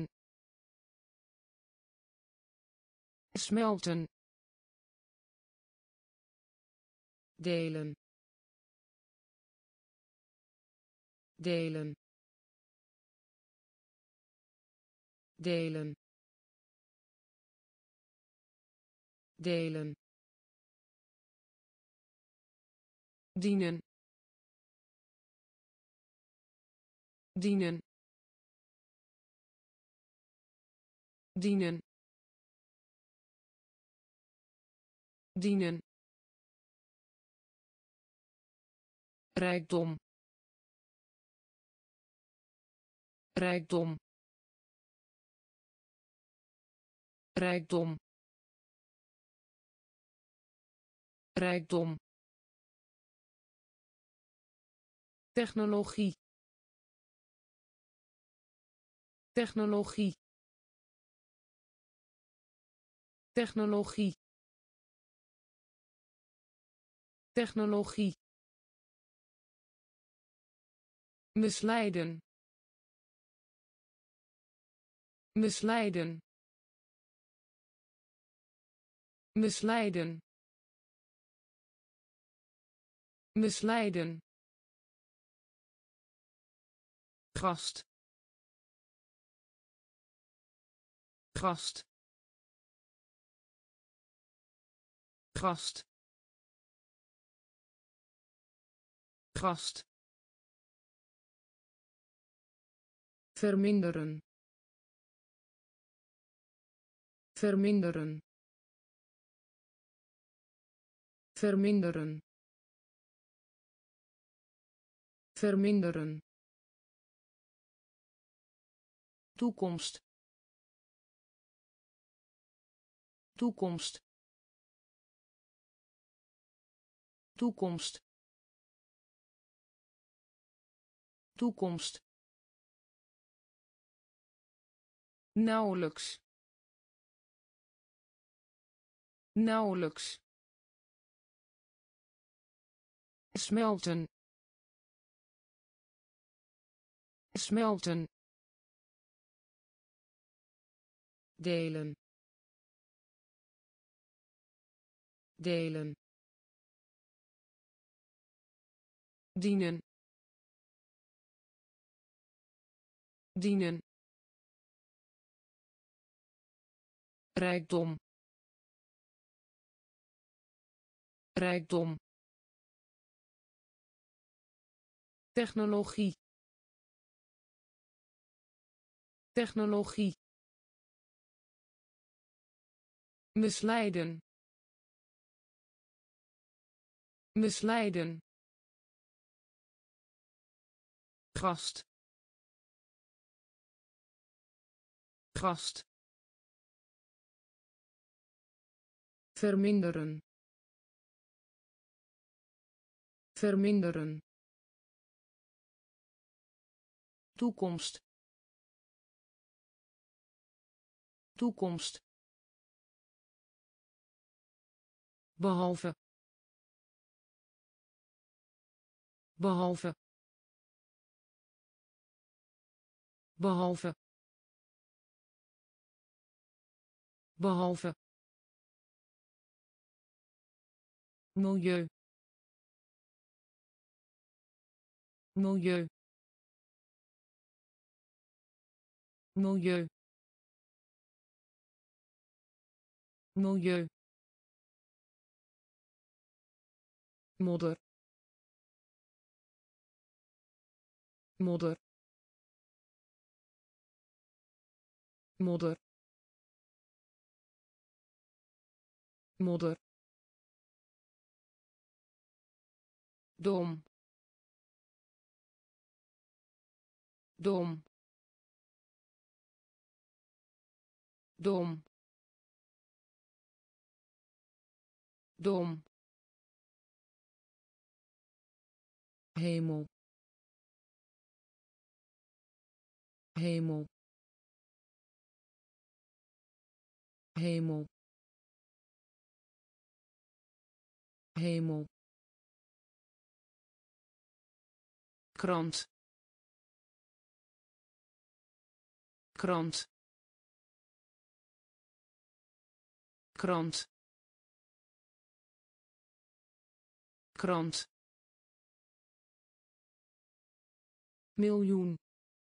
smelten delen delen delen delen dienen dienen dienen dienen, rijkdom, rijkdom, rijkdom, rijkdom, technologie, technologie, technologie, technologie, misleiden, misleiden, misleiden, misleiden, gast, gast, gast, gast, verminderen, verminderen, verminderen, verminderen, toekomst, toekomst, toekomst, toekomst, nauwelijks, nauwelijks, smelten, smelten, delen, delen, dienen, dienen, rijkdom, rijkdom, technologie, technologie, misleiden, misleiden, gast, gast, verminderen, verminderen, toekomst, toekomst, behalve, behalve, behalve, behalve, milieu, milieu, milieu, milieu, modder, modder, modder, modder, dom, dom, dom, dom, hemel, hemel, hemel, hemel, krant, krant, krant, krant, miljoen,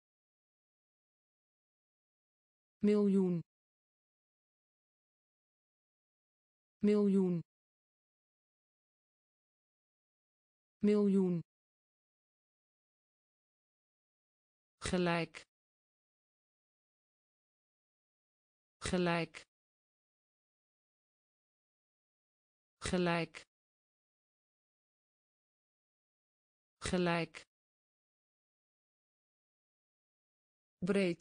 miljoen, miljoen, miljoen, gelijk, gelijk, gelijk gelijk breed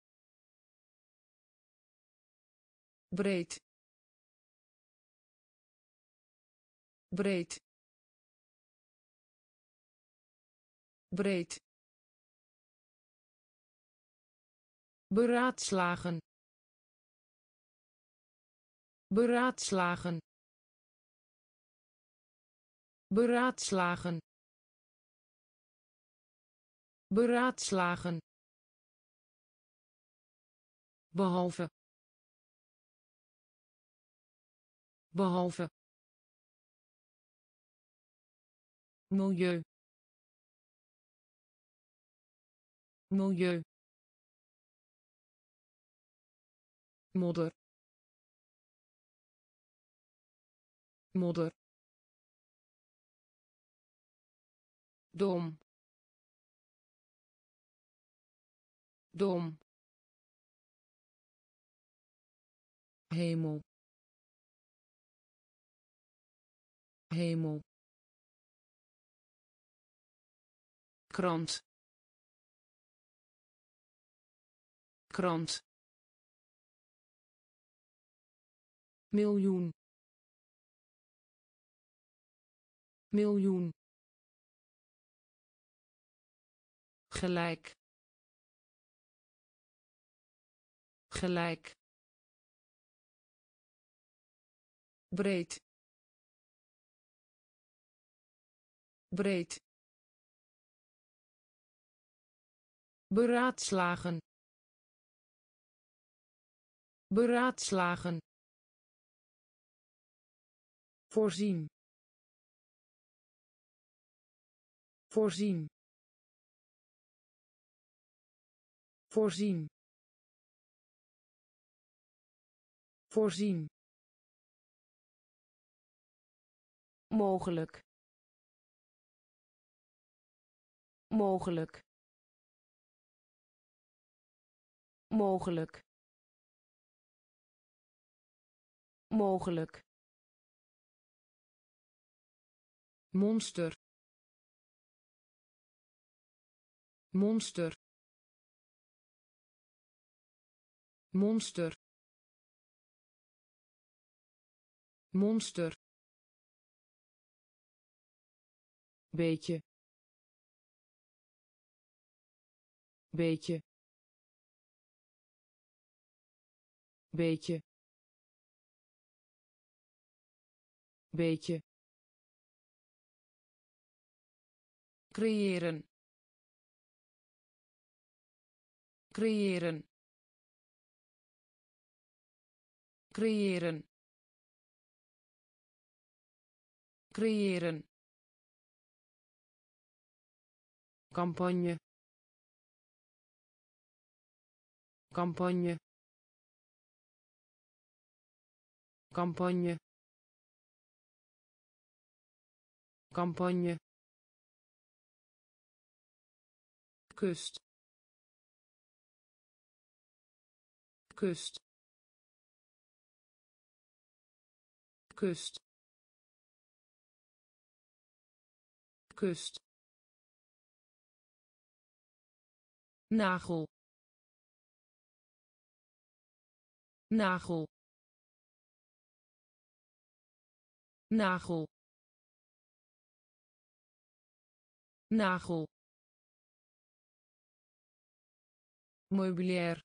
breed breed breed beraadslagen beraadslagen beraadslagen beraadslagen behalve behalve milieu milieu modder modder dom dom hemel hemel krant krant miljoen miljoen gelijk gelijk breed breed beraadslagen beraadslagen voorzien voorzien voorzien voorzien mogelijk mogelijk mogelijk mogelijk monster monster monster monster beetje beetje beetje beetje creëren creëren creëren creëren campagne campagne campagne campagne kust kust kust kust nagel nagel nagel nagel meubilair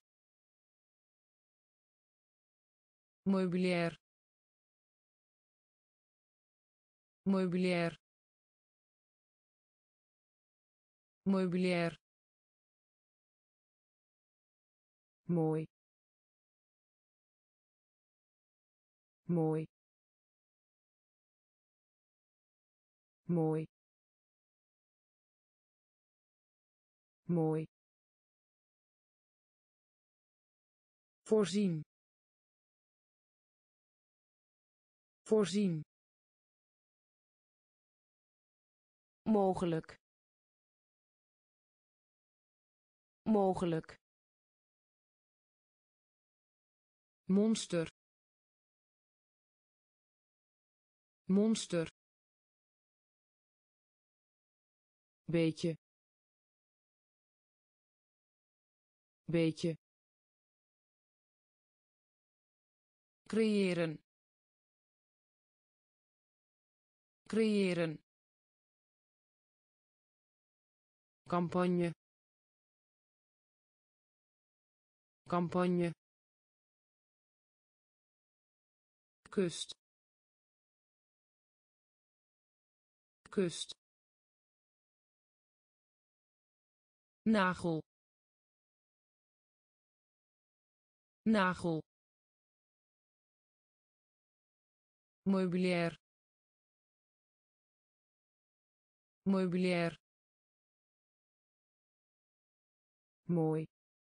meubilair meubilair meubilair mooi mooi mooi mooi voorzien voorzien mogelijk mogelijk monster monster, beetje, beetje, creëren, creëren, campagne, campagne, kust, kust, nagel, nagel, meubilair, meubilair, mooi,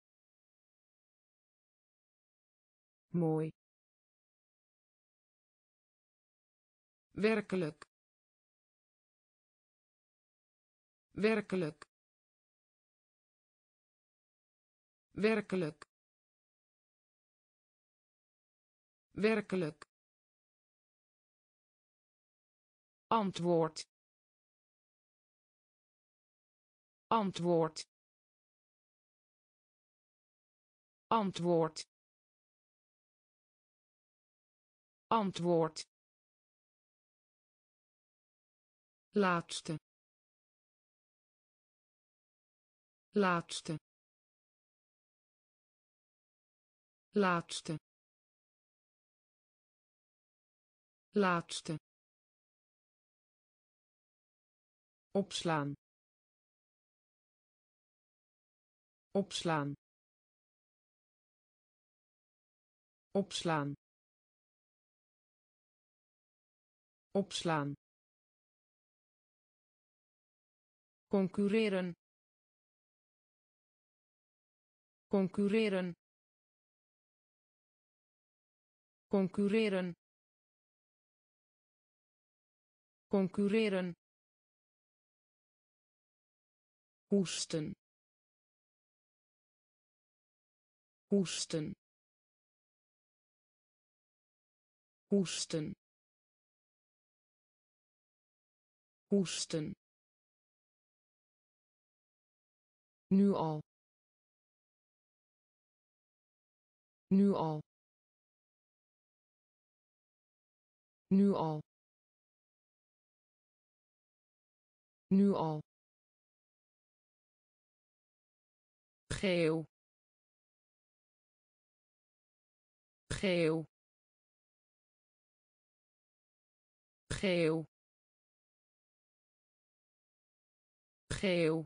mooi, werkelijk, werkelijk, werkelijk, werkelijk, antwoord, antwoord, antwoord, antwoord, laatste, laatste, laatste, laatste, opslaan, opslaan, opslaan, opslaan, concurreren, concurreren, concurreren, concurreren, hoesten, hoesten, hoesten, hoesten, nu al, nu al, nu al, nu al, geel, geel, geel, geel,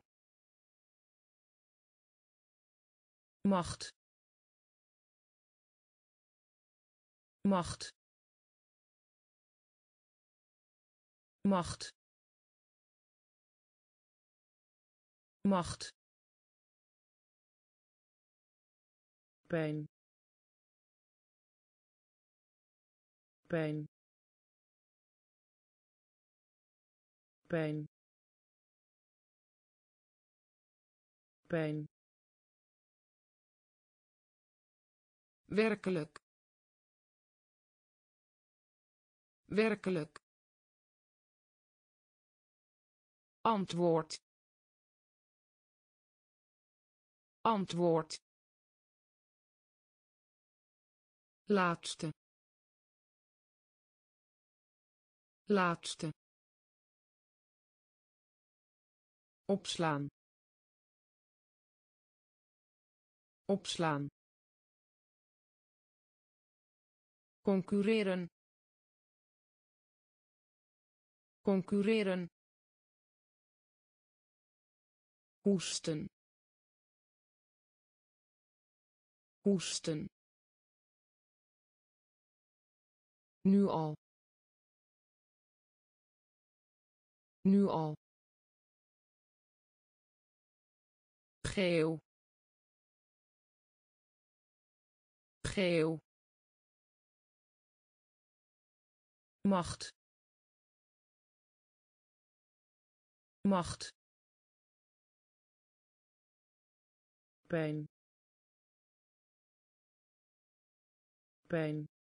macht, macht, macht, macht, pijn, pijn, pijn, pijn, werkelijk, werkelijk, antwoord, antwoord, laatste, laatste, opslaan, opslaan, concurreren, concurreren, hoesten, hoesten, nu al, nu al, geel, geel, macht, macht, pijn, pijn,